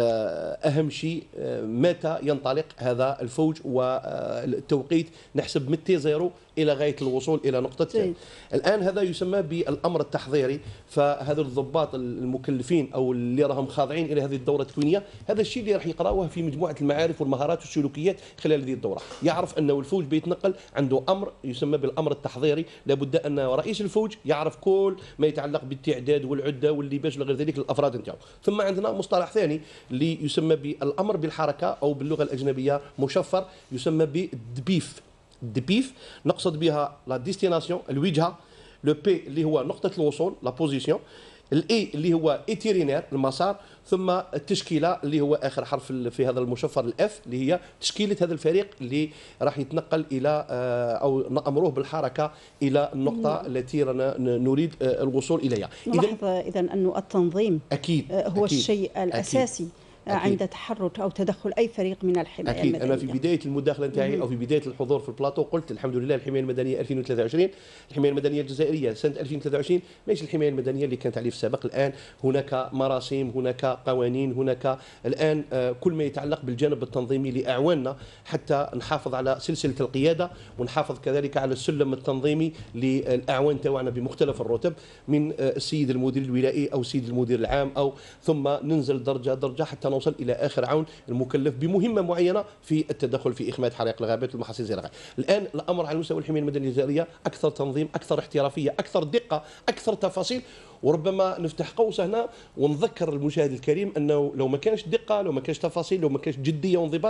Speaker 12: أهم شيء متى ينطلق هذا الفوج، والتوقيت نحسب من تي زيرو إلى غاية الوصول إلى نقطة الآن. هذا يسمى بالأمر التحضيري. فهذا الضباط المكلفين أو اللي راهم خاضعين إلى هذه الدورة التكوينية، هذا الشيء اللي راح يقراوه في مجموعة المعارف والمهارات والسلوكيات خلال هذه الدورة. يعرف أنه الفوج بيتنقل عنده أمر يسمى بالأمر التحضيري، لابد أن رئيس الفوج يعرف كل ما يتعلق بالتعداد والعدة واللباس وغير ذلك للأفراد نتاعو. ثم عندنا مصطلح ثاني اللي يسمى بالأمر بالحركة أو باللغة الأجنبية مشفر يسمى بالدبيف. الدبيف نقصد بها لا ديستيناسيون الوجهة، لو بي اللي هو نقطة الوصول لا بوزيسيون، الاي اللي هو ايتيرينير المسار، ثم التشكيله اللي هو اخر حرف في هذا المشفر الاف اللي هي تشكيله هذا الفريق اللي راح يتنقل الى او نامروه بالحركه الى النقطه التي رانا نريد الوصول اليها.
Speaker 1: نلاحظ اذا انه التنظيم
Speaker 12: اكيد
Speaker 1: هو
Speaker 12: أكيد
Speaker 1: الشيء الاساسي عند تحرك او تدخل اي فريق من الحمايه
Speaker 12: أكيد.
Speaker 1: المدنيه.
Speaker 12: انا في بدايه المداخله نتاعي او في بدايه الحضور في البلاطو قلت الحمد لله الحمايه المدنيه 2023، الحمايه المدنيه الجزائريه سنه 2023 ماشي الحمايه المدنيه اللي كانت عليه في السابق. الان هناك مراسيم، هناك قوانين، هناك الان كل ما يتعلق بالجانب التنظيمي لاعواننا حتى نحافظ على سلسله القياده، ونحافظ كذلك على السلم التنظيمي للاعوان تاعنا بمختلف الرتب، من السيد المدير الولائي او السيد المدير العام او ثم ننزل درجه درجه حتى نوصل الى اخر عون المكلف بمهمه معينه في التدخل في اخماد حرائق الغابات والمحاصيل الزراعيه. الان الامر على مستوى الحمايه المدنيه الجزائريه اكثر تنظيم، اكثر احترافيه، اكثر دقه، اكثر تفاصيل. وربما نفتح قوس هنا ونذكر المشاهد الكريم انه لو ما كانش دقه، لو ما كانش تفاصيل، لو ما كانش جديه وانضباط،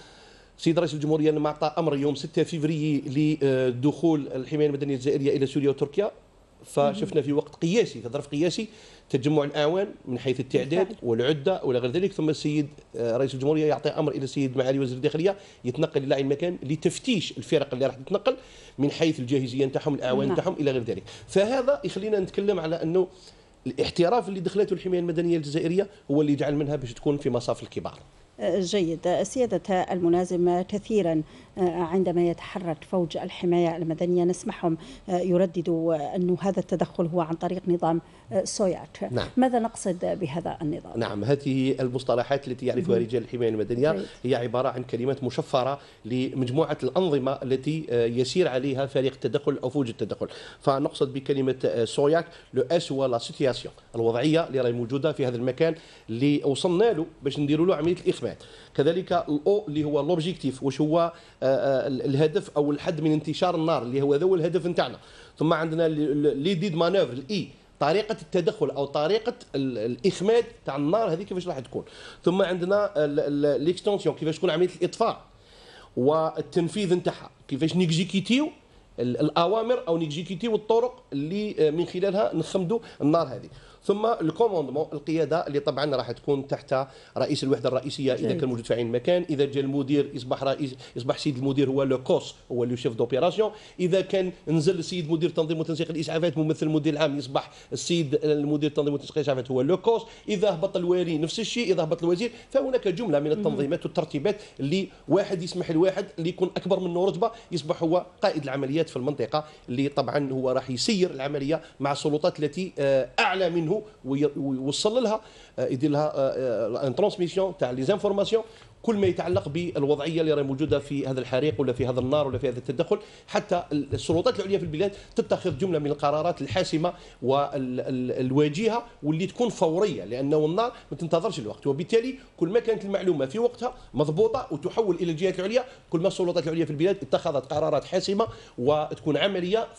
Speaker 12: سيد رئيس الجمهوريه لما اعطى امر يوم 6 فبراير لدخول الحمايه المدنيه الجزائريه الى سوريا وتركيا، فشفنا في وقت قياسي، في ظرف قياسي، تجمع الاعوان من حيث التعداد والعده والى غير ذلك، ثم السيد رئيس الجمهوريه يعطي امر الى السيد معالي وزير الداخليه يتنقل الى اي مكان لتفتيش الفرق اللي راح تتنقل من حيث الجاهزيه نتاعهم، الاعوان نتاعهم الى غير ذلك. فهذا يخلينا نتكلم على انه الاحتراف اللي دخلته الحمايه المدنيه الجزائريه هو اللي يجعل منها باش تكون في مصاف الكبار.
Speaker 1: جيد. سيادة المنازم، كثيرا عندما يتحرك فوج الحماية المدنية نسمعهم يرددوا أن هذا التدخل هو عن طريق نظام سوياك.
Speaker 12: نعم.
Speaker 1: ماذا نقصد بهذا النظام؟
Speaker 12: نعم، هذه المصطلحات التي يعرفها رجال الحماية المدنية هي عبارة عن كلمات مشفرة لمجموعة الأنظمة التي يسير عليها فريق التدخل أو فوج التدخل. فنقصد بكلمة سوياك لو اس هو لا سيتياسيون، الوضعية اللي راهي موجودة في هذا المكان اللي وصلنا له باش نديروا له عملية الإخماد. كذلك الاو اللي هو لوبجيكتيف، واش هو الهدف او الحد من انتشار النار، اللي هو ذا هو الهدف نتاعنا. ثم عندنا لي ديد مانوفر الاي، طريقه التدخل او طريقه الاخماد تاع النار هذه كيفاش راح تكون. ثم عندنا ليكستونسيون كيفاش تكون عمليه الاطفاء والتنفيذ نتاعها، كيفاش نيكزيكيتيو الاوامر او نيكزيكيتيو الطرق اللي من خلالها نخمدوا النار هذه. ثم الكوموندمون، القياده اللي طبعا راح تكون تحت رئيس الوحده الرئيسيه اذا كان موجود في عين المكان. اذا جاء المدير يصبح رئيس، يصبح سيد المدير هو لو كوس، هو لو شيف دوبيراسيون. اذا كان نزل السيد مدير تنظيم وتنسيق الاسعافات ممثل المدير العام، يصبح السيد المدير تنظيم وتنسيق الاسعافات هو لو كوس. اذا هبط الوالي نفس الشيء، اذا هبط الوزير. فهناك جمله من التنظيمات والترتيبات اللي واحد يسمح لواحد اللي يكون اكبر منه رتبه يصبح هو قائد العمليات في المنطقه، اللي طبعا هو راح يسير العمليه مع السلطات التي اعلى منه ويوصل لها، يدير لها ان ترانسميسيون تاع لي زانفورماسيون كل ما يتعلق بالوضعيه اللي راهي موجوده في هذا الحريق ولا في هذا النار ولا في هذا التدخل، حتى السلطات العليا في البلاد تتخذ جمله من القرارات الحاسمه والواجهه واللي تكون فوريه، لانه النار ما تنتظرش الوقت. وبالتالي كل ما كانت المعلومه في وقتها مضبوطه وتحول الى الجهات العليا، كل ما السلطات العليا في البلاد اتخذت قرارات حاسمه وتكون عمليه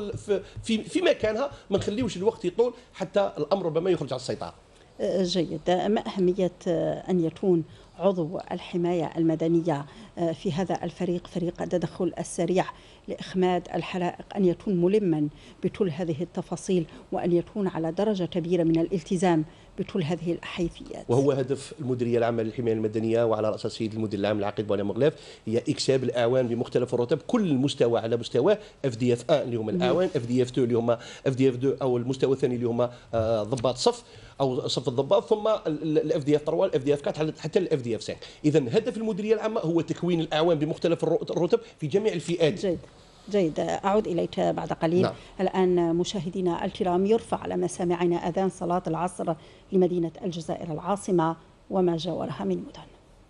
Speaker 12: في مكانها، ما نخليوش الوقت يطول حتى الامر ربما يخرج على السيطره.
Speaker 1: جيد. ما أهمية أن يكون عضو الحماية المدنية في هذا الفريق، فريق التدخل السريع لإخماد الحرائق، أن يكون ملما بكل هذه التفاصيل وأن يكون على درجة كبيرة من الالتزام بكل هذه الحيثيات؟
Speaker 12: وهو هدف المديريه العامه للحمايه المدنيه وعلى راس السيد المدير العام العقيد بونا مغلاف، هي اكساب الاعوان بمختلف الرتب، كل مستوى على مستواه. اف دي اف 1 اللي هم الاعوان، اف دي اف 2 اللي هم اف دي اف 2 او المستوى الثاني اللي هم ضباط صف او صف الضباط، ثم الاف دي اف 3 الاف دي اف 4 حتى الاف دي اف 5. اذا هدف المديريه العامه هو تكوين الاعوان بمختلف الرتب في جميع الفئات.
Speaker 1: جيد. أعود إليك بعد قليل. نعم. الآن مشاهدينا الكرام، يرفع على مسامعنا أذان صلاة العصر لمدينة الجزائر العاصمة وما جاورها من مدن.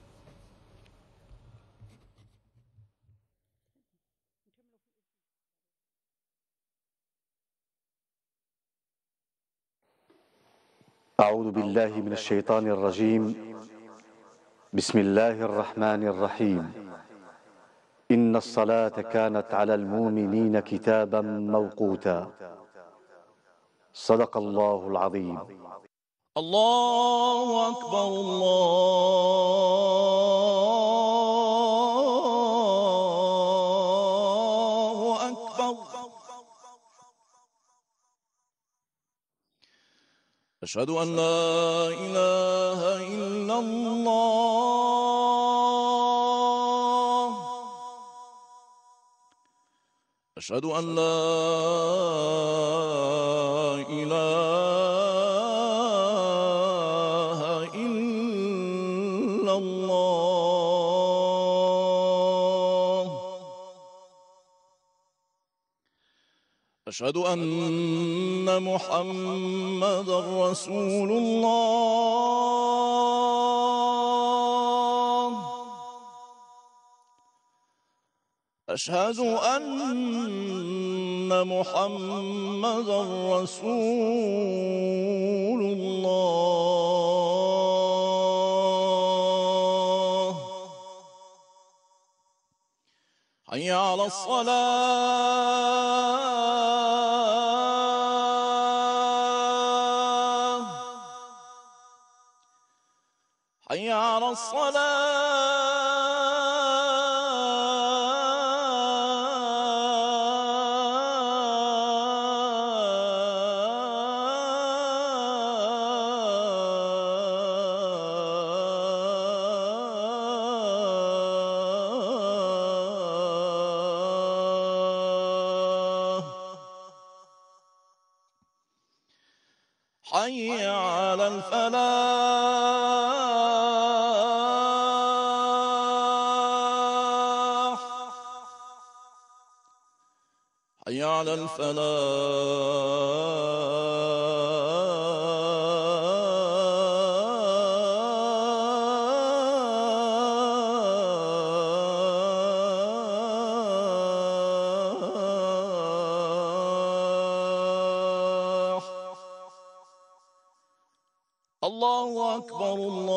Speaker 3: أعوذ بالله من الشيطان الرجيم. بسم الله الرحمن الرحيم. إن الصلاة كانت على المؤمنين كتابا موقوتا. صدق الله العظيم.
Speaker 4: الله أكبر الله أكبر.
Speaker 2: أشهد أن لا إله إلا الله. أشهد أن لا إله إلا الله. أشهد أن محمدا رسول الله. أشهد أن محمدا رسول الله. حي على الصلاة. حي على الصلاة. حي على الفلاح. حي على الله أكبر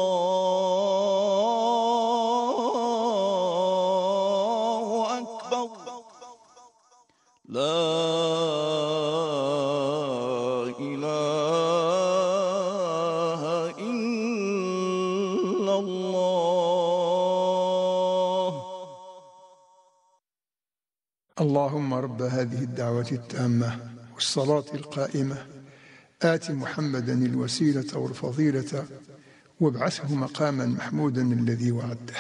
Speaker 2: الله أكبر. لا إله إلا الله.
Speaker 4: اللهم رب هذه الدعوة التامة والصلاة القائمة آت محمدا الوسيلة والفضيلة وابعثه مقاما محمودا الذي وعده.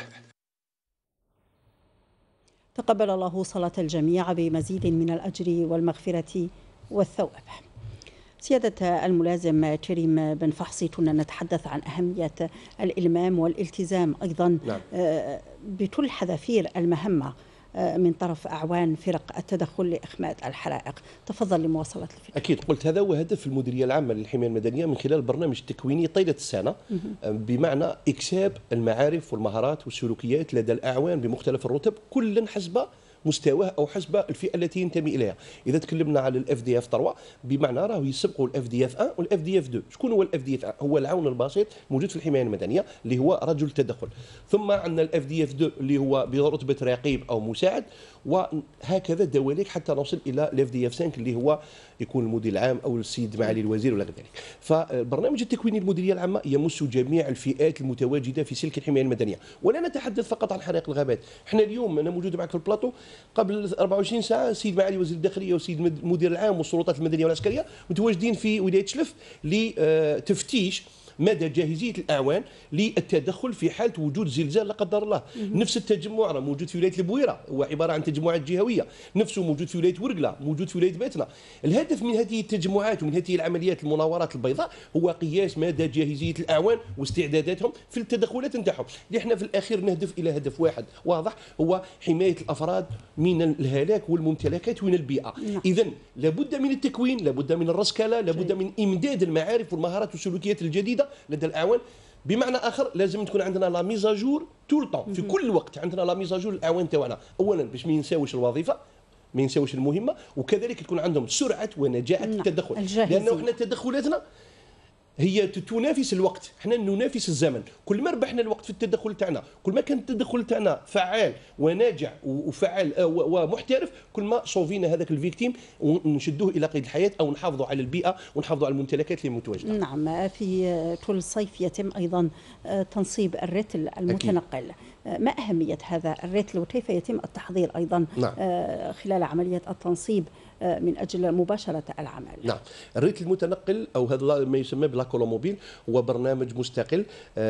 Speaker 1: تقبل الله صلاة الجميع بمزيد من الأجر والمغفرة والثواب. سيادة الملازم كريم بن فحصي، كنا نتحدث عن أهمية الإلمام والالتزام أيضا بكل حذافير المهمة من طرف أعوان فرق التدخل لإخماد الحرائق. تفضل لمواصلة الفكرة.
Speaker 12: أكيد قلت هذا هو هدف المديرية العامة للحماية المدنية من خلال البرنامج التكويني طيلة السنة، بمعنى إكساب المعارف والمهارات والسلوكيات لدى الأعوان بمختلف الرتب، كل حسب مستواه او حسب الفئه التي ينتمي اليها. اذا تكلمنا على الاف دي اف 3 بمعنى راه يسبقوا الاف دي اف 1 والاف دي اف 2. شكون هو الاف دي اف 1؟ هو العون البسيط موجود في الحمايه المدنيه اللي هو رجل تدخل. ثم عندنا الاف دي اف 2 اللي هو برتبه رقيب او مساعد، وهكذا دواليك حتى نوصل الى الاف دي اف 5 اللي هو يكون المدير العام او السيد معالي الوزير ولا غير ذلك. فالبرنامج التكويني المديريه العامه يمس جميع الفئات المتواجده في سلك الحمايه المدنيه، ولا نتحدث فقط عن حرائق الغابات. احنا اليوم انا موجود معك في البلاطو، قبل 24 ساعه السيد معالي وزير الداخليه والسيد المدير العام والسلطات المدنيه والعسكريه متواجدين في ولايه شلف لتفتيش مدى جاهزيه الاعوان للتدخل في حاله وجود زلزال لا قدر الله. نفس التجمع راه موجود في ولايه البويره، هو عباره عن تجمعات جهويه، نفسه موجود في ولايه ورقله، موجود في ولايه باتنا. الهدف من هذه التجمعات ومن هذه العمليات المناورات البيضاء هو قياس مدى جاهزيه الاعوان واستعداداتهم في التدخلات نتاعهم، اللي احنا في الاخير نهدف الى هدف واحد واضح، هو حمايه الافراد من الهلاك والممتلكات ومن البيئه. اذا لابد من التكوين، لابد من الرسكله، لابد من امداد المعارف والمهارات والسلوكيات الجديده لدى الاعوان. بمعنى اخر لازم تكون عندنا لا ميزاجور طول طون، في كل وقت عندنا لا ميزاجور الاعوان تاعنا، اولا باش ما ينساوش الوظيفه، ما ينساوش المهمه، وكذلك تكون عندهم سرعه ونجاعه التدخل، لانه احنا تدخلاتنا هي تنافس الوقت، احنا ننافس الزمن. كل ما ربحنا الوقت في التدخل تاعنا، كل ما كان التدخل تاعنا فعال وناجع وفعال ومحترف، كل ما صوفينا هذاك الفيكتيم ونشدوه الى قيد الحياه او نحافظوا على البيئه ونحافظوا على الممتلكات اللي متواجده.
Speaker 1: نعم، في كل صيف يتم ايضا تنصيب الرتل المتنقل. ما أهمية هذا الريتل وكيف يتم التحضير أيضا خلال عملية التنصيب من أجل مباشرة العمل؟
Speaker 12: نعم، الريتل المتنقل أو هذا ما يسمى بالكولوموبيل هو برنامج مستقل.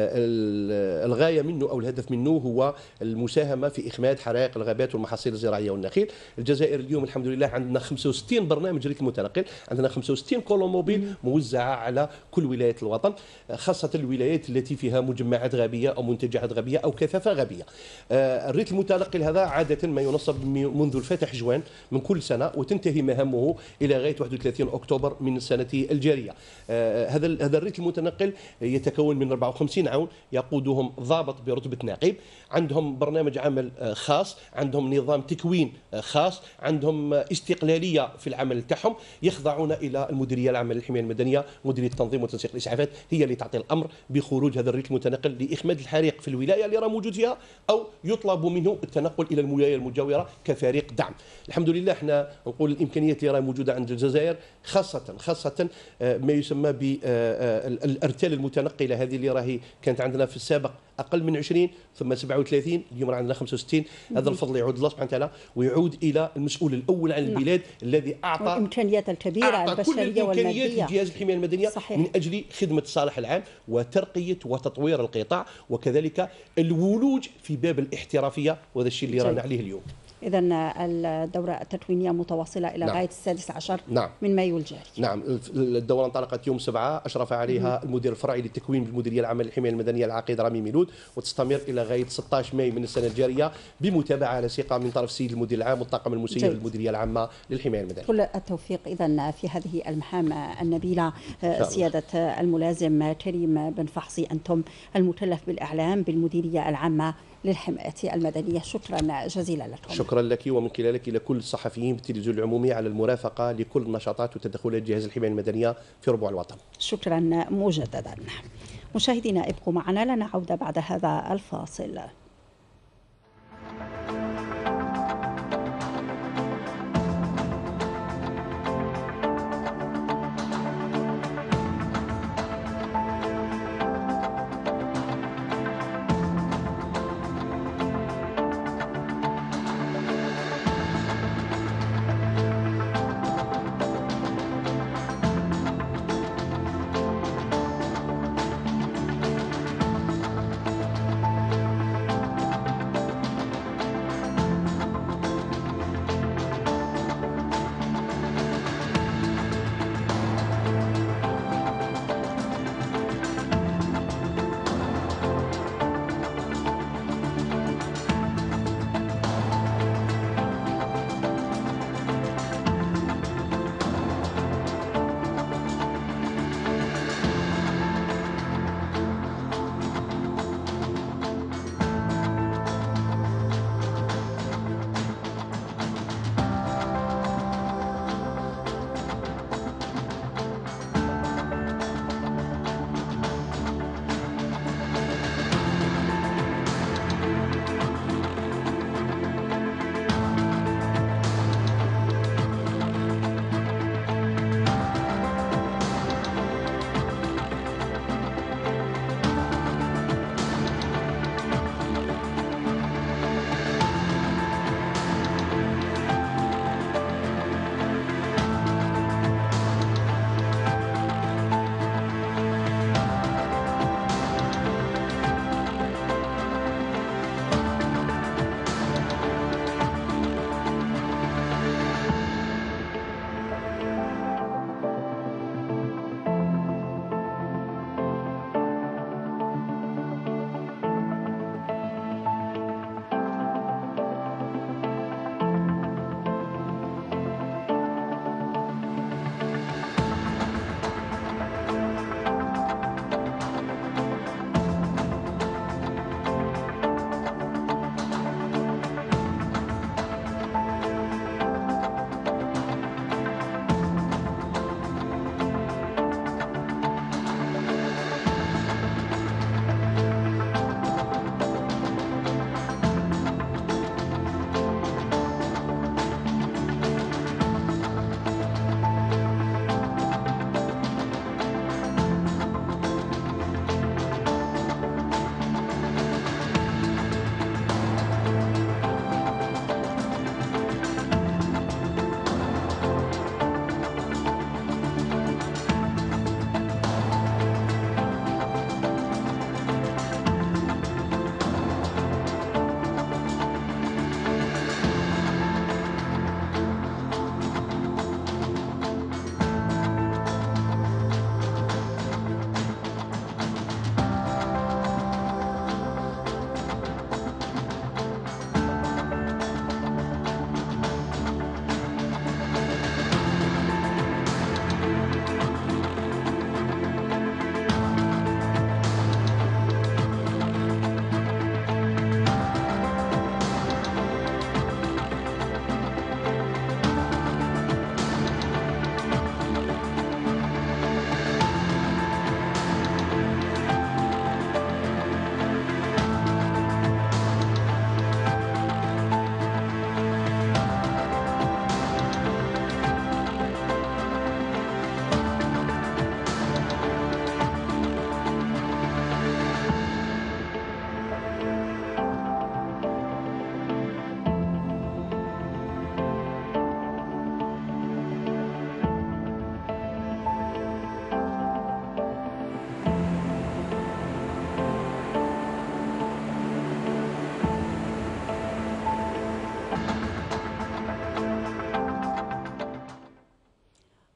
Speaker 12: الغاية منه أو الهدف منه هو المساهمة في إخماد حرائق الغابات والمحاصيل الزراعية والنخيل. الجزائر اليوم الحمد لله عندنا 65 برنامج ريتل متنقل، عندنا 65 كولوموبيل موزعة على كل ولايات الوطن، خاصة الولايات التي فيها مجمعات غابية أو منتجعات غابية أو كثافة غابية. الريتل المتنقل هذا عادة ما ينصب منذ الفتح جوان من كل سنة وتنتهي مهامه إلى غاية 31 أكتوبر من السنة الجارية. هذا الريتل المتنقل يتكون من 54 عون يقودهم ضابط برتبة ناقب، عندهم برنامج عمل خاص، عندهم نظام تكوين خاص، عندهم استقلالية في العمل تاعهم، يخضعون إلى المديرية العامة للحماية المدنية، مديرية التنظيم وتنسيق الإسعافات هي اللي تعطي الأمر بخروج هذا الريتل المتنقل لإخماد الحريق في الولاية اللي راه موجود فيها أو يطلب منه التنقل إلى الولاية المجاورة كفريق دعم. الحمد لله احنا نقول الإمكانيات اللي راهي موجودة عند الجزائر خاصة ما يسمى بالأرتال المتنقلة هذه اللي راهي كانت عندنا في السابق أقل من 20 ثم 37، اليوم عندنا 65. هذا الفضل يعود الله سبحانه وتعالى ويعود إلى المسؤول الأول عن البلاد الذي أعطى
Speaker 1: الإمكانيات الكبيرة البشرية والمادية
Speaker 12: كل جهاز الحماية المدنية صحيح. من أجل خدمة الصالح العام وترقية وتطوير القطاع وكذلك الولوج في باب الاحترافية، وهذا الشيء اللي رانا عليه اليوم.
Speaker 1: إذن الدورة التكوينية متواصلة إلى غاية 16 من مايو الجاري.
Speaker 12: نعم، الدورة انطلقت يوم 7، أشرف عليها المدير الفرعي للتكوين بالمديرية العامة للحماية المدنية العقيد رامي ميلود، وتستمر إلى غاية 16 ماي من السنة الجارية بمتابعة على ثقة من طرف السيد المدير العام والطاقم المسير للمديرية العامة للحماية المدنية.
Speaker 1: كل التوفيق إذن في هذه المهام النبيلة. سيادة الملازم كريم بن فحصي، أنتم المكلف بالإعلام بالمديرية العامة للحماية المدنية، شكرا جزيلا لكم.
Speaker 12: شكرا لك ومن خلالك إلى كل الصحفيين بالتلفزيون العمومي على المرافقة لكل نشاطات وتدخلات جهاز الحماية المدنية في ربوع الوطن.
Speaker 1: شكرا مجددا. مشاهدينا ابقوا معنا، لنا عودة بعد هذا الفاصل.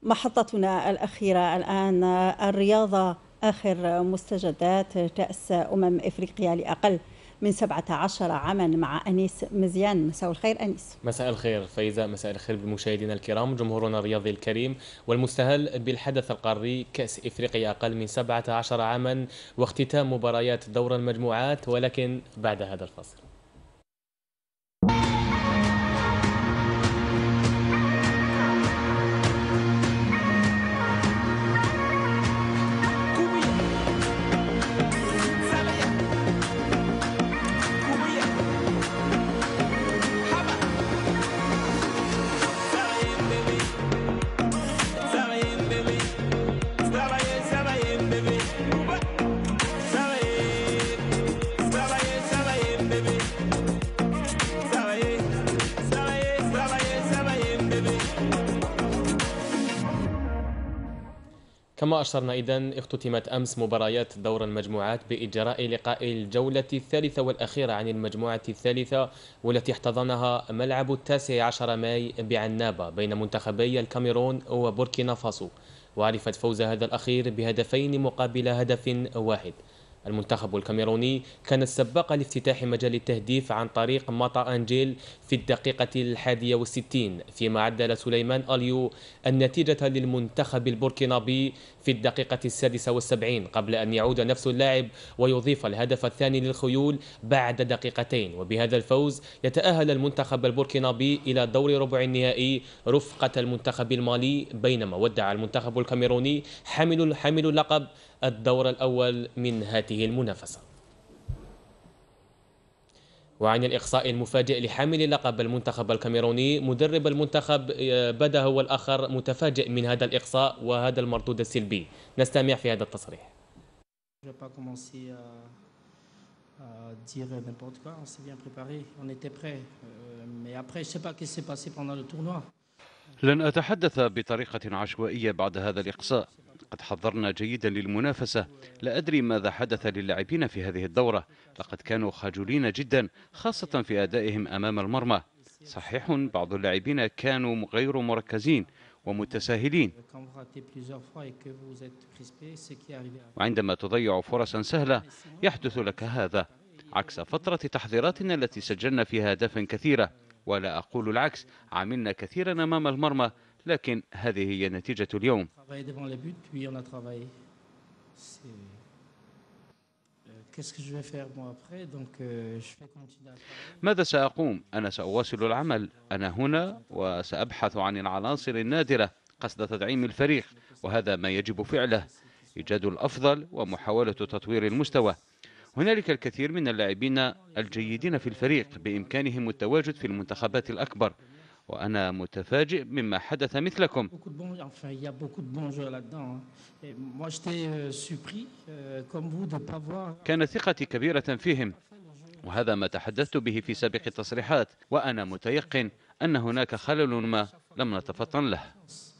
Speaker 1: محطتنا الأخيرة الآن الرياضة، آخر مستجدات كأس إفريقيا لأقل من 17 عاما مع أنيس مزيان. مساء الخير أنيس.
Speaker 6: مساء الخير فايزة، مساء الخير بمشاهدينا الكرام، جمهورنا الرياضي الكريم، والمستهل بالحدث القاري كأس إفريقيا أقل من 17 عاما واختتام مباريات دور المجموعات، ولكن بعد هذا الفاصل. كما أشرنا إذن، اختتمت أمس مباريات دور المجموعات بإجراء لقاء الجولة الثالثة والأخيرة عن المجموعة الثالثة، والتي احتضنها ملعب 19 ماي بعنابة بين منتخبي الكاميرون وبوركينا فاسو، وعرفت فوز هذا الأخير بهدفين مقابل هدف واحد. المنتخب الكاميروني كان السباق لافتتاح مجال التهديف عن طريق ماتا أنجيل في الدقيقة 61، فيما عدل سليمان أليو النتيجة للمنتخب البوركينابي في الدقيقة 76 قبل أن يعود نفس اللاعب ويضيف الهدف الثاني للخيول بعد دقيقتين. وبهذا الفوز يتأهل المنتخب البوركينابي إلى دور ربع النهائي رفقة المنتخب المالي، بينما ودع المنتخب الكاميروني حامل لقب الدور الأول من هذه المنافسة. وعن الإقصاء المفاجئ لحامل لقب المنتخب الكاميروني، مدرب المنتخب بدا هو الآخر متفاجئ من هذا الإقصاء وهذا المردود السلبي. نستمع في هذا التصريح.
Speaker 7: لن أتحدث بطريقة عشوائية بعد هذا الإقصاء. قد حضرنا جيدا للمنافسة، لا أدري ماذا حدث للاعبين في هذه الدورة، لقد كانوا خجولين جدا خاصة في أدائهم أمام المرمى. صحيح بعض اللاعبين كانوا غير مركزين ومتساهلين، وعندما تضيع فرصا سهلة يحدث لك هذا، عكس فترة تحضيراتنا التي سجلنا فيها أهدافا كثيرة. ولا أقول العكس، عملنا كثيرا أمام المرمى، لكن هذه هي نتيجة اليوم. ماذا سأقوم؟ أنا سأواصل العمل، أنا هنا وسأبحث عن العناصر النادرة قصد تدعيم الفريق، وهذا ما يجب فعله، إيجاد الأفضل ومحاولة تطوير المستوى. هنالك الكثير من اللاعبين الجيدين في الفريق بإمكانهم التواجد في المنتخبات الأكبر، وأنا متفاجئ مما حدث مثلكم. كانت ثقتي كبيرة فيهم، وهذا ما تحدثت به في سابق التصريحات، وأنا متيقن أن هناك خلل ما لم نتفطن له.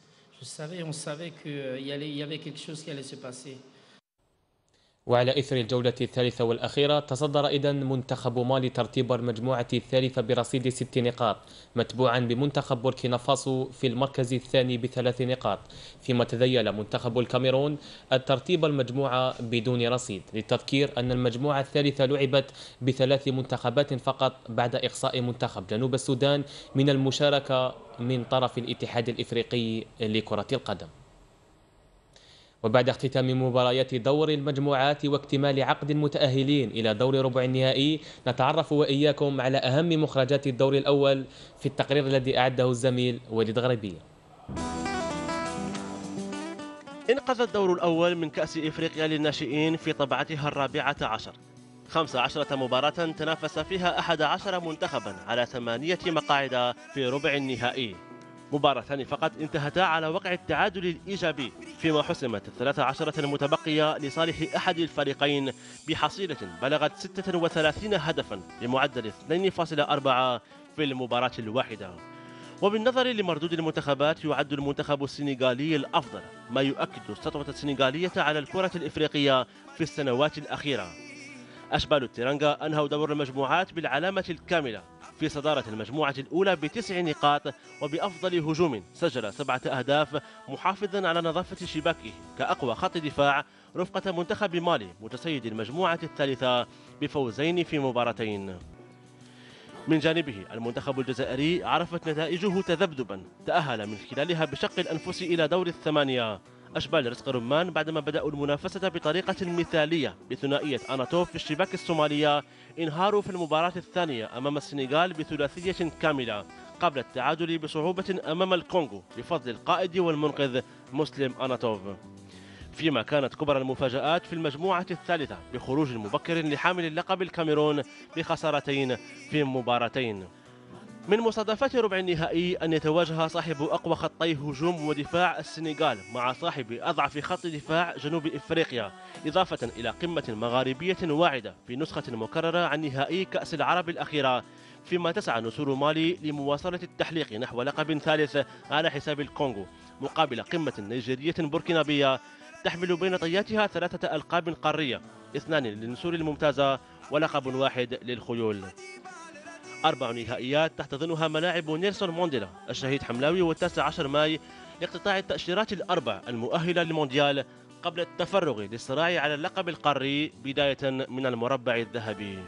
Speaker 6: وعلى إثر الجولة الثالثة والأخيرة، تصدر إذن منتخب مالي ترتيب المجموعة الثالثة برصيد 6 نقاط، متبوعا بمنتخب بوركينا فاسو في المركز الثاني ب3 نقاط، فيما تذيل منتخب الكاميرون الترتيب المجموعة بدون رصيد. للتذكير أن المجموعة الثالثة لعبت ب3 منتخبات فقط بعد إقصاء منتخب جنوب السودان من المشاركة من طرف الاتحاد الإفريقي لكرة القدم. وبعد اختتام مباريات دور المجموعات واكتمال عقد المتأهلين إلى دور ربع النهائي، نتعرف وإياكم على أهم مخرجات الدور الأول في التقرير الذي أعده الزميل وليد غريبية.
Speaker 9: انقذ الدور الأول من كأس إفريقيا للناشئين في طبعتها 14. 15 مباراة تنافس فيها 11 منتخبا على 8 مقاعد في ربع النهائي. مباراتان فقط انتهتا على وقع التعادل الإيجابي، فيما حسمت 13 المتبقية لصالح أحد الفريقين بحصيلة بلغت 36 هدفا بمعدل 2.4 في المباراة الواحدة. وبالنظر لمردود المنتخبات، يعد المنتخب السنغالي الأفضل، ما يؤكد السطوة السنغالية على الكرة الإفريقية في السنوات الأخيرة. أشبال التيرانغا أنهوا دور المجموعات بالعلامة الكاملة في صدارة المجموعة الأولى ب9 نقاط وبأفضل هجوم سجل 7 أهداف محافظا على نظافة شباكه كأقوى خط دفاع رفقة منتخب مالي متسيد المجموعة الثالثة بفوزين في مباراتين. من جانبه المنتخب الجزائري عرفت نتائجه تذبذبا تأهل من خلالها بشق الأنفس إلى دور الثمانية. أشبال رزق رمان بعدما بدأوا المنافسة بطريقة مثالية بثنائية أناتوف في الشباك الصومالية انهاروا في المباراة الثانية أمام السنغال بثلاثية كاملة قبل التعادل بصعوبة أمام الكونغو بفضل القائد والمنقذ مسلم أناتوف. فيما كانت كبرى المفاجآت في المجموعة الثالثة بخروج مبكر لحامل اللقب الكاميرون بخسارتين في مباراتين. من مصادفات ربع النهائي أن يتواجه صاحب أقوى خطي هجوم ودفاع السنغال مع صاحب أضعف خط دفاع جنوب إفريقيا، إضافة إلى قمة مغاربية واعدة في نسخة مكررة عن نهائي كأس العرب الأخيرة، فيما تسعى نسور مالي لمواصلة التحليق نحو لقب ثالث على حساب الكونغو مقابل قمة نيجيرية بوركينابية تحمل بين طياتها 3 ألقاب قارية، 2 للنسور الممتازة ولقب واحد للخيول. 4 نهائيات تحتضنها ملاعب نيلسون مانديلا الشهيد حملاوي و19 ماي لاقتطاع التأشيرات الأربع المؤهلة للمونديال قبل التفرغ للصراع على اللقب القاري بداية من المربع الذهبي.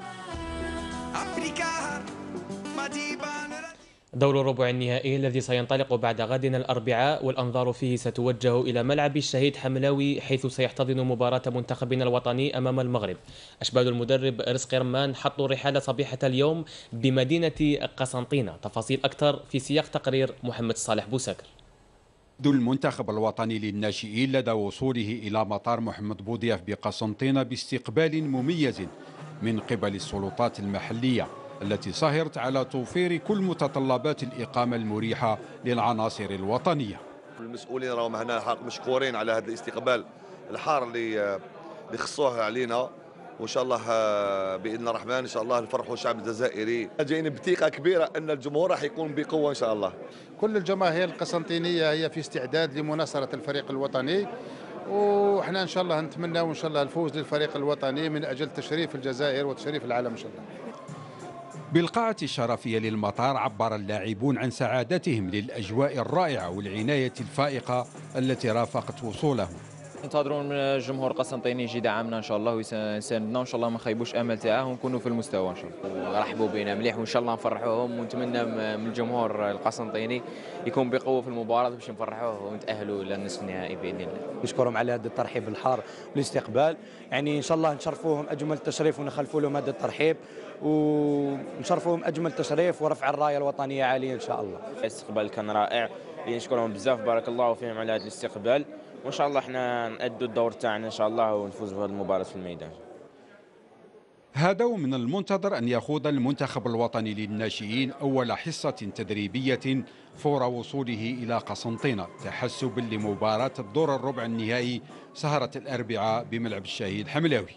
Speaker 6: دور الربع النهائي الذي سينطلق بعد غد الأربعاء والأنظار فيه ستوجه إلى ملعب الشهيد حملاوي حيث سيحتضن مباراة منتخبنا الوطني أمام المغرب. أشبال المدرب رزق رمان حطوا الرحال صبيحة اليوم بمدينة قسنطينة. تفاصيل أكثر في سياق تقرير محمد صالح بوسكر.
Speaker 5: المنتخب الوطني للناشئين لدى وصوله إلى مطار محمد بوضياف بقسنطينة باستقبال مميز من قبل السلطات المحلية التي سهرت على توفير كل متطلبات الإقامة المريحة للعناصر الوطنية.
Speaker 10: المسؤولين راهم هنا مشكورين على هذا الاستقبال الحار اللي خصوه علينا، وان شاء الله باذن الرحمن ان شاء الله نفرحوا الشعب الجزائري. جايين بثقه كبيره ان الجمهور راح يكون بقوه ان شاء الله.
Speaker 11: كل الجماهير القسنطينيه هي في استعداد لمناصره الفريق الوطني، وحنا ان شاء الله نتمنى وان شاء الله الفوز للفريق الوطني من اجل تشريف الجزائر وتشريف العالم ان شاء الله.
Speaker 5: بالقاعة الشرفية للمطار عبر اللاعبون عن سعادتهم للأجواء الرائعة والعناية الفائقة التي رافقت وصولهم.
Speaker 14: ننتظرون من الجمهور القسنطيني يجي يدعمنا ان شاء الله ويساندنا وان شاء الله ما نخيبوش امل تاعهم ونكونوا في المستوى ان شاء الله. رحبوا بنا مليح وان شاء الله نفرحوهم، ونتمنى من الجمهور القسنطيني يكون بقوه في المباراه باش نفرحوه ونتاهلوا للنصف النهائي باذن الله.
Speaker 15: نشكرهم على هذا الترحيب الحار والاستقبال، يعني ان شاء الله نشرفوهم اجمل تشريف ونخلفوا لهم هذا الترحيب ونشرفوهم اجمل تشريف ورفع الرايه الوطنيه عاليه ان شاء الله.
Speaker 14: الاستقبال كان رائع، نشكرهم بزاف بارك الله فيهم على هذا الاستقبال، وان شاء الله احنا نأدوا الدور تاعنا ان شاء الله ونفوز بهذه المباراه في الميدان.
Speaker 5: هذا ومن المنتظر أن يخوض المنتخب الوطني للناشئين أول حصة تدريبية فور وصوله إلى قسنطينة تحسبا لمباراة الدور الربع النهائي سهرة الأربعاء بملعب الشهيد حملاوي.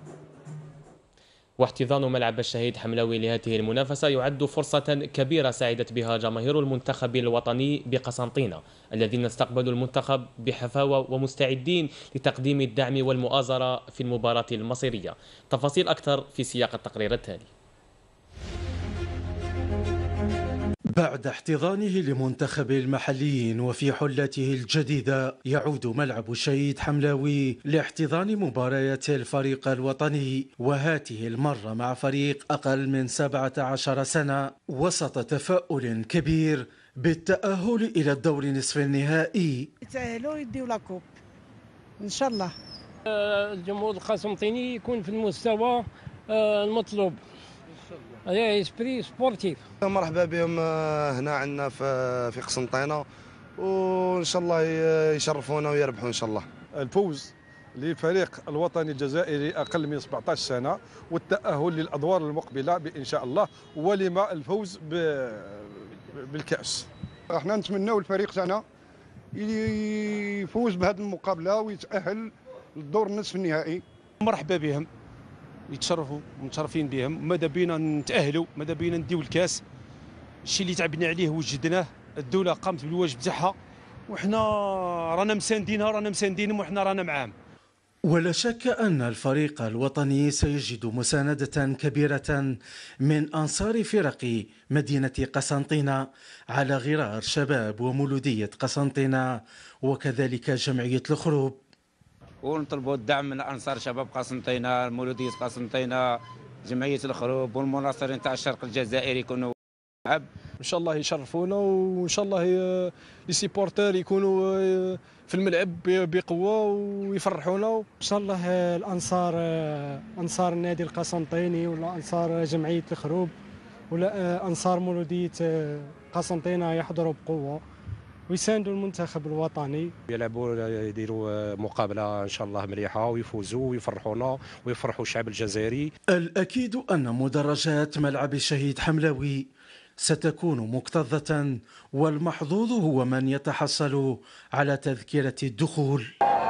Speaker 6: واحتضان ملعب الشهيد حملاوي لهذه المنافسة يعد فرصة كبيرة سعدت بها جماهير المنتخب الوطني بقسنطينة الذين استقبلوا المنتخب بحفاوة ومستعدين لتقديم الدعم والمؤازرة في المباراة المصيرية. تفاصيل أكثر في سياق التقرير التالي.
Speaker 26: بعد احتضانه لمنتخب المحليين وفي حلته الجديدة يعود ملعب الشهيد حملاوي لاحتضان مباريات الفريق الوطني، وهاته المرة مع فريق أقل من 17 سنة وسط تفاؤل كبير بالتأهل إلى الدور نصف النهائي.
Speaker 27: يتأهلوا يديوا لاكوب إن شاء الله.
Speaker 28: الجمهور القسنطيني يكون في المستوى المطلوب، هي اسبري سبورتيف.
Speaker 29: مرحبا بهم هنا عندنا في قسنطينة، وان شاء الله يشرفونا ويربحوا ان شاء الله.
Speaker 30: الفوز للفريق الوطني الجزائري اقل من 17 سنه والتاهل للادوار المقبله بان شاء الله، ولما الفوز بالكاس.
Speaker 31: احنا نتمناو الفريق تاعنا يفوز بهذه المقابله ويتاهل للدور النصف النهائي.
Speaker 30: مرحبا بهم، يتشرفوا متشرفين بهم، ماذا بينا نتاهلوا، ماذا بينا نديو الكاس. الشيء اللي تعبنا عليه وجدناه، الدوله قامت بالواجب تاعها وحنا رانا مساندينها، رانا مساندينهم وحنا رانا معاهم.
Speaker 26: ولا شك أن الفريق الوطني سيجد مساندة كبيرة من أنصار فرق مدينة قسنطينة على غرار شباب ومولودية قسنطينة وكذلك جمعية الخروب.
Speaker 13: ونطلبوا الدعم من أنصار شباب قسنطينة، مولودية قسنطينة، جمعية الخروب والمناصرين تاع الشرق الجزائري يكونوا ان
Speaker 16: شاء الله يشرفونا، وان شاء الله لي سيبورتور يكونوا في الملعب بقوه ويفرحونا. ان شاء الله انصار النادي القسنطيني ولا انصار جمعيه الخروب ولا انصار مولوديه قسنطينه يحضروا بقوه ويساندوا المنتخب الوطني.
Speaker 13: يلعبوا يديروا مقابله ان شاء الله مليحه ويفوزوا ويفرحونا ويفرحوا الشعب الجزائري.
Speaker 26: الاكيد ان مدرجات ملعب الشهيد حملاوي ستكون مكتظة، والمحظوظ هو من يتحصل على تذكرة الدخول.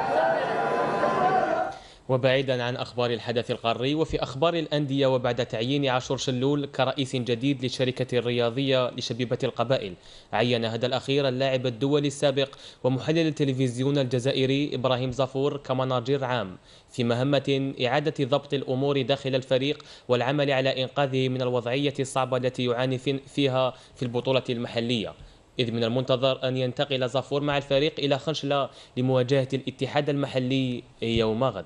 Speaker 6: وبعيدا عن أخبار الحدث القاري، وفي أخبار الأندية، وبعد تعيين عاشور شلول كرئيس جديد للشركة الرياضية لشبيبة القبائل، عين هذا الأخير اللاعب الدولي السابق ومحلل التلفزيون الجزائري إبراهيم زافور كمناجر عام في مهمة إعادة ضبط الأمور داخل الفريق والعمل على إنقاذه من الوضعية الصعبة التي يعاني فيها في البطولة المحلية، إذ من المنتظر أن ينتقل زافور مع الفريق إلى خنشلة لمواجهة الاتحاد المحلي يوم غد.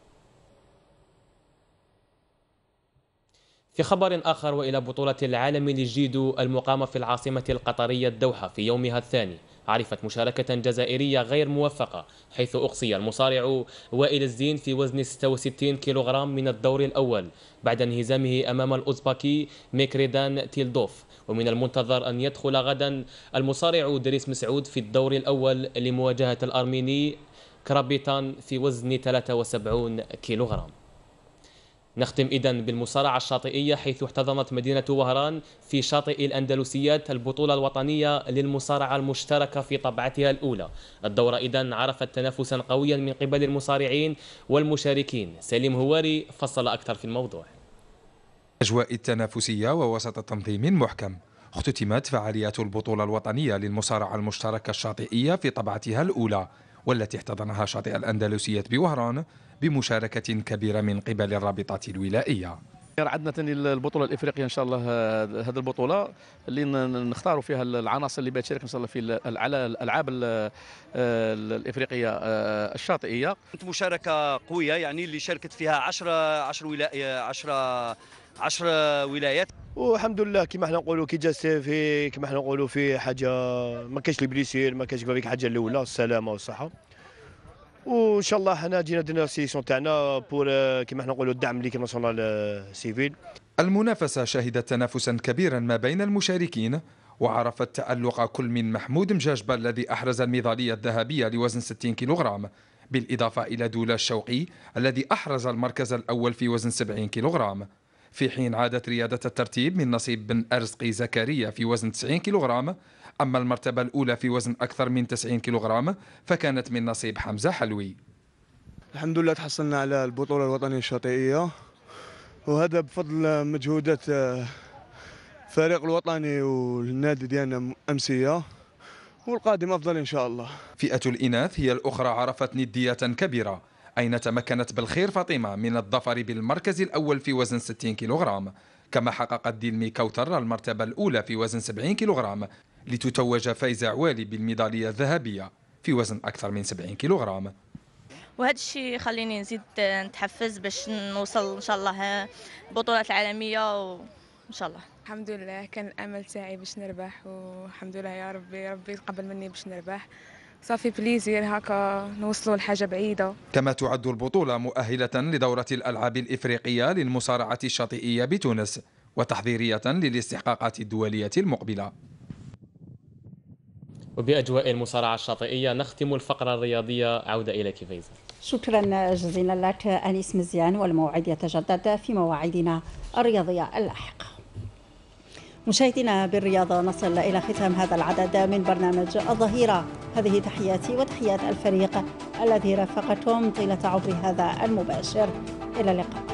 Speaker 6: في خبر آخر، وإلى بطولة العالم للجيدو المقامة في العاصمة القطرية الدوحة في يومها الثاني، عرفت مشاركة جزائرية غير موفقة، حيث أقصي المصارع وائل الزين في وزن 66 كيلوغرام من الدور الأول بعد انهزامه أمام الأوزباكي ميكريدان تيلدوف. ومن المنتظر أن يدخل غدا المصارع دريس مسعود في الدور الأول لمواجهة الأرميني كرابيتان في وزن 73 كيلوغرام. نختم إذن بالمصارعة الشاطئية، حيث احتضنت مدينة وهران في شاطئ الأندلسيات البطولة الوطنية للمصارعة المشتركة في طبعتها الأولى. الدورة إذن عرفت تنافسا قويا من قبل المصارعين والمشاركين. سليم هواري فصل أكثر في الموضوع.
Speaker 17: أجواء التنافسية ووسط تنظيم محكم، اختتمت فعاليات البطولة الوطنية للمصارعة المشتركة الشاطئية في طبعتها الأولى، والتي احتضنها شاطئ الأندلسيات بوهران بمشاركة كبيرة من قبل الرابطة الولائية.
Speaker 16: عندنا البطولة الإفريقية إن شاء الله، هذه البطولة اللي نختاروا فيها العناصر اللي بتشارك إن شاء الله في الألعاب الإفريقية الشاطئية.
Speaker 18: كانت مشاركة قوية، يعني اللي شاركت فيها 10 ولايات،
Speaker 19: والحمد لله كما احنا نقولوا كي جا السيفي، كما احنا نقولوا في حاجه ما كاينش البليسير، ما كاينش هذيك الحاجه الاولى، السلامه والصحه. وان شاء الله حنا جينا درنا السيسيون تاعنا بور كما احنا نقولوا الدعم ليكيب ناسيونال سيفيل.
Speaker 17: المنافسه شهدت تنافسا كبيرا ما بين المشاركين، وعرفت تألق كل من محمود مجاجبة الذي احرز الميداليه الذهبيه لوزن 60 كيلوغرام، بالاضافه الى دولا الشوقي الذي احرز المركز الاول في وزن 70 كيلوغرام. في حين عادت ريادة الترتيب من نصيب بن أرزقي زكريا في وزن 90 كيلوغرام، أما المرتبة الأولى في وزن أكثر من 90 كيلوغرام فكانت من نصيب حمزة حلوي.
Speaker 19: الحمد لله تحصلنا على البطولة الوطنية الشاطئية، وهذا بفضل مجهودات الفريق الوطني والنادي ديالنا أمسية، والقادم أفضل إن شاء الله.
Speaker 17: فئة الإناث هي الأخرى عرفت ندية كبيرة، أين تمكنت بالخير فاطمة من الظفر بالمركز الأول في وزن 60 كيلوغرام، كما حققت ديلمي كوثر المرتبة الأولى في وزن 70 كيلوغرام، لتتوج فايزة عوالي بالميدالية الذهبية في وزن أكثر من 70 كيلوغرام.
Speaker 20: وهذا الشيء يخليني نزيد نتحفز باش نوصل إن شاء الله البطولات العالمية وإن شاء الله.
Speaker 21: الحمد لله كان الأمل تاعي باش نربح، والحمد لله يا ربي يتقبل مني باش نربح. صافي بليزير هكا نوصلوا لحاجة بعيدة.
Speaker 17: كما تعد البطولة مؤهلة لدورة الألعاب الإفريقية للمصارعة الشاطئية بتونس، وتحضيرية للاستحقاقات الدولية المقبلة.
Speaker 6: وبأجواء المصارعة الشاطئية نختم الفقرة الرياضية. عودة إليك فايزة.
Speaker 1: شكرا جزيلا لك أنيس مزيان، والموعد يتجدد في مواعيدنا الرياضية اللاحقة. مشاهدينا بالرياضة نصل إلى ختام هذا العدد من برنامج الظهيرة. هذه تحياتي وتحيات الفريق الذي رافقتم طيلة عمر هذا المباشر. إلى اللقاء.